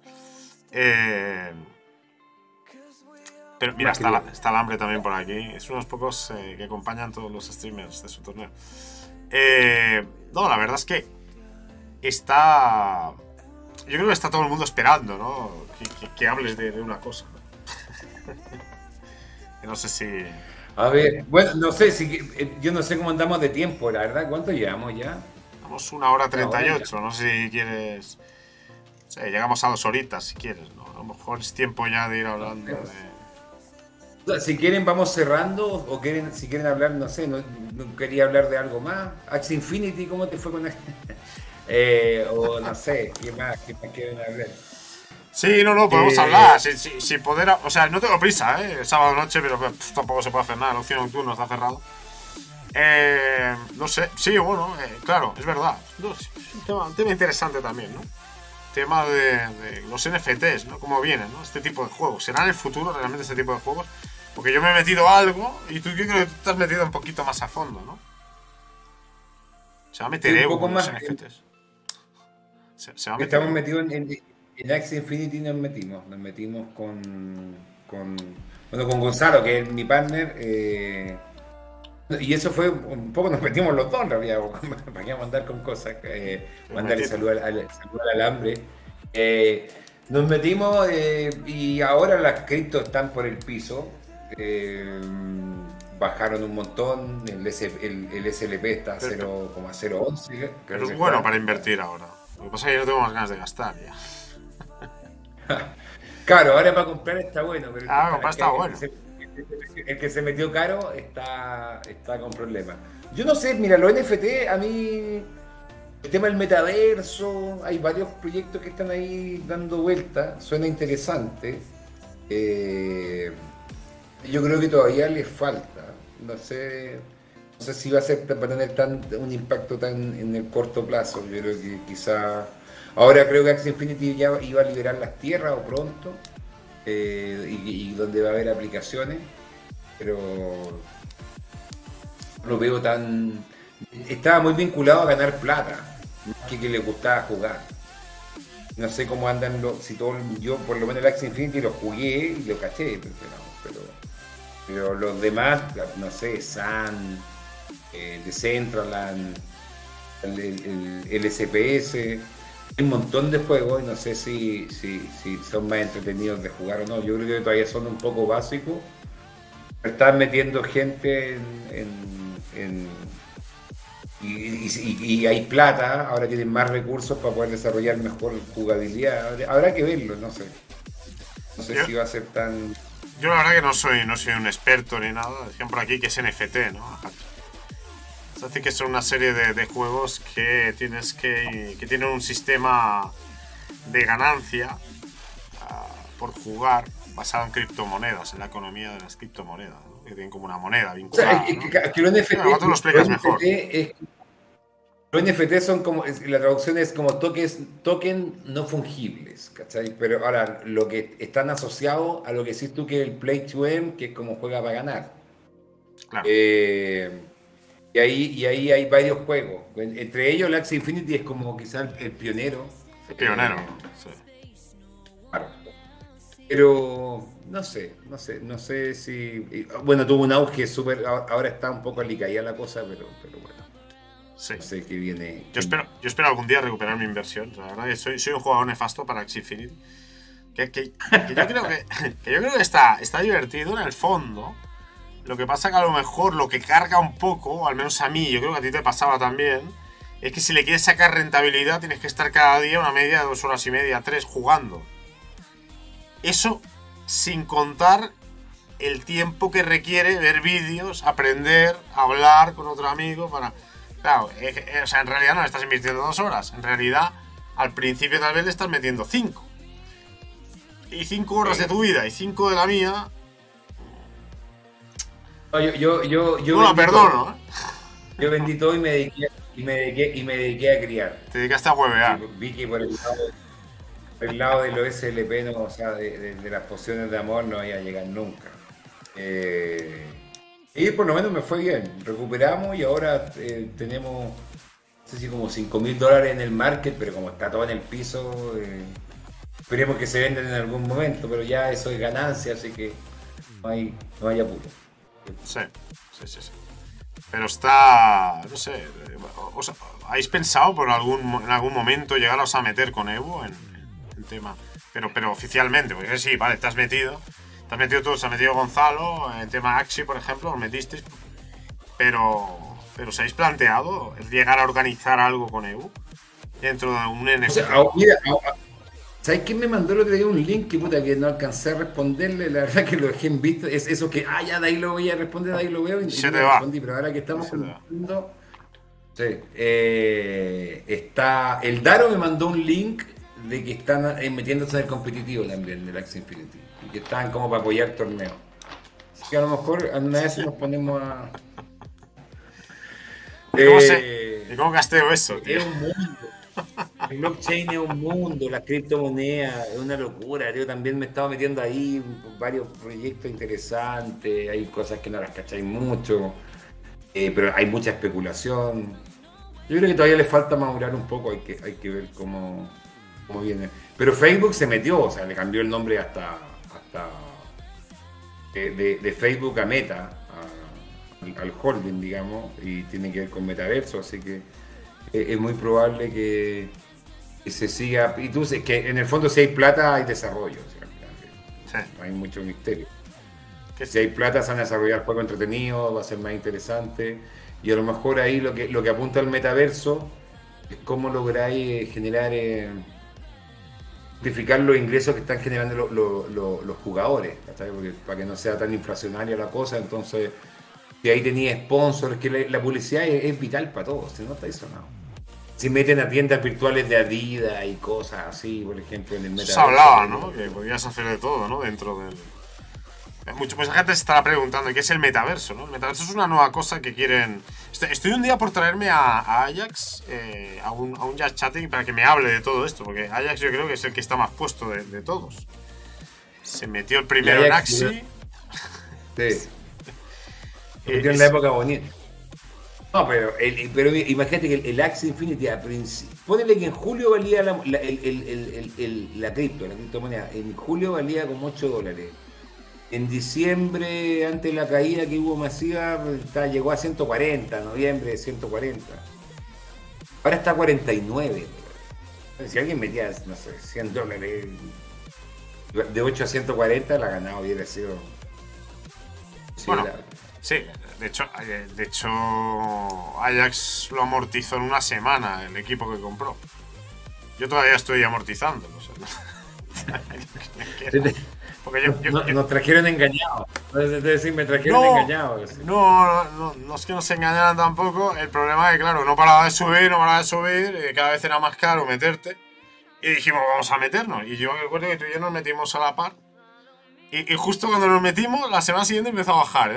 Pero mira, está el hambre también por aquí. Es unos pocos que acompañan todos los streamers de su torneo. No, la verdad es que está... Yo creo que está todo el mundo esperando, ¿no? Que hables de una cosa. No sé si... A ver, bueno, no sé si... Yo no sé cómo andamos de tiempo, la verdad. ¿Cuánto llevamos ya? Vamos 1h38, no sé si quieres... O sea, llegamos a 2 horitas si quieres, ¿no? A lo mejor es tiempo ya de ir hablando de... Si quieren vamos cerrando o si quieren hablar, no sé, no quería hablar de algo más. Axie Infinity, ¿cómo te fue con o no sé, ¿qué más quieren hablar? Sí, no, podemos hablar, si poder, o sea, no tengo prisa, es sábado noche, pero tampoco se puede hacer nada, el ocio nocturno está cerrado. No sé, sí, bueno, claro, es verdad, no, es un tema interesante también, ¿no? Tema de los NFTs, ¿no? Cómo vienen, ¿no? Este tipo de juegos, ¿será en el futuro realmente este tipo de juegos? Porque yo me he metido a algo y yo creo que tú te has metido un poquito más a fondo, ¿no? Se va a meter Evo con los NFTs. Se va a meter. Estamos metidos en Axie Infinity, nos metimos con Gonzalo, que es mi partner, y eso fue un poco, nos metimos los dos en realidad, para que mandar con cosas, mandarle salud al alambre. Nos metimos y ahora las criptos están por el piso. Bajaron un montón, el SLP está a 0,011. Pero es bueno para invertir ahora. Lo que pasa es que yo no tengo más ganas de gastar ya. Claro, ahora para comprar está bueno. Pero comprar está bueno. El que se metió caro está con problemas. Yo no sé, mira, los NFT, a mí, el tema del metaverso, hay varios proyectos que están ahí dando vueltas, suena interesante. Yo creo que todavía les falta. No sé si va a tener un impacto tan en el corto plazo. Yo creo que quizá... Ahora creo que Axie Infinity ya iba a liberar las tierras o pronto. Y donde va a haber aplicaciones. Pero... lo veo tan... Estaba muy vinculado a ganar plata. Más que le gustaba jugar. No sé cómo andan yo por lo menos el Axie Infinity lo jugué y lo caché. Pero los demás, no sé, Sun, Decentraland, el SPS, hay un montón de juegos y no sé si son más entretenidos de jugar o no. Yo creo que todavía son un poco básicos. Están metiendo gente y hay plata, ahora tienen más recursos para poder desarrollar mejor jugabilidad. Habrá que verlo, no sé. No sé si va a ser tan... Yo la verdad que no soy un experto ni nada. Decían por aquí que es NFT, ¿no? Es decir, que son una serie de juegos que tienen un sistema de ganancia por jugar basado en criptomonedas, en la economía de las criptomonedas, ¿no? Que tienen como una moneda vinculada. O sea, que los NFT, bueno, tú lo explicas mejor. Los NFT son como, la traducción es como token no fungibles, ¿cachai? Pero ahora, lo que están asociados a lo que decís tú que es el play to earn, que es como juega para ganar. Claro. Y ahí hay varios juegos. Entre ellos, el Axie Infinity es como quizás el pionero. El pionero, sí. Claro. Pero no sé si... Bueno, tuvo un auge súper... Ahora está un poco alicaída la cosa, pero bueno. Sí. No sé qué viene. Yo espero algún día recuperar mi inversión. La verdad que soy un jugador nefasto para Axie Infinity. Que yo creo que está divertido en el fondo. Lo que pasa que a lo mejor lo que carga un poco, al menos a mí, yo creo que a ti te pasaba también, es que si le quieres sacar rentabilidad tienes que estar cada día una media de 2 horas y media, 3 jugando. Eso sin contar el tiempo que requiere ver vídeos, aprender, hablar con otro amigo para... Claro, o sea, en realidad no le estás invirtiendo 2 horas. En realidad al principio tal vez le estás metiendo 5. Y 5 horas de tu vida y 5 de la mía. No, yo No la vendí perdono, todo. Yo vendí todo y me dediqué a criar. Te dedicaste a huevear. Vi que por el lado de los SLP, no, o sea, de las pociones de amor no iba a llegar nunca. Y por lo menos me fue bien. Recuperamos y ahora tenemos, no sé si como $5.000 en el market, pero como está todo en el piso, esperemos que se vendan en algún momento, pero ya eso es ganancia, así que no hay apuro. Sí. Pero está. No sé. ¿Habéis pensado en algún momento llegaros a meter con Evo en tema? Pero oficialmente, porque sí, vale, te has metido tú, se ha metido Gonzalo, en tema Axi, por ejemplo, os metisteis. Pero ¿os habéis planteado llegar a organizar algo con Evo dentro de un NFT? O sea, mira, ¿sabes quién me mandó el otro día un link que puta que no alcancé a responderle? La verdad que lo dejé en visto. Es eso que, ya de ahí lo voy a responder, de ahí lo veo y Se no te lo va. respondí. Pero ahora que estamos comentando, sí, está. El Daro me mandó un link de que están metiéndose en el competitivo también del Axie Infinity. Y que están como para apoyar torneos. Así que a lo mejor una vez nos ponemos a. ¿Y cómo gasteo eso, tío? Es un mundo. El blockchain es un mundo, las criptomonedas es una locura. Yo también me estaba metiendo ahí varios proyectos interesantes, hay cosas que no las cacháis mucho, pero hay mucha especulación. Yo creo que todavía le falta madurar un poco, hay que ver cómo viene. Pero Facebook se metió, o sea, le cambió el nombre hasta de Facebook a Meta, al holding, digamos, y tiene que ver con metaverso, así que es muy probable que se siga. Y tú sabes que en el fondo si hay plata hay desarrollo, o sea, no hay mucho misterio. Que si hay plata se van a desarrollar juegos entretenidos, va a ser más interesante. Y a lo mejor ahí lo que apunta al metaverso es cómo lográis generar, amplificar los ingresos que están generando los jugadores, ¿sabes? Porque para que no sea tan inflacionaria la cosa, entonces si ahí tenía sponsors, que la publicidad es vital para todos, si no está sonado. Si meten a tiendas virtuales de Adidas y cosas así, por ejemplo, en el metaverso. Se hablaba, ¿no? Que podías hacer de todo, ¿no? Dentro del. Mucha gente se estará preguntando qué es el metaverso, ¿no? El metaverso es una nueva cosa que quieren. Estoy un día por traerme a Ajax a un jazz chatting para que me hable de todo esto, porque Ajax yo creo que es el que está más puesto de todos. Se metió el primero en Axie. Sí. Se metió en la época bonita. No, pero imagínate que el Axie Infinity, ponele que en julio valía la criptomoneda, en julio valía como $8. En diciembre, antes de la caída que hubo masiva, llegó a 140, noviembre 140. Ahora está a 49. Si alguien metía, no sé, $100, de 8 a 140, la ganada hubiera sido. Bueno, sí, de hecho, Ajax lo amortizó en una semana el equipo que compró. Yo todavía estoy amortizándolo. Porque nos trajeron engañados. Es decir, me trajeron engañados. No es que nos engañaran tampoco. El problema es que, claro, no paraba de subir, cada vez era más caro meterte. Y dijimos, vamos a meternos. Y yo me acuerdo que tú y yo nos metimos a la par. Y justo cuando nos metimos, la semana siguiente empezó a bajar,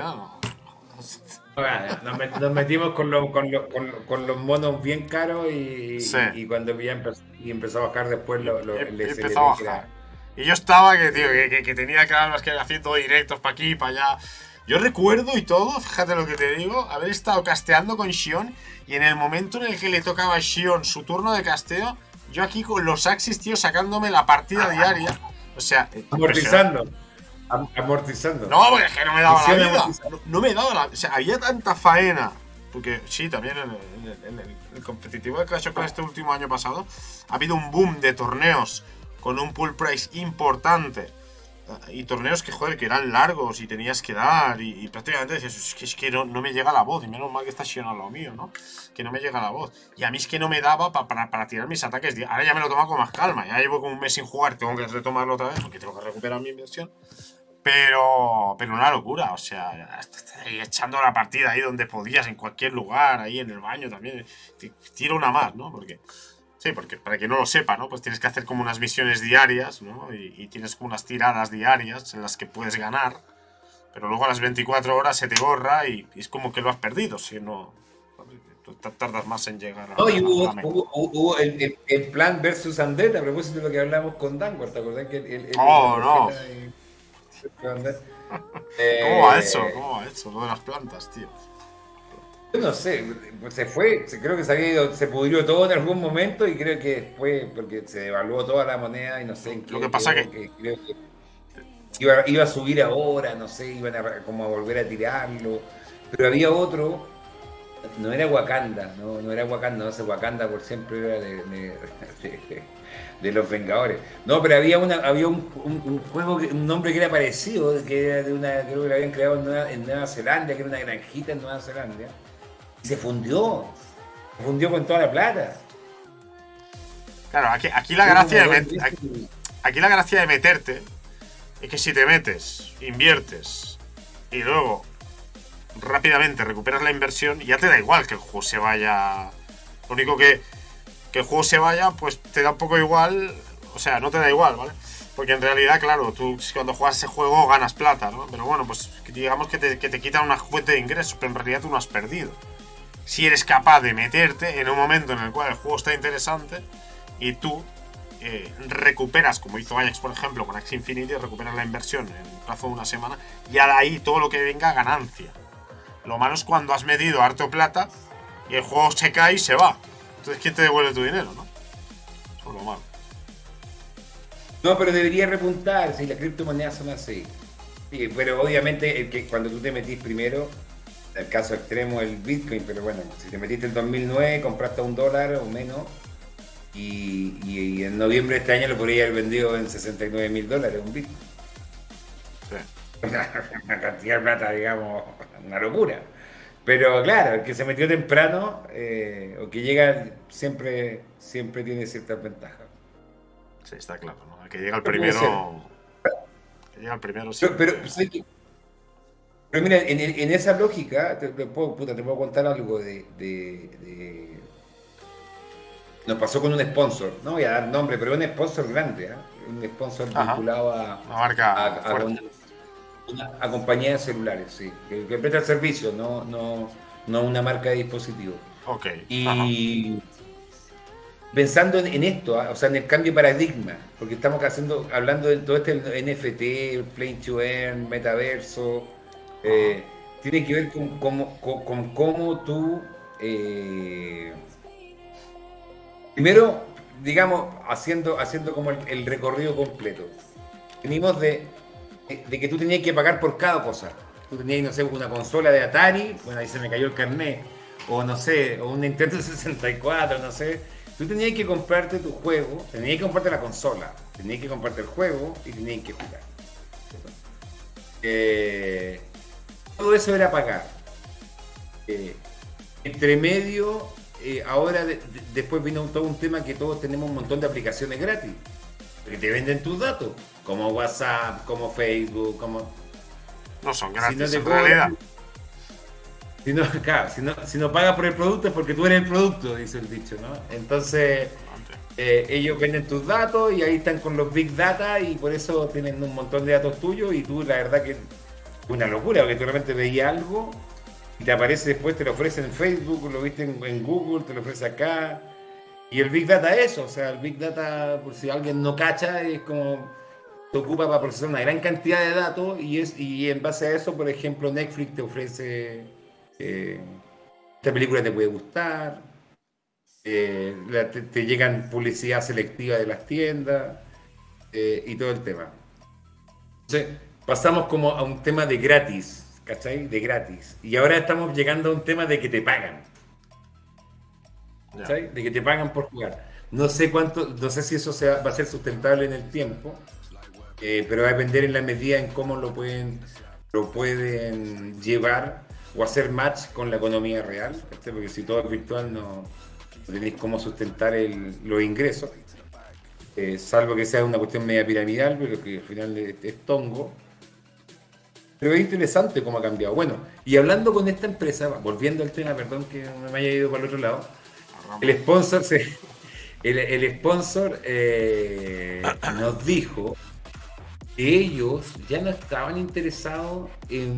Nos metimos con los monos bien caros y cuando ya empezó a bajar después empezó a bajar. Y yo estaba que tenía claro que haciendo directos para aquí y para allá. Yo recuerdo y todo, fíjate lo que te digo, haber estado casteando con Xion y en el momento en el que le tocaba a Xion su turno de casteo, yo aquí con los Axis, tío, sacándome la partida diaria. O sea, amortizando. No, porque es que no me daba la vida. No me daba la. O sea, había tanta faena. Porque sí, también en el competitivo de Clash of Clans este último año pasado ha habido un boom de torneos con un pool price importante. Y torneos que, joder, que eran largos y tenías que dar. Y prácticamente decías, es que no me llega la voz. Y menos mal que está Xion al lado mío, ¿no? Que no me llega la voz. Y a mí es que no me daba para tirar mis ataques. Ahora ya me lo tomo con más calma. Ya llevo como un mes sin jugar. Tengo que retomarlo otra vez porque tengo que recuperar mi inversión. Pero una locura, o sea, ahí echando la partida ahí donde podías, en cualquier lugar, ahí en el baño también. Tiro una más, ¿no? Porque Sí, porque para quien no lo sepa, ¿no? Pues tienes que hacer como unas misiones diarias, ¿no? Y tienes como unas tiradas diarias en las que puedes ganar, pero luego a las 24 horas se te borra y es como que lo has perdido, si no... Tú tardas más en llegar a, No, y a la meta. hubo el Plan versus Undead, a propósito de lo que hablamos con Dango, ¿te acordás que Oh, no. ¿Cómo va eso? Eh, ¿Cómo va eso? Lo de las plantas, tío. yo no sé, pues se fue, creo que se había ido, se pudrió todo en algún momento y creo que después, porque se devaluó toda la moneda y no sé en qué Lo que pasa quedó, que... creo que iba a subir ahora, no sé, iban a como a volver a tirarlo, pero había otro. No era Wakanda, no era Wakanda, no sé, Wakanda por siempre era de los Vengadores. No, pero había un juego, un nombre que era parecido, que era de una, creo que lo habían creado en Nueva Zelanda, que era una granjita en Nueva Zelanda, y se fundió con toda la plata. Claro, aquí la gracia aquí la gracia de meterte es que si te metes, inviertes y luego rápidamente recuperas la inversión, ya te da igual que el juego se vaya. Lo único que el juego se vaya, pues te da un poco igual. O sea, no te da igual, ¿vale? Porque en realidad, claro, tú cuando juegas ese juego ganas plata, ¿no? Pero bueno, pues digamos que te quitan una fuente de ingresos, pero en realidad tú no has perdido. Si eres capaz de meterte en un momento en el cual el juego está interesante y tú recuperas, como hizo Ajax, por ejemplo, con Axie Infinity, recuperas la inversión en el plazo de una semana, ya de ahí todo lo que venga ganancia. Lo malo es cuando has metido harto plata y el juego se cae y se va. Entonces, ¿quién te devuelve tu dinero, no? Eso es lo malo. No, pero debería repuntar si las criptomonedas son así. Sí, pero obviamente cuando tú te metís primero, el caso extremo el Bitcoin, pero bueno, si te metiste en 2009, compraste a $1 o menos, y en noviembre de este año lo podría haber vendido en $69.000 un Bitcoin. Sí. Una cantidad de plata, digamos, una locura. Pero claro, el que se metió temprano o que llega siempre tiene ciertas ventajas. Sí, está claro, ¿no? El que llega el Puede ser. primero. Que llega el primero, sí. ¿Sabes qué? Pero mira, en esa lógica, te puedo contar algo nos pasó con un sponsor, no voy a dar nombre, pero un sponsor grande, ¿eh? Un sponsor Ajá. vinculado a, Una marca a, a, fuerte. a compañía de celulares, sí, que presta servicio, no una marca de dispositivos. Ok. Ajá. Y pensando en esto, o sea, en el cambio de paradigma, porque estamos hablando de todo este NFT, Play to Earn, metaverso, tiene que ver con cómo tú, primero, digamos, haciendo como el recorrido completo. Venimos de que tú tenías que pagar por cada cosa. Tú tenías, no sé, una consola de Atari, bueno, ahí se me cayó el carnet, o no sé, o un Nintendo 64, no sé. Tú tenías que comprarte tu juego, tenías que comprarte la consola, tenías que comprarte el juego y tenías que jugar. Todo eso era pagar. Entre medio, ahora después vino todo un tema que todos tenemos un montón de aplicaciones gratis, que te venden tus datos, como WhatsApp, como Facebook, como... No son Si gratis no te en cobran, realidad. claro, si no pagas por el producto es porque tú eres el producto, dice el dicho, ¿no? Entonces, ellos venden tus datos y ahí están con los Big Data y por eso tienen un montón de datos tuyos y tú la verdad que es una locura, porque tú realmente veías algo y te aparece después, te lo ofrecen en Facebook, lo viste en Google, te lo ofrece acá. Y el Big Data es eso, o sea, el Big Data, por si alguien no cacha, es como te ocupa para procesar una gran cantidad de datos y en base a eso, por ejemplo, Netflix te ofrece esta película te puede gustar, te llegan publicidad selectiva de las tiendas y todo el tema. Entonces, pasamos como a un tema de gratis, ¿cachai? De gratis. Y ahora estamos llegando a un tema de que te pagan. Ya. ¿Sabes? De que te pagan por jugar. No sé no sé si eso va a ser sustentable en el tiempo, pero va a depender en la medida en cómo lo pueden llevar o hacer match con la economía real, ¿cachai? Porque si todo es virtual no tenéis cómo sustentar los ingresos, salvo que sea una cuestión media piramidal, pero que al final es tongo. Pero es interesante cómo ha cambiado. Bueno, y hablando con esta empresa, volviendo al tema, perdón que me haya ido para el otro lado, el el sponsor nos dijo que ellos ya no estaban interesados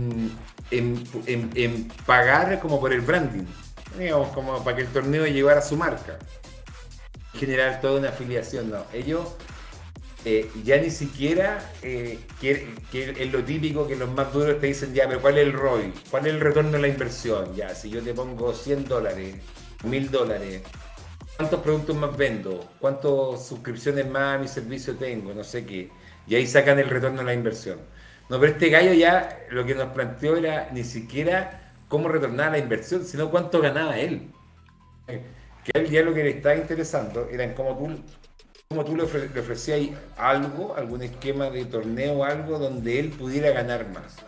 en pagar como por el branding, digamos, como para que el torneo llevara su marca, generar toda una afiliación, no. Ellos ya ni siquiera que es lo típico que los más duros te dicen, ya, pero ¿cuál es el ROI? ¿Cuál es el retorno de la inversión? Ya, si yo te pongo $100, $1000, ¿cuántos productos más vendo? ¿Cuántas suscripciones más a mi servicio tengo? No sé qué. Y ahí sacan el retorno de la inversión. No, pero este gallo ya lo que nos planteó era ni siquiera cómo retornar la inversión, sino cuánto ganaba él. Que a él ya lo que le estaba interesando era en cómo tú le ofrecías algo, algún esquema de torneo o algo donde él pudiera ganar más.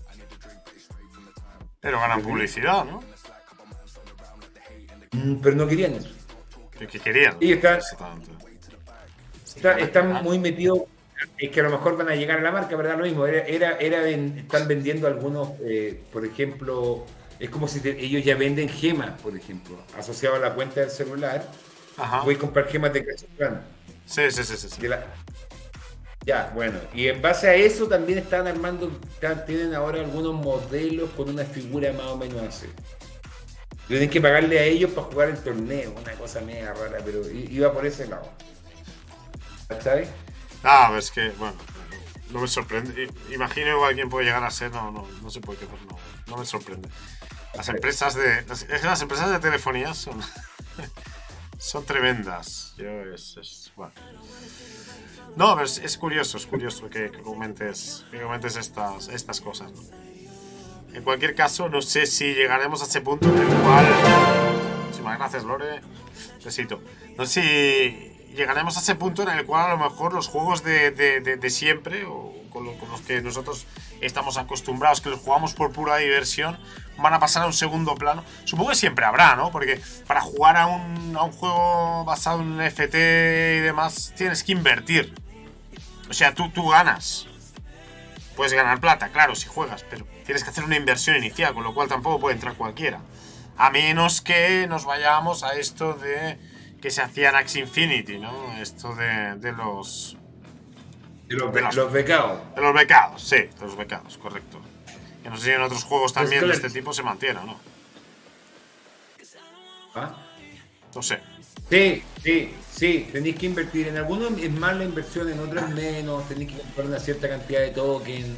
Pero ganan publicidad, ¿no? Pero no querían eso. ¿Qué querían? Y Exactamente. están muy metidos. Es que a lo mejor van a llegar a la marca, ¿verdad? Lo mismo. Están vendiendo algunos, por ejemplo, es como si ellos ya venden gemas, por ejemplo, asociado a la cuenta del celular. Ajá. Voy a comprar gemas de Clash of Clans. Sí. Ya, bueno. Y en base a eso también están armando, tienen ahora algunos modelos con una figura más o menos así. Tienen que pagarle a ellos para jugar el torneo, una cosa media rara, pero iba por ese lado. ¿Sabes? Ah, es que, bueno, no me sorprende. Imagino igual quién puede llegar a ser, no sé por qué, pero no me sorprende. Las empresas de telefonía son tremendas. Bueno. No, pero es curioso que comentes estas cosas, ¿no? En cualquier caso, no sé si llegaremos a ese punto en el cual... Muchísimas gracias, Lore. Besito. No sé si llegaremos a ese punto en el cual a lo mejor los juegos de siempre, o con los que nosotros estamos acostumbrados, que los jugamos por pura diversión, van a pasar a un segundo plano. Supongo que siempre habrá, ¿no? Porque para jugar a un juego basado en un FT y demás, tienes que invertir. O sea, tú ganas. Puedes ganar plata, claro, si juegas, pero tienes que hacer una inversión inicial, con lo cual tampoco puede entrar cualquiera. A menos que nos vayamos a esto de que se hacía en Axie Infinity, ¿no? Esto de los... los becados. De los becados, sí, de los becados, correcto. Que no sé si en otros juegos también de este tipo se mantiene, ¿no? ¿Ah? No sé. Sí, tenéis que invertir. En algunos es más la inversión, en otros menos. Tenéis que comprar una cierta cantidad de token.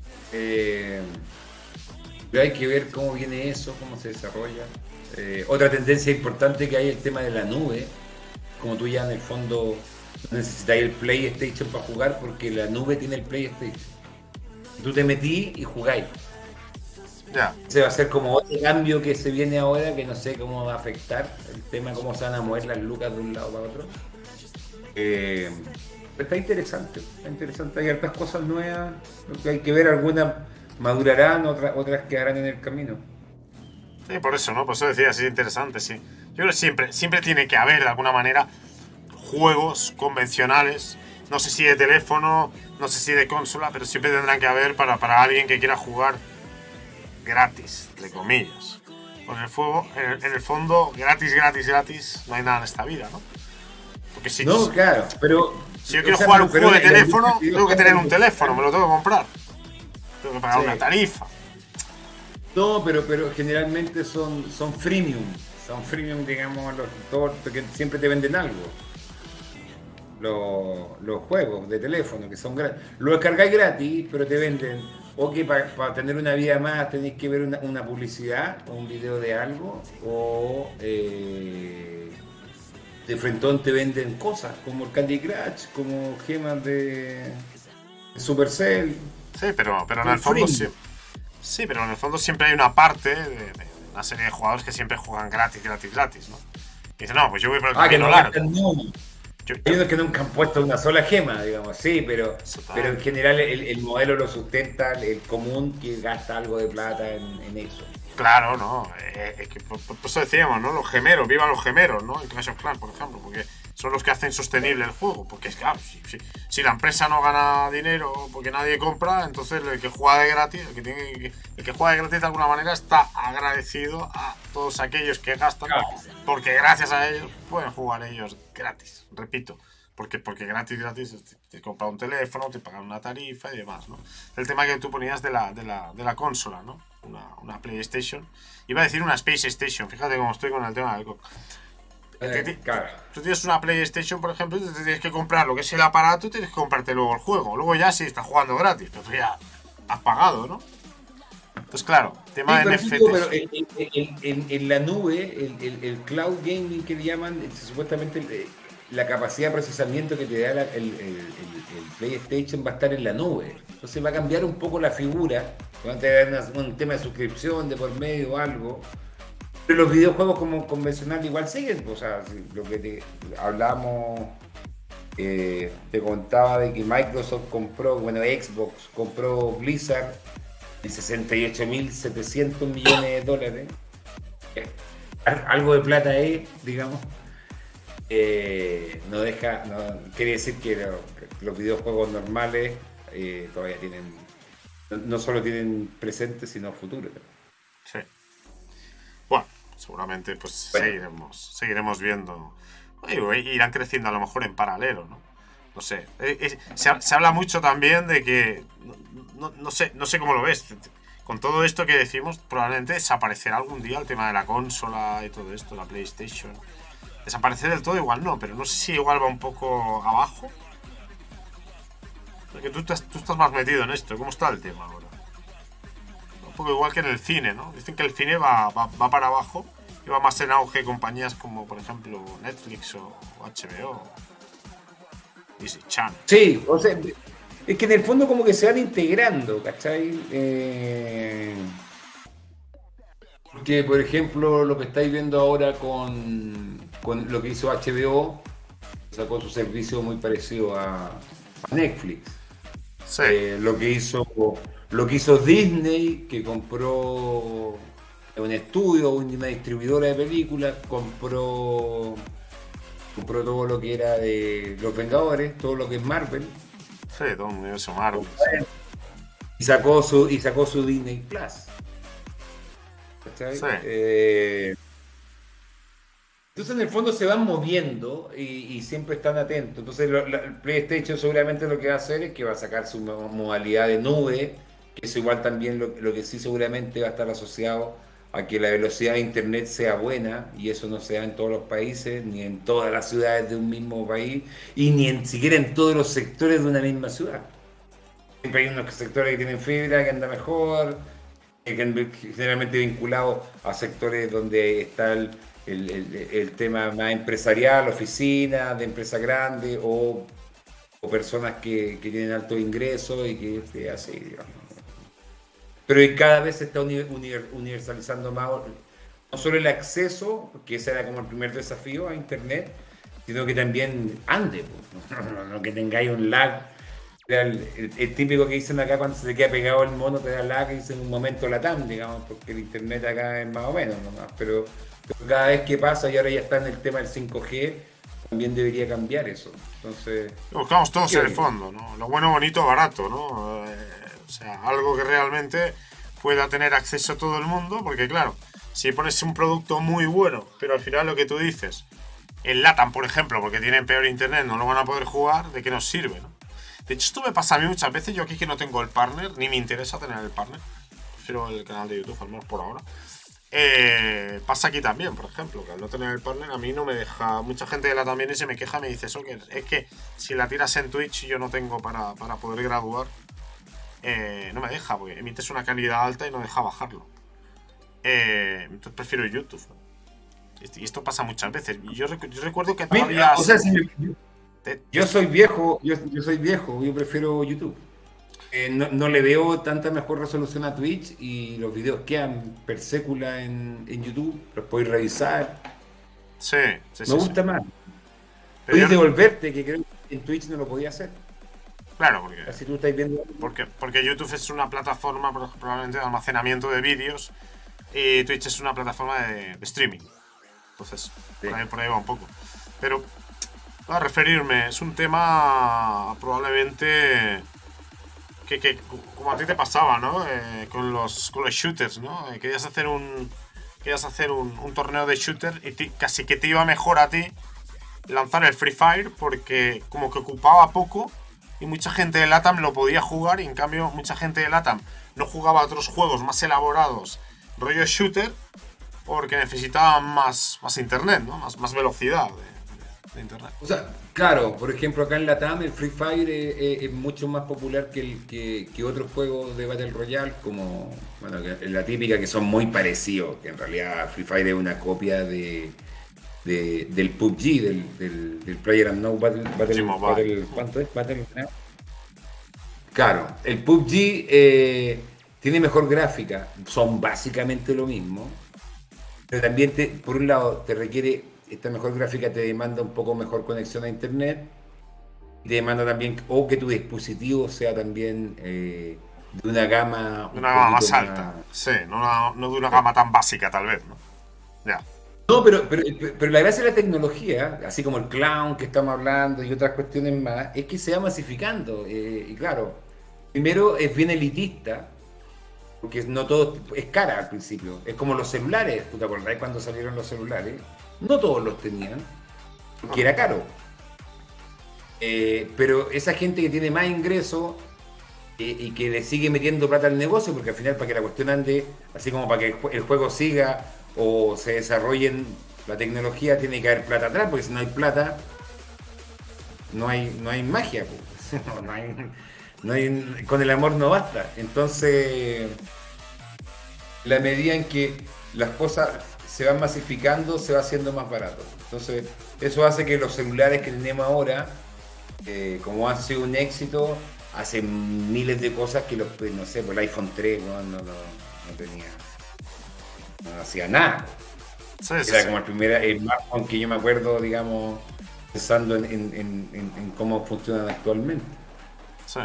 Pero hay que ver cómo viene eso, cómo se desarrolla. Otra tendencia importante que hay es el tema de la nube. Como tú ya en el fondo necesitáis el PlayStation para jugar, porque la nube tiene el PlayStation. Tú te metí y jugáis. Ya. Ese va a ser como otro cambio que se viene ahora, que no sé cómo va a afectar el tema, cómo se van a mover las lucas de un lado para otro. Pero está interesante, hay hartas cosas nuevas, lo que hay que ver, algunas madurarán, otras quedarán en el camino. Sí, por eso, ¿no? Por eso decía, sí, es interesante, sí. Yo creo que siempre tiene que haber, de alguna manera, juegos convencionales, no sé si de teléfono, no sé si de consola, pero siempre tendrán que haber para alguien que quiera jugar gratis, entre comillas. Pues en el fondo, gratis, no hay nada en esta vida, ¿no? Porque si no, claro, pero si yo quiero jugar un juego de teléfono, tengo que tener un teléfono, me lo tengo que comprar. Tengo que pagar una tarifa. No, pero generalmente son freemium. Son freemium, digamos, todos que siempre te venden algo. Los juegos de teléfono que son gratis. Lo descargáis gratis, pero te venden. O que para tener una vida más tenéis que ver una publicidad o un video de algo. O de frentón te venden cosas como el Candy Crush, como gemas de Supercell. Sí, pero en el fondo sí, pero en el fondo siempre hay una parte de una serie de jugadores que siempre juegan gratis, ¿no? Y dicen, no, pues yo voy por el camino largo. Hay unos que nunca han puesto una sola gema, digamos, sí, pero en general el modelo lo sustenta el común que gasta algo de plata en eso. Claro, ¿no? Es que por eso decíamos, ¿no? Los gemeros, viva los gemeros, ¿no? En Clash of Clans, por ejemplo, porque son los que hacen sostenible el juego. Porque es claro, si la empresa no gana dinero porque nadie compra, entonces el que juega de gratis, el que juega de gratis de alguna manera está agradecido a todos aquellos que gastan, porque gracias a ellos pueden jugar ellos gratis, repito. Porque gratis te compras un teléfono, te pagan una tarifa y demás, ¿no? El tema que tú ponías de la consola, ¿no? Una PlayStation. Iba a decir una Space Station, fíjate cómo estoy con el tema del... Claro. Tú tienes una PlayStation, por ejemplo, y te tienes que comprar lo que es el aparato y tienes que comprarte luego el juego. Luego ya sí estás jugando gratis, pero tú ya has pagado, ¿no? Entonces, claro, tema de NFT. Pero en la nube, el cloud gaming que le llaman, supuestamente la capacidad de procesamiento que te da el PlayStation va a estar en la nube. Entonces va a cambiar un poco la figura. Va a tener un tema de suscripción de por medio o algo. Pero los videojuegos como convencional igual siguen. O sea, lo que hablamos, te contaba de que Microsoft compró, bueno, Xbox compró Blizzard en 68.700 millones de dólares. Algo de plata ahí, digamos. No quiere decir que los videojuegos normales todavía tienen, no solo tienen presente, sino futuro. Sí. Bueno, seguramente pues seguiremos viendo. Irán creciendo a lo mejor en paralelo, ¿no? No sé. Se habla mucho también de que no sé cómo lo ves. Con todo esto que decimos, probablemente desaparecerá algún día el tema de la consola y todo esto, la PlayStation. Desaparecer del todo igual no, pero no sé si igual va un poco abajo. Porque tú estás más metido en esto. ¿Cómo está el tema ahora? Un poco igual que en el cine, ¿no? Dicen que el cine va para abajo y va más en auge compañías como, por ejemplo, Netflix o HBO. Disney Channel. Sí, o sea, es que en el fondo como que se van integrando, ¿cachai? Porque, por ejemplo, lo que estáis viendo ahora con lo que hizo HBO, sacó su servicio muy parecido a Netflix. Sí. Lo que hizo Disney, que compró un estudio, una distribuidora de películas, compró todo lo que era de Los Vengadores, todo lo que es Marvel. Sí, todo un universo Marvel. Y sacó su Disney Plus. ¿Cachai? Sí. Entonces en el fondo se van moviendo y siempre están atentos. Entonces el PlayStation seguramente lo que va a hacer es que va a sacar su modalidad de nube, que eso igual también lo que sí seguramente va a estar asociado a que la velocidad de internet sea buena, y eso no se da en todos los países, ni en todas las ciudades de un mismo país, y ni siquiera en todos los sectores de una misma ciudad. Siempre hay unos sectores que tienen fibra, que anda mejor, generalmente vinculados a sectores donde está el tema más empresarial, oficinas de empresas grandes o personas que tienen altos ingresos y que así, digamos. Pero cada vez se está universalizando más, no solo el acceso, que ese era como el primer desafío a internet, sino que también ande, no que tengáis un lag. El típico que dicen acá cuando se te queda pegado el mono te da lag, y dicen un momento latam, digamos, porque el internet acá es más o menos nomás, pero cada vez que pasa, y ahora ya está en el tema del 5G, también debería cambiar eso. Entonces, buscamos todos en el fondo, ¿no? Lo bueno, bonito, barato, ¿no? O sea, algo que realmente pueda tener acceso a todo el mundo, porque claro, si pones un producto muy bueno, pero al final lo que tú dices, el LATAM, por ejemplo, porque tienen peor internet, no lo van a poder jugar, ¿de qué nos sirve, no? De hecho, esto me pasa a mí muchas veces, yo aquí que no tengo el partner, ni me interesa tener el partner, prefiero el canal de YouTube, al menos por ahora. Pasa aquí también, por ejemplo, que al no tener el partner a mí no me deja. Mucha gente de la también y se me queja, me dice eso, que es que si la tiras en Twitch y yo no tengo para poder graduar, no me deja, porque emites una calidad alta y no deja bajarlo. Entonces prefiero YouTube, ¿no? Y esto pasa muchas veces. Y yo recuerdo que todavía. O sea, yo soy viejo, yo prefiero YouTube. No le veo tanta mejor resolución a Twitch, y los videos quedan per sécula en YouTube, los podéis revisar. Sí. Me gusta más. Puedes devolverte, que creo que en Twitch no lo podía hacer. Claro, porque. Así tú estás viendo. Porque YouTube es una plataforma probablemente de almacenamiento de vídeos Y Twitch es una plataforma de streaming. Entonces, Sí. por ahí va un poco. Pero, a referirme, es un tema probablemente que como a ti te pasaba, ¿no? Con los shooters, ¿no? Querías hacer un torneo de shooter y casi que te iba mejor a ti lanzar el Free Fire porque como que ocupaba poco y mucha gente de LATAM lo podía jugar y en cambio mucha gente de LATAM no jugaba a otros juegos más elaborados, rollo shooter, porque necesitaban más internet, ¿no? Más velocidad de internet. O sea, claro, por ejemplo, acá en Latam el Free Fire es mucho más popular que otros juegos de Battle Royale, como bueno, la típica que son muy parecidos, que en realidad Free Fire es una copia del PUBG, del PlayerUnknown's ¿cuánto es? Battle. Claro, el PUBG tiene mejor gráfica, son básicamente lo mismo, pero también por un lado te requiere. Esta mejor gráfica te demanda un poco mejor conexión a internet. Te demanda también, o que tu dispositivo sea también de una gama. De una gama más alta. Sí, no de una gama tan básica, tal vez, ¿no? Ya. No, pero la gracia de la tecnología, así como el clown que estamos hablando y otras cuestiones más, es que se va masificando. Y claro, primero es bien elitista, porque no todo es cara al principio. Es como los celulares. ¿Tú te acordás cuando salieron los celulares? No todos los tenían, porque era caro. Pero esa gente que tiene más ingresos y que le sigue metiendo plata al negocio, porque al final para que la cuestión ande, así como para que el juego siga o se desarrollen la tecnología, tiene que haber plata atrás, porque si no hay plata, no hay magia. Pues. No hay, con el amor no basta. Entonces, la medida en que las cosas se van masificando, se va haciendo más barato. Entonces, eso hace que los celulares que tenemos ahora, como han sido un éxito, hacen miles de cosas que los, no sé, por el iPhone 3 no tenía, no hacía nada. Sí, Era como el primer smartphone que yo me acuerdo, digamos, pensando en cómo funcionan actualmente. Sí.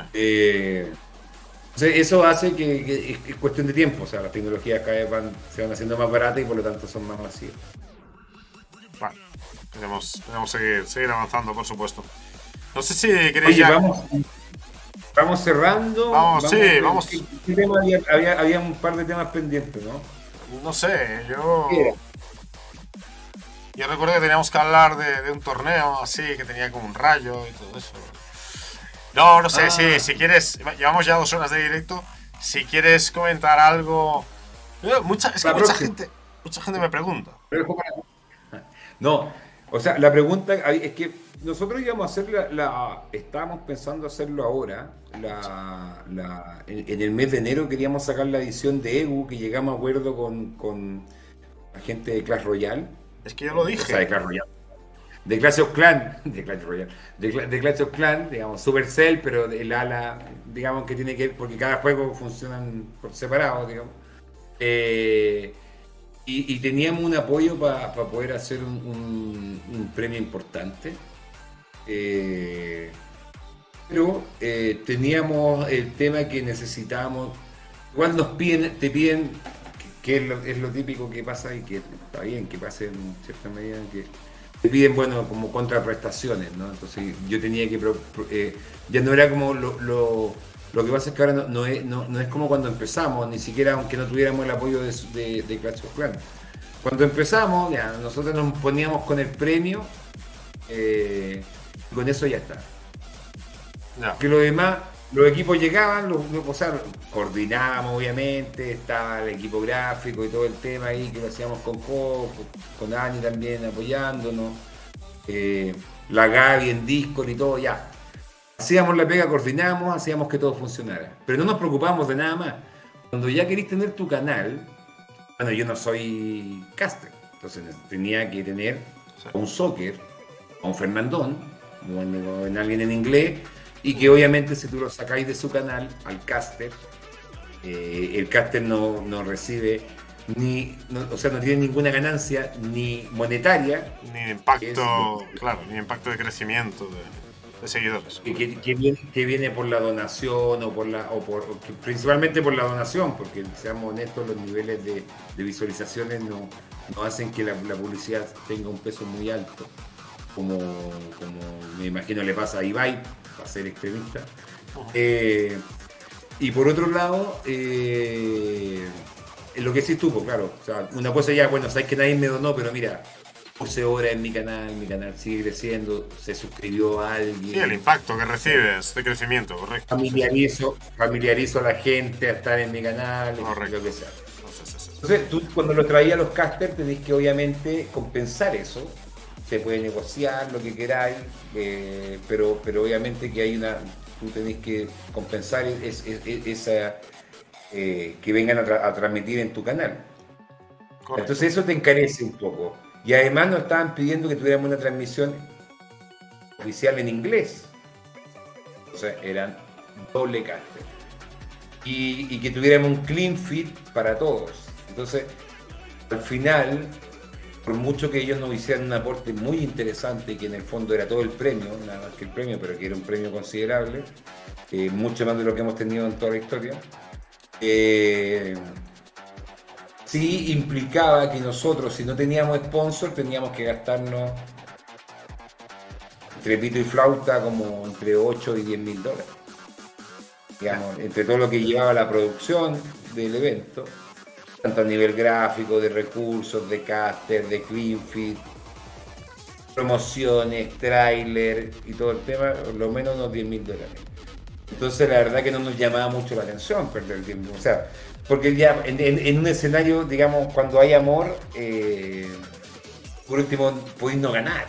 Eso hace que es cuestión de tiempo, o sea, las tecnologías cada vez se van haciendo más baratas y por lo tanto son más masivas. Bueno, queremos seguir avanzando, por supuesto. No sé si queréis Oye, ya... vamos cerrando. Vamos. ¿Qué tema había un par de temas pendientes, ¿no? No sé, yo ¿Qué era? recuerdo que teníamos que hablar de un torneo así, que tenía como un rayo y todo eso. No sé, sí, si quieres, llevamos ya 2 horas de directo, si quieres comentar algo... Mucha gente me pregunta. No, o sea, la pregunta es que nosotros íbamos a hacer estábamos pensando hacerlo ahora, en el mes de enero queríamos sacar la edición de EGU, que llegamos a acuerdo con la gente de Clash Royale. Es que yo lo dije. O sea, de Clash Royale. De Clash of Clans, de Clash Royale, de Clash of Clans, digamos, Supercell, pero el ala, digamos que tiene que ver, porque cada juego funcionan por separado, digamos. Y teníamos un apoyo para poder hacer un premio importante. Pero teníamos el tema que necesitábamos. Igual te piden, que es lo típico que pasa y que está bien que pase en cierta medida, que te piden, bueno, como contraprestaciones, ¿no? Entonces yo tenía que, ya no era como lo que pasa es que ahora no es como cuando empezamos, ni siquiera aunque no tuviéramos el apoyo de Clash of Clans. Cuando empezamos, ya, nosotros nos poníamos con el premio, y con eso ya está. Ya. Que lo demás, los equipos llegaban, o sea, coordinábamos obviamente, estaba el equipo gráfico y todo el tema ahí que lo hacíamos con Coco, con Ani también apoyándonos, la Gaby en Discord y todo, ya. Hacíamos la pega, coordinamos, hacíamos que todo funcionara. Pero no nos preocupamos de nada más. Cuando ya querés tener tu canal, bueno, yo no soy caster, entonces tenía que tener un soccer, a un Fernandón, o en alguien en inglés, y que obviamente si tú lo sacáis de su canal al caster, el caster no recibe o sea, no tiene ninguna ganancia ni monetaria, Ni impacto, claro, ni impacto de crecimiento. de seguidores. Que viene por la donación principalmente por la donación, porque seamos honestos, los niveles de visualizaciones no hacen que la publicidad tenga un peso muy alto, como me imagino le pasa a Ibai, para ser extremista. Y por otro lado, lo que decís tú, pues, claro, o sea, una cosa ya, bueno, sabes que nadie me donó, pero mira, puse horas en mi canal sigue creciendo, se suscribió a alguien. Sí, el impacto que recibes de crecimiento, correcto. Familiarizo a la gente a estar en mi canal, Correcto. lo que sea. Sí. Entonces, tú cuando lo traías a los casters tenés que obviamente compensar eso. Se puede negociar lo que queráis, pero obviamente que tú tenés que compensar esa que vengan a transmitir en tu canal. Correcto. Entonces eso te encarece un poco. Y además nos estaban pidiendo que tuviéramos una transmisión oficial en inglés. O sea, eran doble caster. Y que tuviéramos un clean feed para todos. Entonces, al final, por mucho que ellos nos hicieran un aporte muy interesante, que en el fondo era todo el premio, nada más que el premio, pero que era un premio considerable, mucho más de lo que hemos tenido en toda la historia, sí implicaba que nosotros, si no teníamos sponsor, teníamos que gastarnos entre pito y flauta como entre 8 y 10 mil dólares. Digamos, entre todo lo que llevaba la producción del evento, tanto a nivel gráfico, de recursos, de caster, de clean feed, promociones, tráiler y todo el tema, por lo menos unos 10 mil dólares. Entonces la verdad que no nos llamaba mucho la atención perder el tiempo. O sea, porque ya en un escenario, digamos, cuando hay amor, por último, podéis no ganar.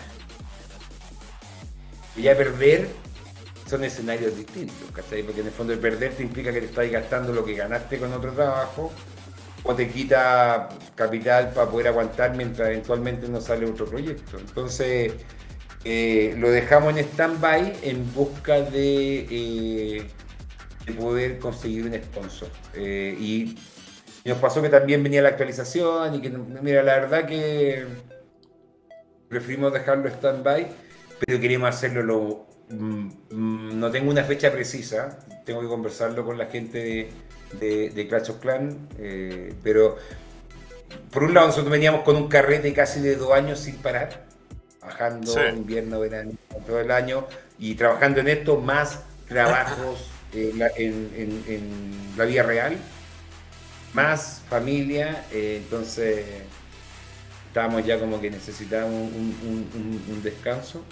Y ya perder son escenarios distintos, ¿cachai? Porque en el fondo el perder te implica que te estás gastando lo que ganaste con otro trabajo, o te quita capital para poder aguantar mientras eventualmente no sale otro proyecto. Entonces lo dejamos en stand-by en busca de poder conseguir un sponsor. Y nos pasó que también venía la actualización y que, mira, la verdad que preferimos dejarlo stand-by, pero queremos hacerlo no tengo una fecha precisa, tengo que conversarlo con la gente de Clash of Clans, pero por un lado nosotros veníamos con un carrete casi de 2 años sin parar, trabajando invierno, verano, todo el año, y trabajando en esto, más trabajos en la vida real, más familia, entonces estábamos ya como que necesitábamos un descanso.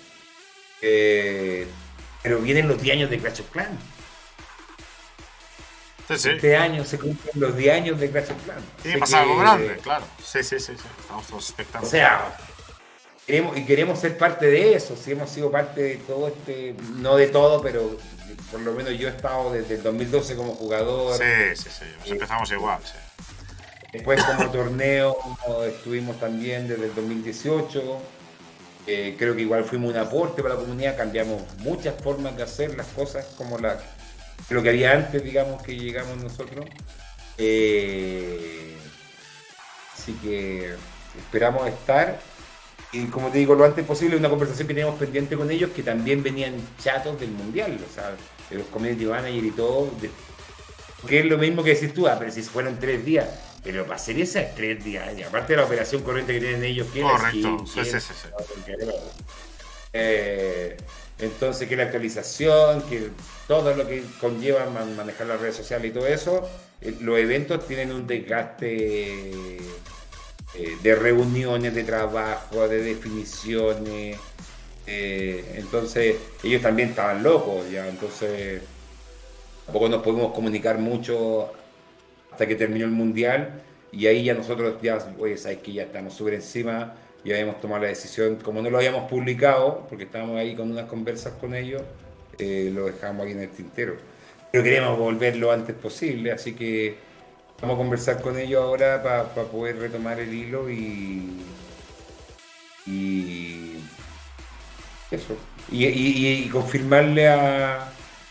Pero vienen los 10 años de Clash of Clans. Sí. Este año se cumplen los 10 años de Clash of Clans. Sí, pasa algo grande, claro. Sí. Estamos todos expectantes. O sea, queremos ser parte de eso. Si hemos sido parte de todo no de todo, pero por lo menos yo he estado desde el 2012 como jugador. Sí. Empezamos igual, sí. Después como torneo estuvimos también desde el 2018. Creo que igual fuimos un aporte para la comunidad, cambiamos muchas formas de hacer las cosas como lo que había antes, digamos, que llegamos nosotros. Así que esperamos estar, y como te digo, lo antes posible, una conversación que teníamos pendiente con ellos, que también venían chatos del mundial, o sea, de los community managers y todo, que es lo mismo que decís tú, pero si fueron 3 días. Pero para hacer esas 3 días, y aparte de la operación corriente que tienen ellos, que correcto, sí. Entonces, que la actualización, que todo lo que conlleva manejar las redes sociales y todo eso, los eventos tienen un desgaste de reuniones, de trabajo, de definiciones. Entonces, ellos también estaban locos, ya, entonces tampoco nos podemos comunicar mucho hasta que terminó el mundial, y ahí ya nosotros oye, sabes que ya estamos súper encima, ya habíamos tomado la decisión, como no lo habíamos publicado, porque estábamos ahí con unas conversas con ellos, lo dejamos aquí en el tintero. Pero queremos volver lo antes posible, así que vamos a conversar con ellos ahora para poder retomar el hilo y eso. Y confirmarle a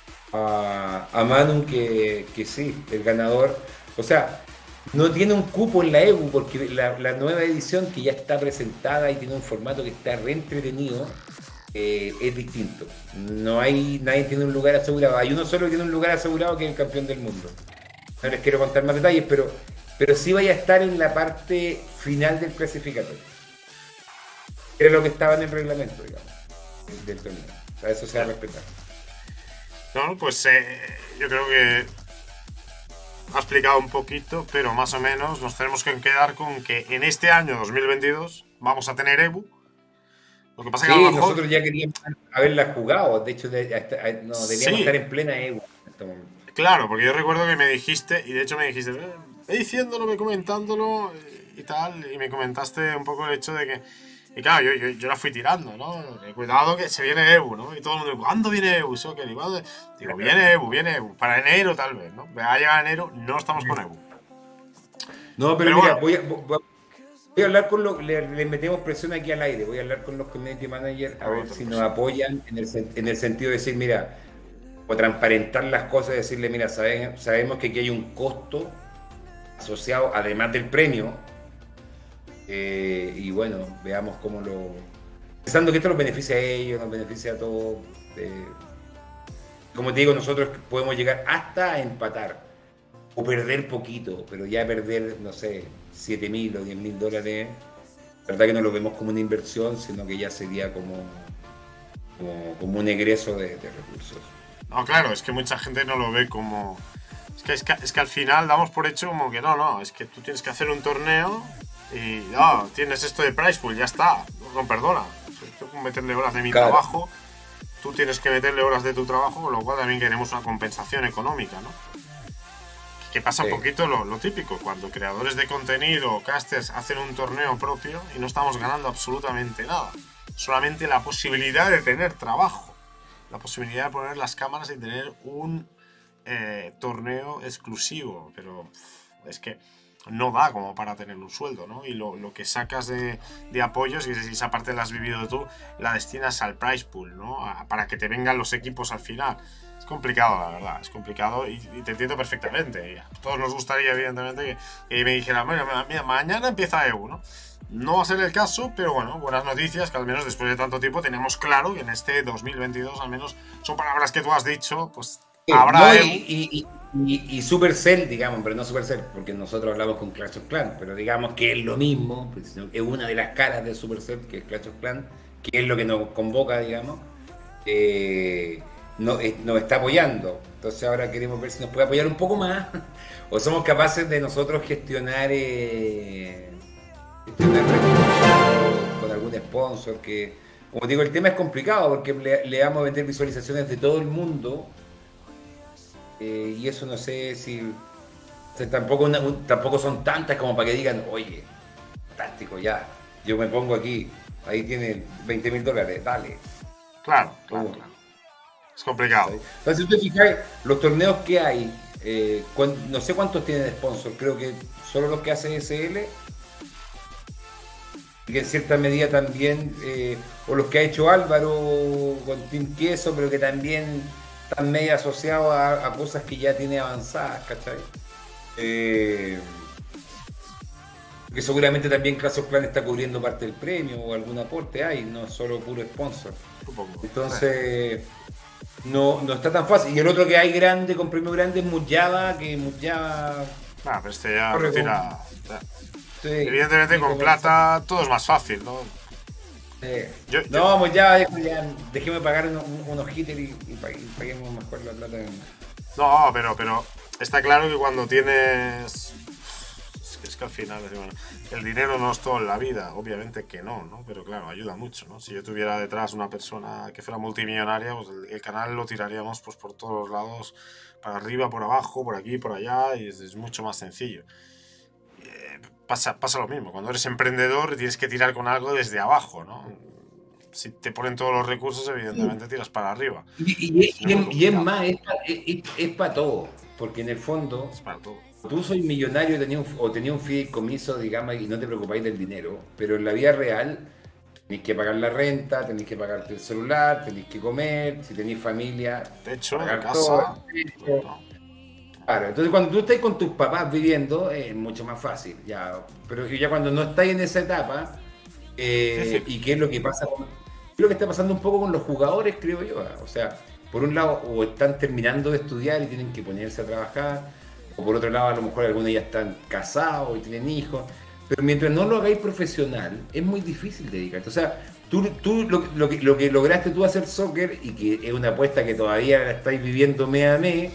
Manu que sí, el ganador. O sea, no tiene un cupo en la EBU porque la nueva edición, que ya está presentada y tiene un formato que está re entretenido, es distinto. Nadie tiene un lugar asegurado. Hay uno solo que tiene un lugar asegurado, que es el campeón del mundo. No les quiero contar más detalles, pero sí vaya a estar en la parte final del clasificatorio. Era lo que estaba en el reglamento, digamos, del torneo. O sea, eso se va a respetar. No, pues yo creo que ha explicado un poquito, pero más o menos nos tenemos que quedar con que en este año 2022 vamos a tener EBU. Lo que pasa es que Sí, a lo mejor... nosotros ya queríamos haberla jugado. De hecho, deberíamos estar en plena EU en este momento. Claro, porque yo recuerdo que me dijiste, y de hecho me dijiste, diciéndolo, comentándolo y tal, y me comentaste un poco el hecho de que, y claro, yo la fui tirando, ¿no? Cuidado que se viene EBU, ¿no? Y todo el mundo, ¿cuándo viene EBU? Soccer? ¿Y cuándo? Digo, viene EBU, para enero tal vez, ¿no? Va a llegar enero, no estamos con EBU. No, pero mira, bueno. voy a hablar con los, le metemos presión aquí al aire, voy a hablar con los community managers a ver si nos apoyan en el sentido de decir, mira, o transparentar las cosas, decirle, mira, sabemos que aquí hay un costo asociado, además del premio, y bueno, veamos cómo pensando que esto nos beneficia a ellos, nos beneficia a todos. Como te digo, nosotros podemos llegar hasta a empatar o perder poquito, pero ya perder, no sé, 7.000 o 10.000 dólares, la verdad que no lo vemos como una inversión, sino que ya sería como un egreso de recursos. No, claro, es que mucha gente no lo ve como... Es que al final damos por hecho como que no, es que tú tienes que hacer un torneo y tienes esto de prize pool, ya está, no perdona. Tengo que meterle horas de mi trabajo, tú tienes que meterle horas de tu trabajo, con lo cual también queremos una compensación económica, ¿no? Que pasa un poquito lo típico, cuando creadores de contenido o casters hacen un torneo propio y no estamos ganando absolutamente nada. Solamente la posibilidad de tener trabajo, la posibilidad de poner las cámaras y tener un torneo exclusivo, pero es que no da como para tener un sueldo, ¿no? Y lo que sacas de apoyos, y esa parte la has vivido tú, la destinas al prize pool, ¿no? Para que te vengan los equipos al final. Es complicado, la verdad, es complicado y te entiendo perfectamente. Y a todos nos gustaría, evidentemente, que me dijeran, mira, mañana empieza EBU, ¿no? No va a ser el caso, pero bueno, buenas noticias, que al menos después de tanto tiempo tenemos claro que en este 2022, al menos, son palabras que tú has dicho, pues habrá EBU. Y Supercell, digamos, pero no Supercell, porque nosotros hablamos con Clash of Clans, pero digamos que es lo mismo, pues, es una de las caras de Supercell, que es Clash of Clans, que es lo que nos convoca, digamos, nos está apoyando. Entonces ahora queremos ver si nos puede apoyar un poco más, o somos capaces de nosotros gestionar con algún sponsor, que, como digo, el tema es complicado, porque le vamos a vender visualizaciones de todo el mundo. Y eso no sé si... O sea, tampoco son tantas como para que digan, oye, fantástico, ya, yo me pongo aquí, ahí tiene 20.000 dólares, dale. Claro. Es complicado. Entonces, si tú te fijas, los torneos que hay, no sé cuántos tienen sponsor, creo que solo los que hace SL, y que en cierta medida también, o los que ha hecho Álvaro con Team Queso, pero que también... están medio asociados a cosas que ya tiene avanzadas, ¿cachai? Que seguramente también Clash of Clans está cubriendo parte del premio o algún aporte hay, no solo puro sponsor. Entonces, no está tan fácil. Y el otro que hay grande, con premio grande, es Mujaba, que Mujaba... pero este ya retira... Sí, evidentemente con plata todo es más fácil, ¿no? No, pues ya dejemos pagar unos hitters y paguemos mejor la plata. No, pero está claro que cuando tienes... Es que al final, bueno, el dinero no es todo en la vida, obviamente que no, pero claro, ayuda mucho, ¿no? Si yo tuviera detrás una persona que fuera multimillonaria, pues el canal lo tiraríamos pues por todos los lados, para arriba, por abajo, por aquí, por allá, y es mucho más sencillo. Pasa lo mismo, cuando eres emprendedor tienes que tirar con algo desde abajo, ¿no? Si te ponen todos los recursos, evidentemente tiras para arriba. Y es más, es para todo, porque en el fondo, es para todo. Tú soy millonario tenía un fideicomiso, digamos, y no te preocupáis del dinero, pero en la vida real tenéis que pagar la renta, tenéis que pagarte el celular, tenéis que comer, si tenéis familia, techo, pagar casa. Claro, entonces cuando tú estás con tus papás viviendo es mucho más fácil, ya, pero ya cuando no estáis en esa etapa, y qué es lo que pasa lo que está pasando un poco con los jugadores, creo yo. O sea, por un lado, o están terminando de estudiar y tienen que ponerse a trabajar, o por otro lado, a lo mejor algunos ya están casados y tienen hijos. Pero mientras no lo hagáis profesional, es muy difícil dedicarte. O sea, tú lo que lograste tú hacer soccer, y que es una apuesta que todavía la estáis viviendo mes a mes,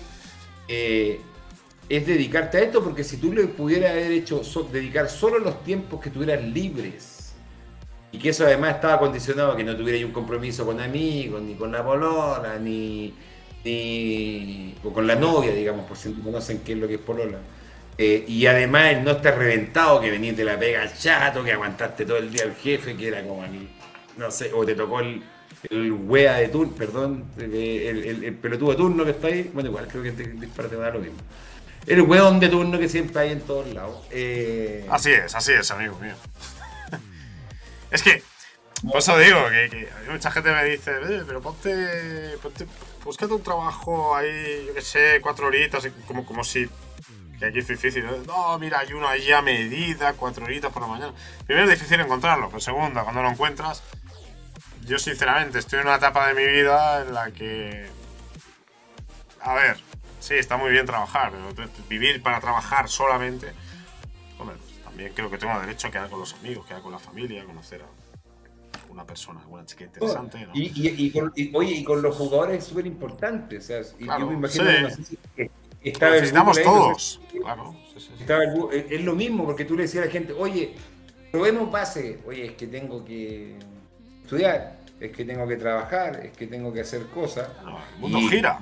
es dedicarte a esto, porque si tú le pudieras haber hecho dedicar solo los tiempos que tuvieras libres, y que eso además estaba condicionado a que no tuvieras un compromiso con amigos, ni con la polola, ni o con la novia, digamos, por si no conocen qué es lo que es polola. Y además el no estar reventado, que venís de la pega chato, que aguantaste todo el día al jefe, que era como no sé, o te tocó el wea de turno, perdón, el pelotudo de turno que está ahí. Bueno, igual creo que este disparate va a dar lo mismo. El weón de turno que siempre hay en todos lados. Así es, amigo mío. Es que, por eso digo, que mucha gente me dice, pero búscate un trabajo ahí, yo qué sé, 4 horitas, como si, que aquí es difícil, ¿eh? No, mira, hay uno allí a medida, 4 horitas por la mañana. Primero es difícil encontrarlo, pero segundo, cuando lo encuentras, yo sinceramente estoy en una etapa de mi vida en la que, a ver, sí, está muy bien trabajar, pero vivir para trabajar solamente, hombre, pues también creo que tengo derecho a quedar con los amigos, quedar con la familia, a conocer a alguna persona, alguna chica interesante, ¿no? Y con los jugadores es súper importante, o sea, Claro, yo me imagino, sí. no sé si Lo estaba el necesitamos Google ahí, no todos, sé, claro. Sí. es lo mismo, porque tú le decías a la gente, oye, probemos base, oye, es que tengo que estudiar, es que tengo que trabajar, es que tengo que hacer cosas. No, el mundo gira.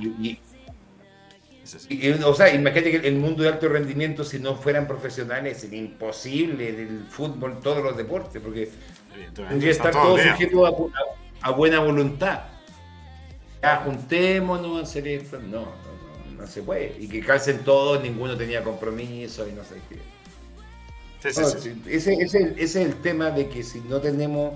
O sea, imagínate que el mundo de alto rendimiento, si no fueran profesionales, sería imposible del fútbol, todos los deportes, porque tendría que Está estar todo todo el día. sujeto a buena voluntad. Ya, juntémonos a hacer esto. No se puede. Y que calcen todos, ninguno tenía compromiso y no sé qué. Sí. Ese es el tema, de que si no tenemos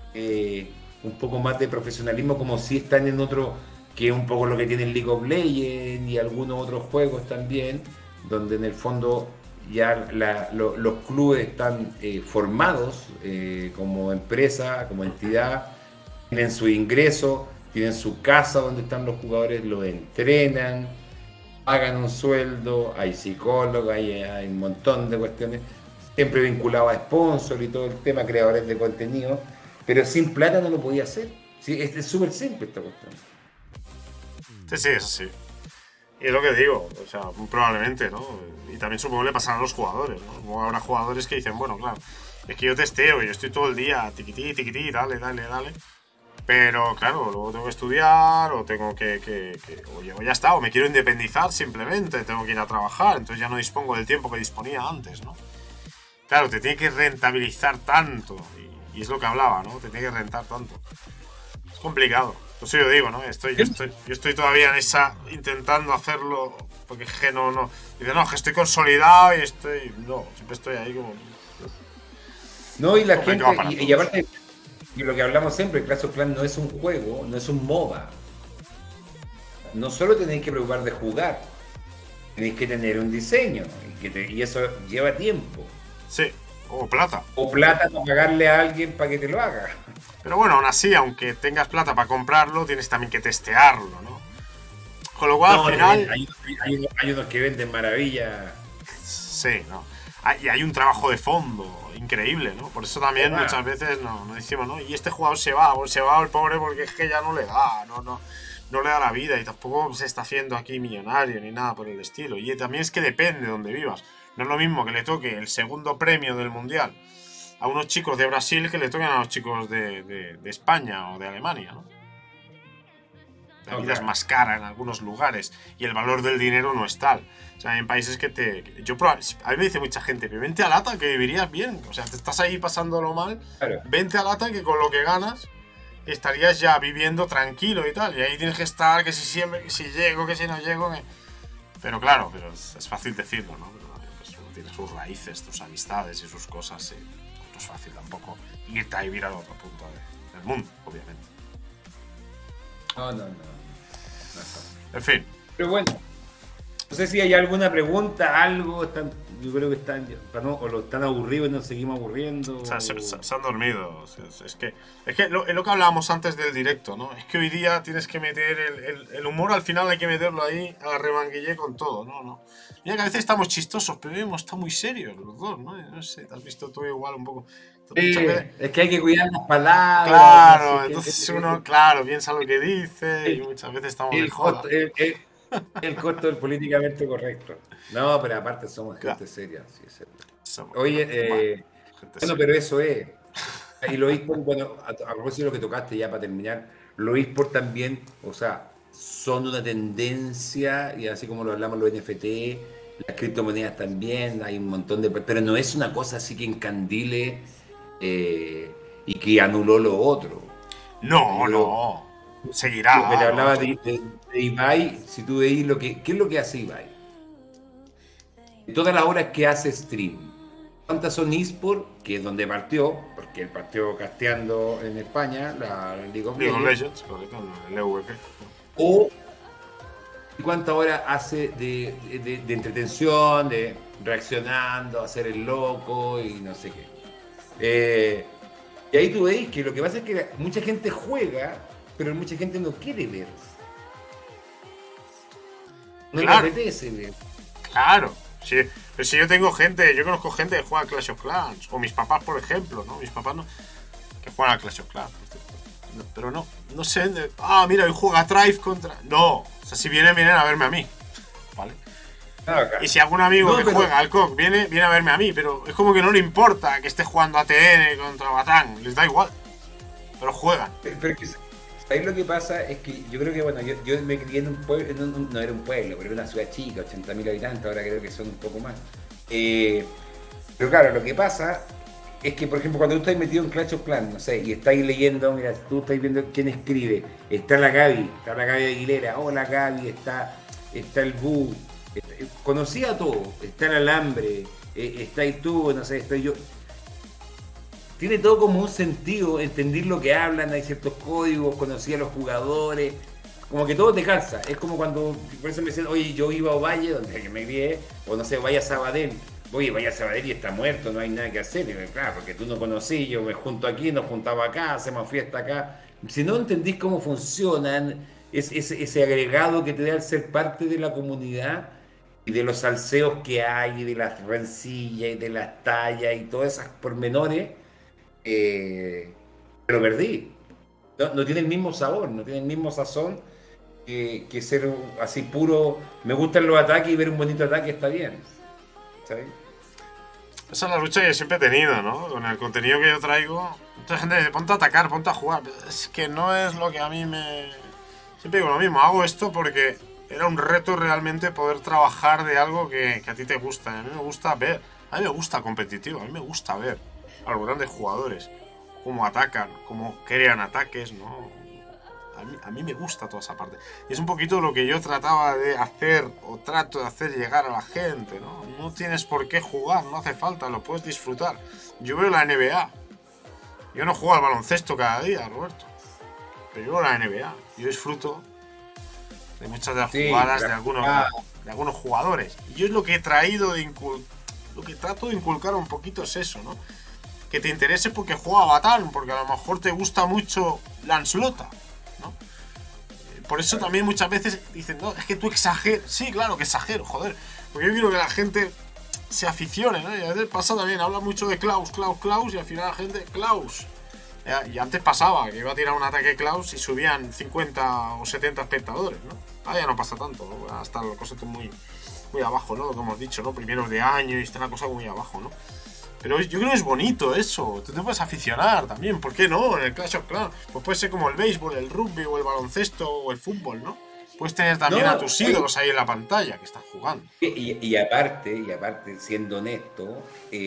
un poco más de profesionalismo, como si están en otro, que es un poco lo que tiene el League of Legends y algunos otros juegos también, donde en el fondo ya los clubes están formados como empresa, como entidad, tienen su ingreso, tienen su casa donde están los jugadores, los entrenan, pagan un sueldo, hay psicólogos, hay un montón de cuestiones, siempre vinculado a sponsor y todo el tema, creadores de contenido, pero sin plata no lo podía hacer. Sí, es súper simple esta cuestión. Sí, es así. Y es lo que digo, o sea, muy probablemente, ¿no? Y también supongo que le pasará a los jugadores, ¿no? Como habrá jugadores que dicen, bueno, claro, es que yo testeo, yo estoy todo el día tiquití, dale. Pero claro, luego tengo que estudiar, o tengo o ya está, o me quiero independizar simplemente, tengo que ir a trabajar, entonces ya no dispongo del tiempo que disponía antes, ¿no? Claro, te tiene que rentabilizar tanto, y es lo que hablaba, ¿no? Te tiene que rentar tanto. Es complicado. Pues yo digo, ¿no? Yo estoy todavía en esa, intentando hacerlo, porque es que no. Dice, no, que estoy consolidado y siempre estoy ahí como. No, y la gente, complicado y aparte, y lo que hablamos siempre, Clash of Clans no es un juego, no es un MOBA. No solo tenéis que preocupar de jugar, tenéis que tener un diseño, y eso lleva tiempo. Sí, o plata. O plata para pagarle a alguien para que te lo haga. Pero bueno, aún así, aunque tengas plata para comprarlo, tienes también que testearlo, ¿no? Con lo cual, al final. Hay unos que venden maravilla. Sí, ¿no? Y hay un trabajo de fondo increíble, ¿no? Por eso también muchas veces no decimos, ¿no? Y este jugador se va el pobre porque es que ya no le da, no le da la vida y tampoco se está haciendo aquí millonario ni nada por el estilo. Y también es que depende de donde vivas. No es lo mismo que le toque el segundo premio del Mundial a unos chicos de Brasil que le toquen a los chicos de España o de Alemania, ¿no? La vida es más cara en algunos lugares y el valor del dinero no es tal. O sea, en países que a mí me dice mucha gente, pero vente a Lata que vivirías bien. O sea, te estás ahí pasándolo mal. Claro. Vente a Lata que con lo que ganas estarías ya viviendo tranquilo y tal. Y ahí tienes que estar, que si llego, que si no llego. Pero claro, es fácil decirlo, ¿no? Pero, pues, uno tiene sus raíces, tus amistades y sus cosas. No es fácil tampoco irte a vivir al otro punto del mundo, obviamente. No. En fin. Pero bueno, no sé si hay alguna pregunta, algo. yo creo que están, o lo están aburridos y nos seguimos aburriendo. O sea, se han dormido. Es que lo que hablábamos antes del directo, ¿no? Es que hoy día tienes que meter el humor, al final hay que meterlo ahí a la remanguillé con todo, ¿no? Mira que a veces estamos chistosos, pero hemos estado muy serios los dos, ¿no? No sé, te has visto tú igual un poco. Muchas veces- Es que hay que cuidar las palabras. Claro, no sé qué, entonces uno, claro, piensa lo que dice y muchas veces estamos de el joda. costo, el costo del políticamente correcto. No, pero aparte somos gente Claro. seria. Sí, es cierto. Somos- Oye, gente bueno, seria. pero eso es. Y los eSports, bueno, a propósito de lo que tocaste ya para terminar, los eSports también, o sea, son una tendencia, y así como lo hablamos los NFT, las criptomonedas también, hay un montón de... Pero no es una cosa así que encandile y que anuló lo otro. No, Yo- no. Seguirá. Lo que te ¿no? hablaba de Ibai, si tú veis ¿qué es lo que hace Ibai? Todas las horas que hace stream, ¿cuántas son eSports? Que es donde partió, porque él partió casteando en España, la League of League of Legends, Legends, correcto, el EVP. o ¿y cuántas horas hace de entretención, de reaccionando, hacer el loco y no sé qué? Y ahí tú veis que lo que pasa es que mucha gente juega, pero mucha gente no quiere ver. No Claro. le apetece ver. Claro, sí. Pero si yo conozco gente que juega a Clash of Clans, o mis papás, por ejemplo, ¿no? Mis papás no, que juegan a Clash of Clans. No, pero no sé, mira, hoy juega Thrive contra... No, o sea, si vienen a verme a mí, ¿vale? Y si algún amigo No, que pero- juega al COC viene a verme a mí, pero es como que no le importa que esté jugando a TN contra Batán, les da igual, pero juegan. Pero que, ¿sabes lo que pasa? Es que yo creo que, bueno, yo me crié en un pueblo, no era un pueblo, pero era una ciudad chica, 80.000 habitantes, ahora creo que son un poco más. Pero claro, lo que pasa es que, por ejemplo, cuando tú estás metido en Clash of Clans, no sé, y estáis leyendo, mira, tú estás viendo quién escribe, está la Gaby Aguilera, hola Gaby, está el Bu, conocía a todos, está el Alambre, está ahí tú, no sé, estoy yo. Tiene todo como un sentido, entender lo que hablan, hay ciertos códigos, conocí a los jugadores, como que todo te calza. Es como cuando, por eso me dicen, oye, yo iba a Ovalle, donde me crié, o no sé, vaya a Sabadell. Oye, vaya a Sabadell y está muerto, no hay nada que hacer. Y digo, claro, porque tú no conocí, yo me junto aquí, nos juntaba acá, hacemos fiesta acá. Si no entendís cómo funcionan, ese agregado que te da el ser parte de la comunidad y de los salseos que hay, y de las rencillas y de las tallas y todas esas pormenores, lo perdí. No tiene el mismo sabor, no tiene el mismo sazón que ser así puro. Me gustan los ataques y ver un bonito ataque está bien. ¿Sabes? Esa es la lucha que yo siempre he tenido, ¿no? Con el contenido que yo traigo. Mucha gente dice, ponte a atacar, ponte a jugar. Es que no es lo que a mí me... Siempre digo lo mismo, hago esto porque era un reto realmente poder trabajar de algo que a ti te gusta. A mí me gusta ver, a mí me gusta competitivo, a mí me gusta ver a los grandes jugadores, cómo atacan, cómo crean ataques, ¿no? A mí me gusta toda esa parte. Y es un poquito lo que yo trataba de hacer, o trato de hacer llegar a la gente, ¿no? No tienes por qué jugar, no hace falta, lo puedes disfrutar. Yo veo la NBA. Yo no juego al baloncesto cada día, Roberto. Pero yo veo la NBA. Yo disfruto de muchas de las Sí, jugadas claro. de algunos jugadores. Y yo es lo que he traído lo que trato de inculcar un poquito es eso, ¿no? Que te interese porque juega Batán, porque a lo mejor te gusta mucho Lancelota, ¿no? Por eso también muchas veces dicen, no, es que tú exageras. Sí, claro que exagero, joder. Porque yo quiero que la gente se aficione, ¿no? Y a veces pasa también, habla mucho de Klaus, y al final la gente, Klaus. Y antes pasaba que iba a tirar un ataque Klaus y subían 50 o 70 espectadores, ¿no? Ahora ya no pasa tanto, ¿no? Hasta la cosa está muy abajo, ¿no? Lo que hemos dicho, ¿no? Primeros de año y está la cosa muy abajo, ¿no? Pero yo creo que es bonito eso. Tú te puedes aficionar también. ¿Por qué no? En el Clash of Clans. Pues puede ser como el béisbol, el rugby o el baloncesto o el fútbol, ¿no? Puedes tener también No, a tus ídolos ahí en la pantalla que están jugando. Y aparte, siendo honesto,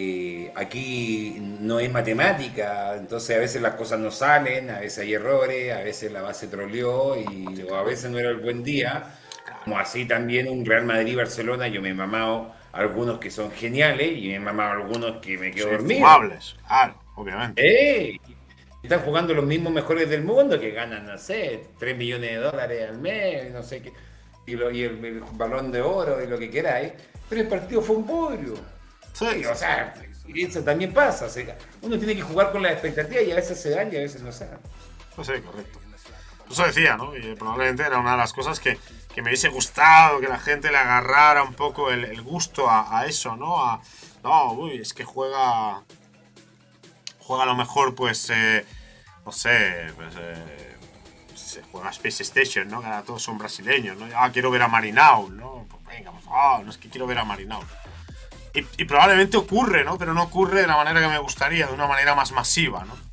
aquí no es matemática, entonces a veces las cosas no salen, a veces hay errores, a veces la base troleó o a veces no era el buen día. Como así también un Real Madrid-Barcelona, yo me he mamado algunos que son geniales y me he mamado algunos que me quedo dormido. Infumables, claro, obviamente. ¡Ey! Están jugando los mismos mejores del mundo que ganan, no sé, 3 millones de dólares al mes, no sé qué, y el balón de oro y lo que queráis, pero el partido fue un bodrio. Sí, o sea, eso también pasa. O sea, uno tiene que jugar con las expectativas y a veces se dan y a veces no se dan. Pues sí, correcto. Eso decía, ¿no? Y probablemente era una de las cosas que me hubiese gustado, que la gente le agarrara un poco el gusto a eso, ¿no? No, uy, es que juega a lo mejor, pues, no sé, pues, se juega Space Station, ¿no? Que ahora todos son brasileños, ¿no? Ah, quiero ver a Marinau, ¿no? Pues venga, pues, no es que quiero ver a Marinau. Y probablemente ocurre, ¿no? Pero no ocurre de la manera que me gustaría, de una manera más masiva, ¿no?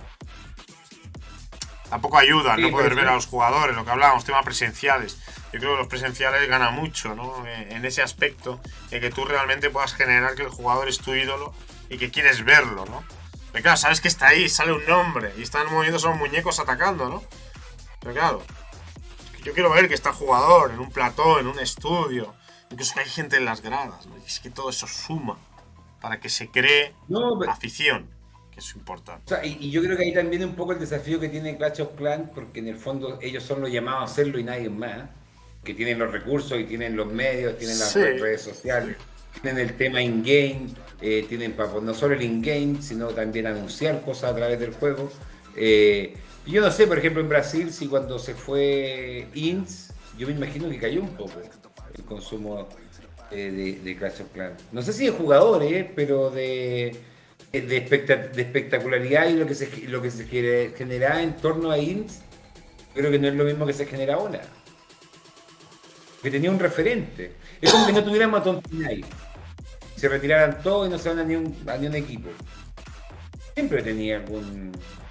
Tampoco ayuda, no poder ver a los jugadores, lo que hablábamos, temas presenciales. Yo creo que los presenciales ganan mucho, ¿no? En ese aspecto, de que tú realmente puedas generar que el jugador es tu ídolo y que quieres verlo, ¿no? Pero claro, sabes que está ahí, sale un nombre y están moviéndose los muñecos atacando, ¿no? Pero claro, yo quiero ver que está el jugador en un plató, en un estudio, incluso que hay gente en las gradas, ¿no? Y es que todo eso suma para que se cree afición, que es importante. O sea, y yo creo que ahí también un poco el desafío que tiene Clash of Clans, porque en el fondo ellos son los llamados a hacerlo y nadie más, que tienen los recursos y tienen los medios, tienen las redes sociales, tienen el tema in-game, tienen para no solo el in-game, sino también anunciar cosas a través del juego. Yo no sé, por ejemplo, en Brasil, si cuando se fue INS, yo me imagino que cayó un poco el consumo de Clash of Clans. No sé si de jugadores, pero de espectacularidad y lo que se genera en torno a INS, creo que no es lo mismo que se genera ahora. Que tenía un referente. Es como que no tuviéramos a Tontinay. Se retiraran todos y no se van a ni un equipo. Siempre tenía algún...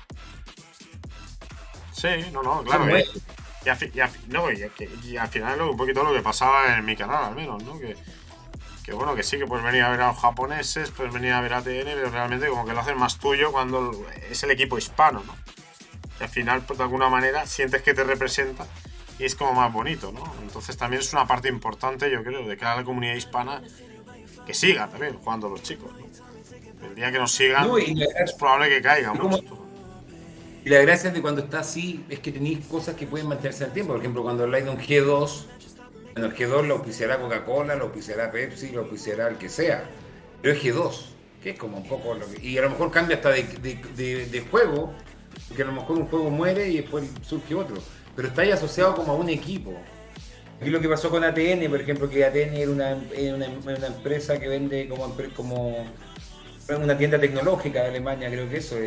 Sí, no, claro. Y al final un poquito lo que pasaba en mi canal, al menos, ¿no? Que bueno, que sí, que puedes venir a ver a los japoneses, puedes venir a ver a TN, pero realmente como que lo hacen más tuyo cuando es el equipo hispano, ¿no? Y al final, pues de alguna manera, sientes que te representa y es como más bonito, ¿no? Entonces también es una parte importante, yo creo, de cara a la comunidad hispana que siga también jugando los chicos, ¿no? El día que nos sigan, es probable que caigan mucho. Y la gracia de cuando está así es que tenéis cosas que pueden mantenerse en el tiempo. Por ejemplo, cuando habláis de un G2, bueno, el G2 lo auspiciará Coca-Cola, lo auspiciará Pepsi, lo auspiciará el que sea. Pero es G2, que es como un poco lo que... Y a lo mejor cambia hasta de juego, porque a lo mejor un juego muere y después surge otro. Pero está ahí asociado como a un equipo. Aquí lo que pasó con ATN, por ejemplo, que ATN era una empresa que vende como una tienda tecnológica de Alemania, creo que eso.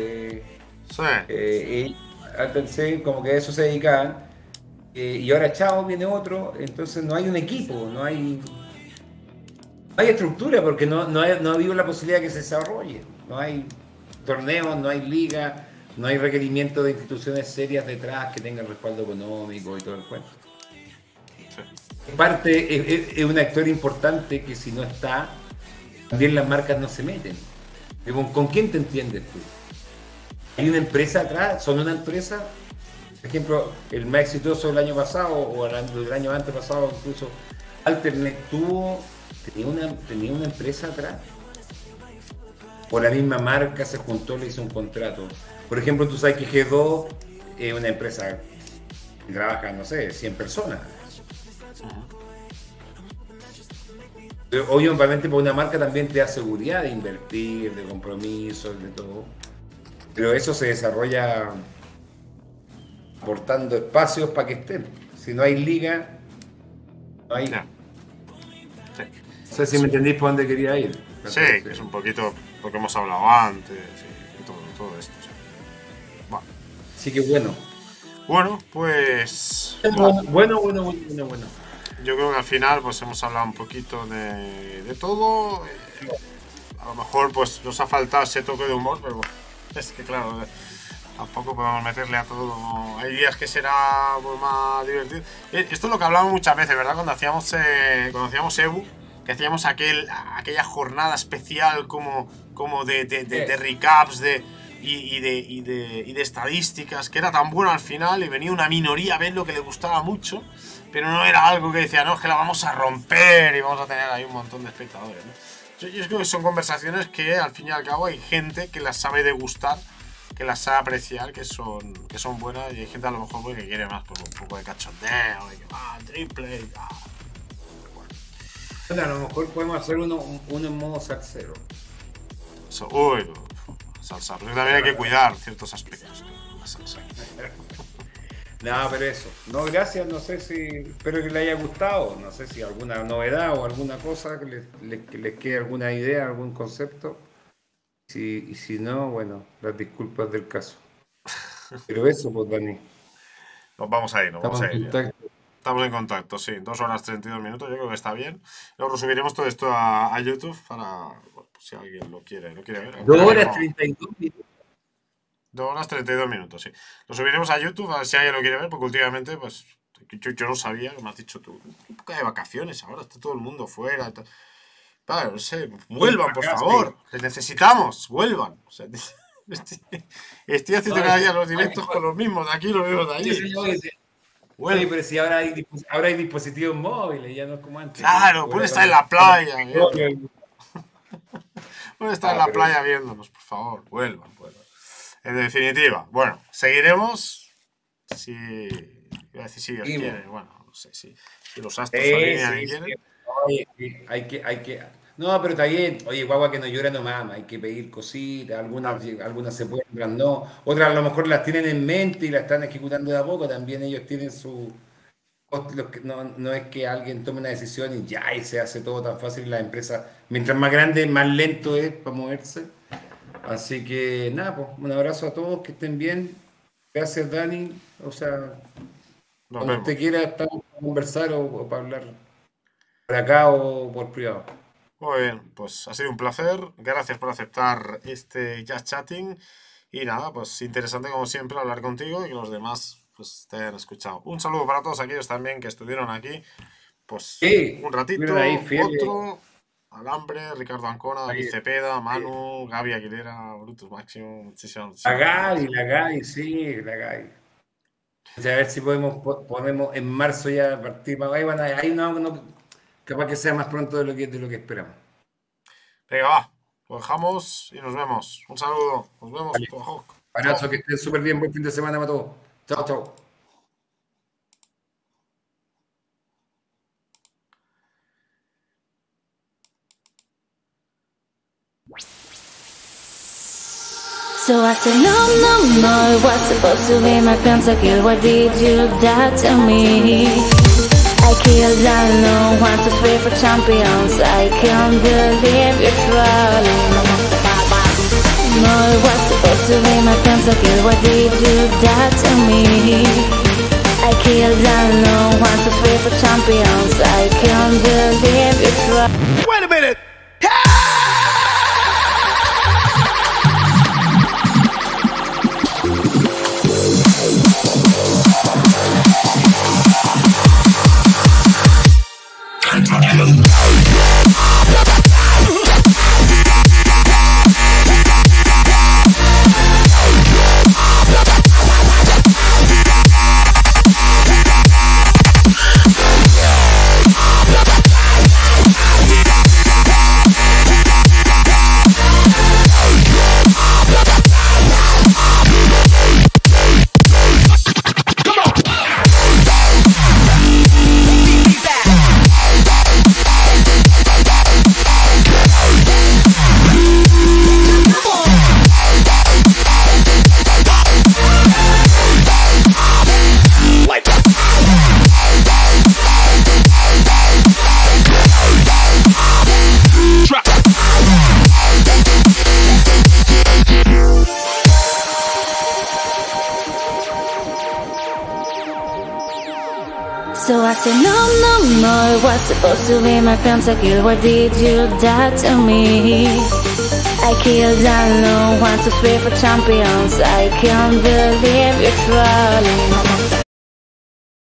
Entonces, como que a eso se dedicaban. Y ahora chao, viene otro, entonces no hay un equipo, no hay estructura porque no ha habido la posibilidad de que se desarrolle. No hay torneos, no hay liga, no hay requerimiento de instituciones serias detrás que tengan respaldo económico y todo el cuento. Parte es un actor importante que si no está, también las marcas no se meten. ¿Con quién te entiendes tú? ¿Hay una empresa atrás? ¿Son una empresa? Por ejemplo, el más exitoso del año pasado o del año antepasado, incluso Alternet tenía una empresa atrás. O la misma marca se juntó, le hizo un contrato. Por ejemplo, tú sabes que G2 es una empresa que trabaja, no sé, 100 personas. Pero obviamente por una marca también te da seguridad de invertir, de compromisos, de todo. Pero eso se desarrolla aportando espacios para que estén. Si no hay liga, no hay... No sé si me entendéis por dónde quería ir. Sí, que es un poquito lo que hemos hablado antes y todo esto. Sí. Bueno. Sí que bueno. Bueno, pues... Bueno. Yo creo que al final pues hemos hablado un poquito de todo. A lo mejor pues nos ha faltado ese toque de humor, pero es que claro, tampoco podemos meterle a todo. Hay días que será pues, más divertido. Esto es lo que hablamos muchas veces, ¿verdad? Cuando hacíamos EBU, que hacíamos aquella jornada especial como de recaps y de estadísticas, que era tan bueno al final y venía una minoría a ver lo que le gustaba mucho, pero no era algo que decía, no, es que la vamos a romper y vamos a tener ahí un montón de espectadores, ¿no? Yo creo que son conversaciones que al fin y al cabo hay gente que las sabe degustar, que las sabe apreciar, que son buenas, y hay gente a lo mejor pues, que quiere más por un poco de cachondeo, de que triple y tal. Bueno. Bueno, a lo mejor podemos hacer uno en modo salsero. Uy, salsa. Pero también hay que cuidar ciertos aspectos de la salsa. No, pero eso. No, gracias, no sé si. Espero que les haya gustado. No sé si alguna novedad o alguna cosa que les quede alguna idea, algún concepto. Y si no, bueno, las disculpas del caso. Pero eso, pues, Dani. Nos vamos a ir, nos vamos Estamos a en ir. contacto. Estamos en contacto, sí. 2 horas 32 minutos, yo creo que está bien. Luego subiremos todo esto a YouTube para, bueno, pues si alguien lo quiere ver. 2 horas 32 minutos. 2 horas 32 minutos, sí. Lo subiremos a YouTube a ver si alguien lo quiere ver, porque últimamente, pues, yo no sabía, me has dicho tú, época de vacaciones ahora, está todo el mundo fuera. Vale, no sé, vuelvan, por favor. Les necesitamos, vuelvan. O sea, estoy haciendo cada día los directos con los mismos de aquí, los mismos de allí. Oye, pero si ahora hay dispositivos móviles, ya no es como antes. Claro, puede estar en la playa. Puede estar en la playa viéndonos, por favor. Vuelvan. En definitiva, bueno, seguiremos. Si Dios quiere, bueno, no sé si los astros se alinean y quieren. Oye, hay que. No, pero está bien. Oye, guagua que no llora no mama. Hay que pedir cositas. Algunas se pueden, otras no. Otras a lo mejor las tienen en mente y las están ejecutando de a poco. También ellos tienen su. No es que alguien tome una decisión y ya, y se hace todo tan fácil. La empresa, mientras más grande, más lento es para moverse. Así que nada, pues, un abrazo a todos, que estén bien. Gracias, Dani. O sea, cuando usted quiera, estamos para conversar o para hablar por acá o por privado. Muy bien, pues ha sido un placer. Gracias por aceptar este Just Chatting. Y nada, pues interesante como siempre hablar contigo y que los demás pues te hayan escuchado. Un saludo para todos aquellos también que estuvieron aquí. Pues Sí, un ratito, estuvieron ahí fieles. otro. Alambre, Ricardo Ancona, David Cepeda, Manu, Gaby Aguilera, Brutus Máximo, muchísimas La Gaby, sí, la Gaby. O sea, a ver si podemos en marzo ya partir. Ahí no, capaz que sea más pronto de lo que esperamos. Venga, va. Lo dejamos y nos vemos. Un saludo. Nos vemos. Vale. Abrazo, que estén súper bien. Buen fin de semana para todos. Chao. So I said, no, it was supposed to be my pentakill. Why did you die to me? I killed, I know, 1, 2, 3 for champions. I can't believe you're trolling. No, it was supposed to be my pentakill. Why did you die to me? I killed, I know, 1, 2, 3 for champions. I can't believe you're trolling. Wait a minute! So I said, no, it was supposed to be my pentakill. Why did you die to me? I killed, I know, 1, 2, 3 for champions. I can't believe you're trolling.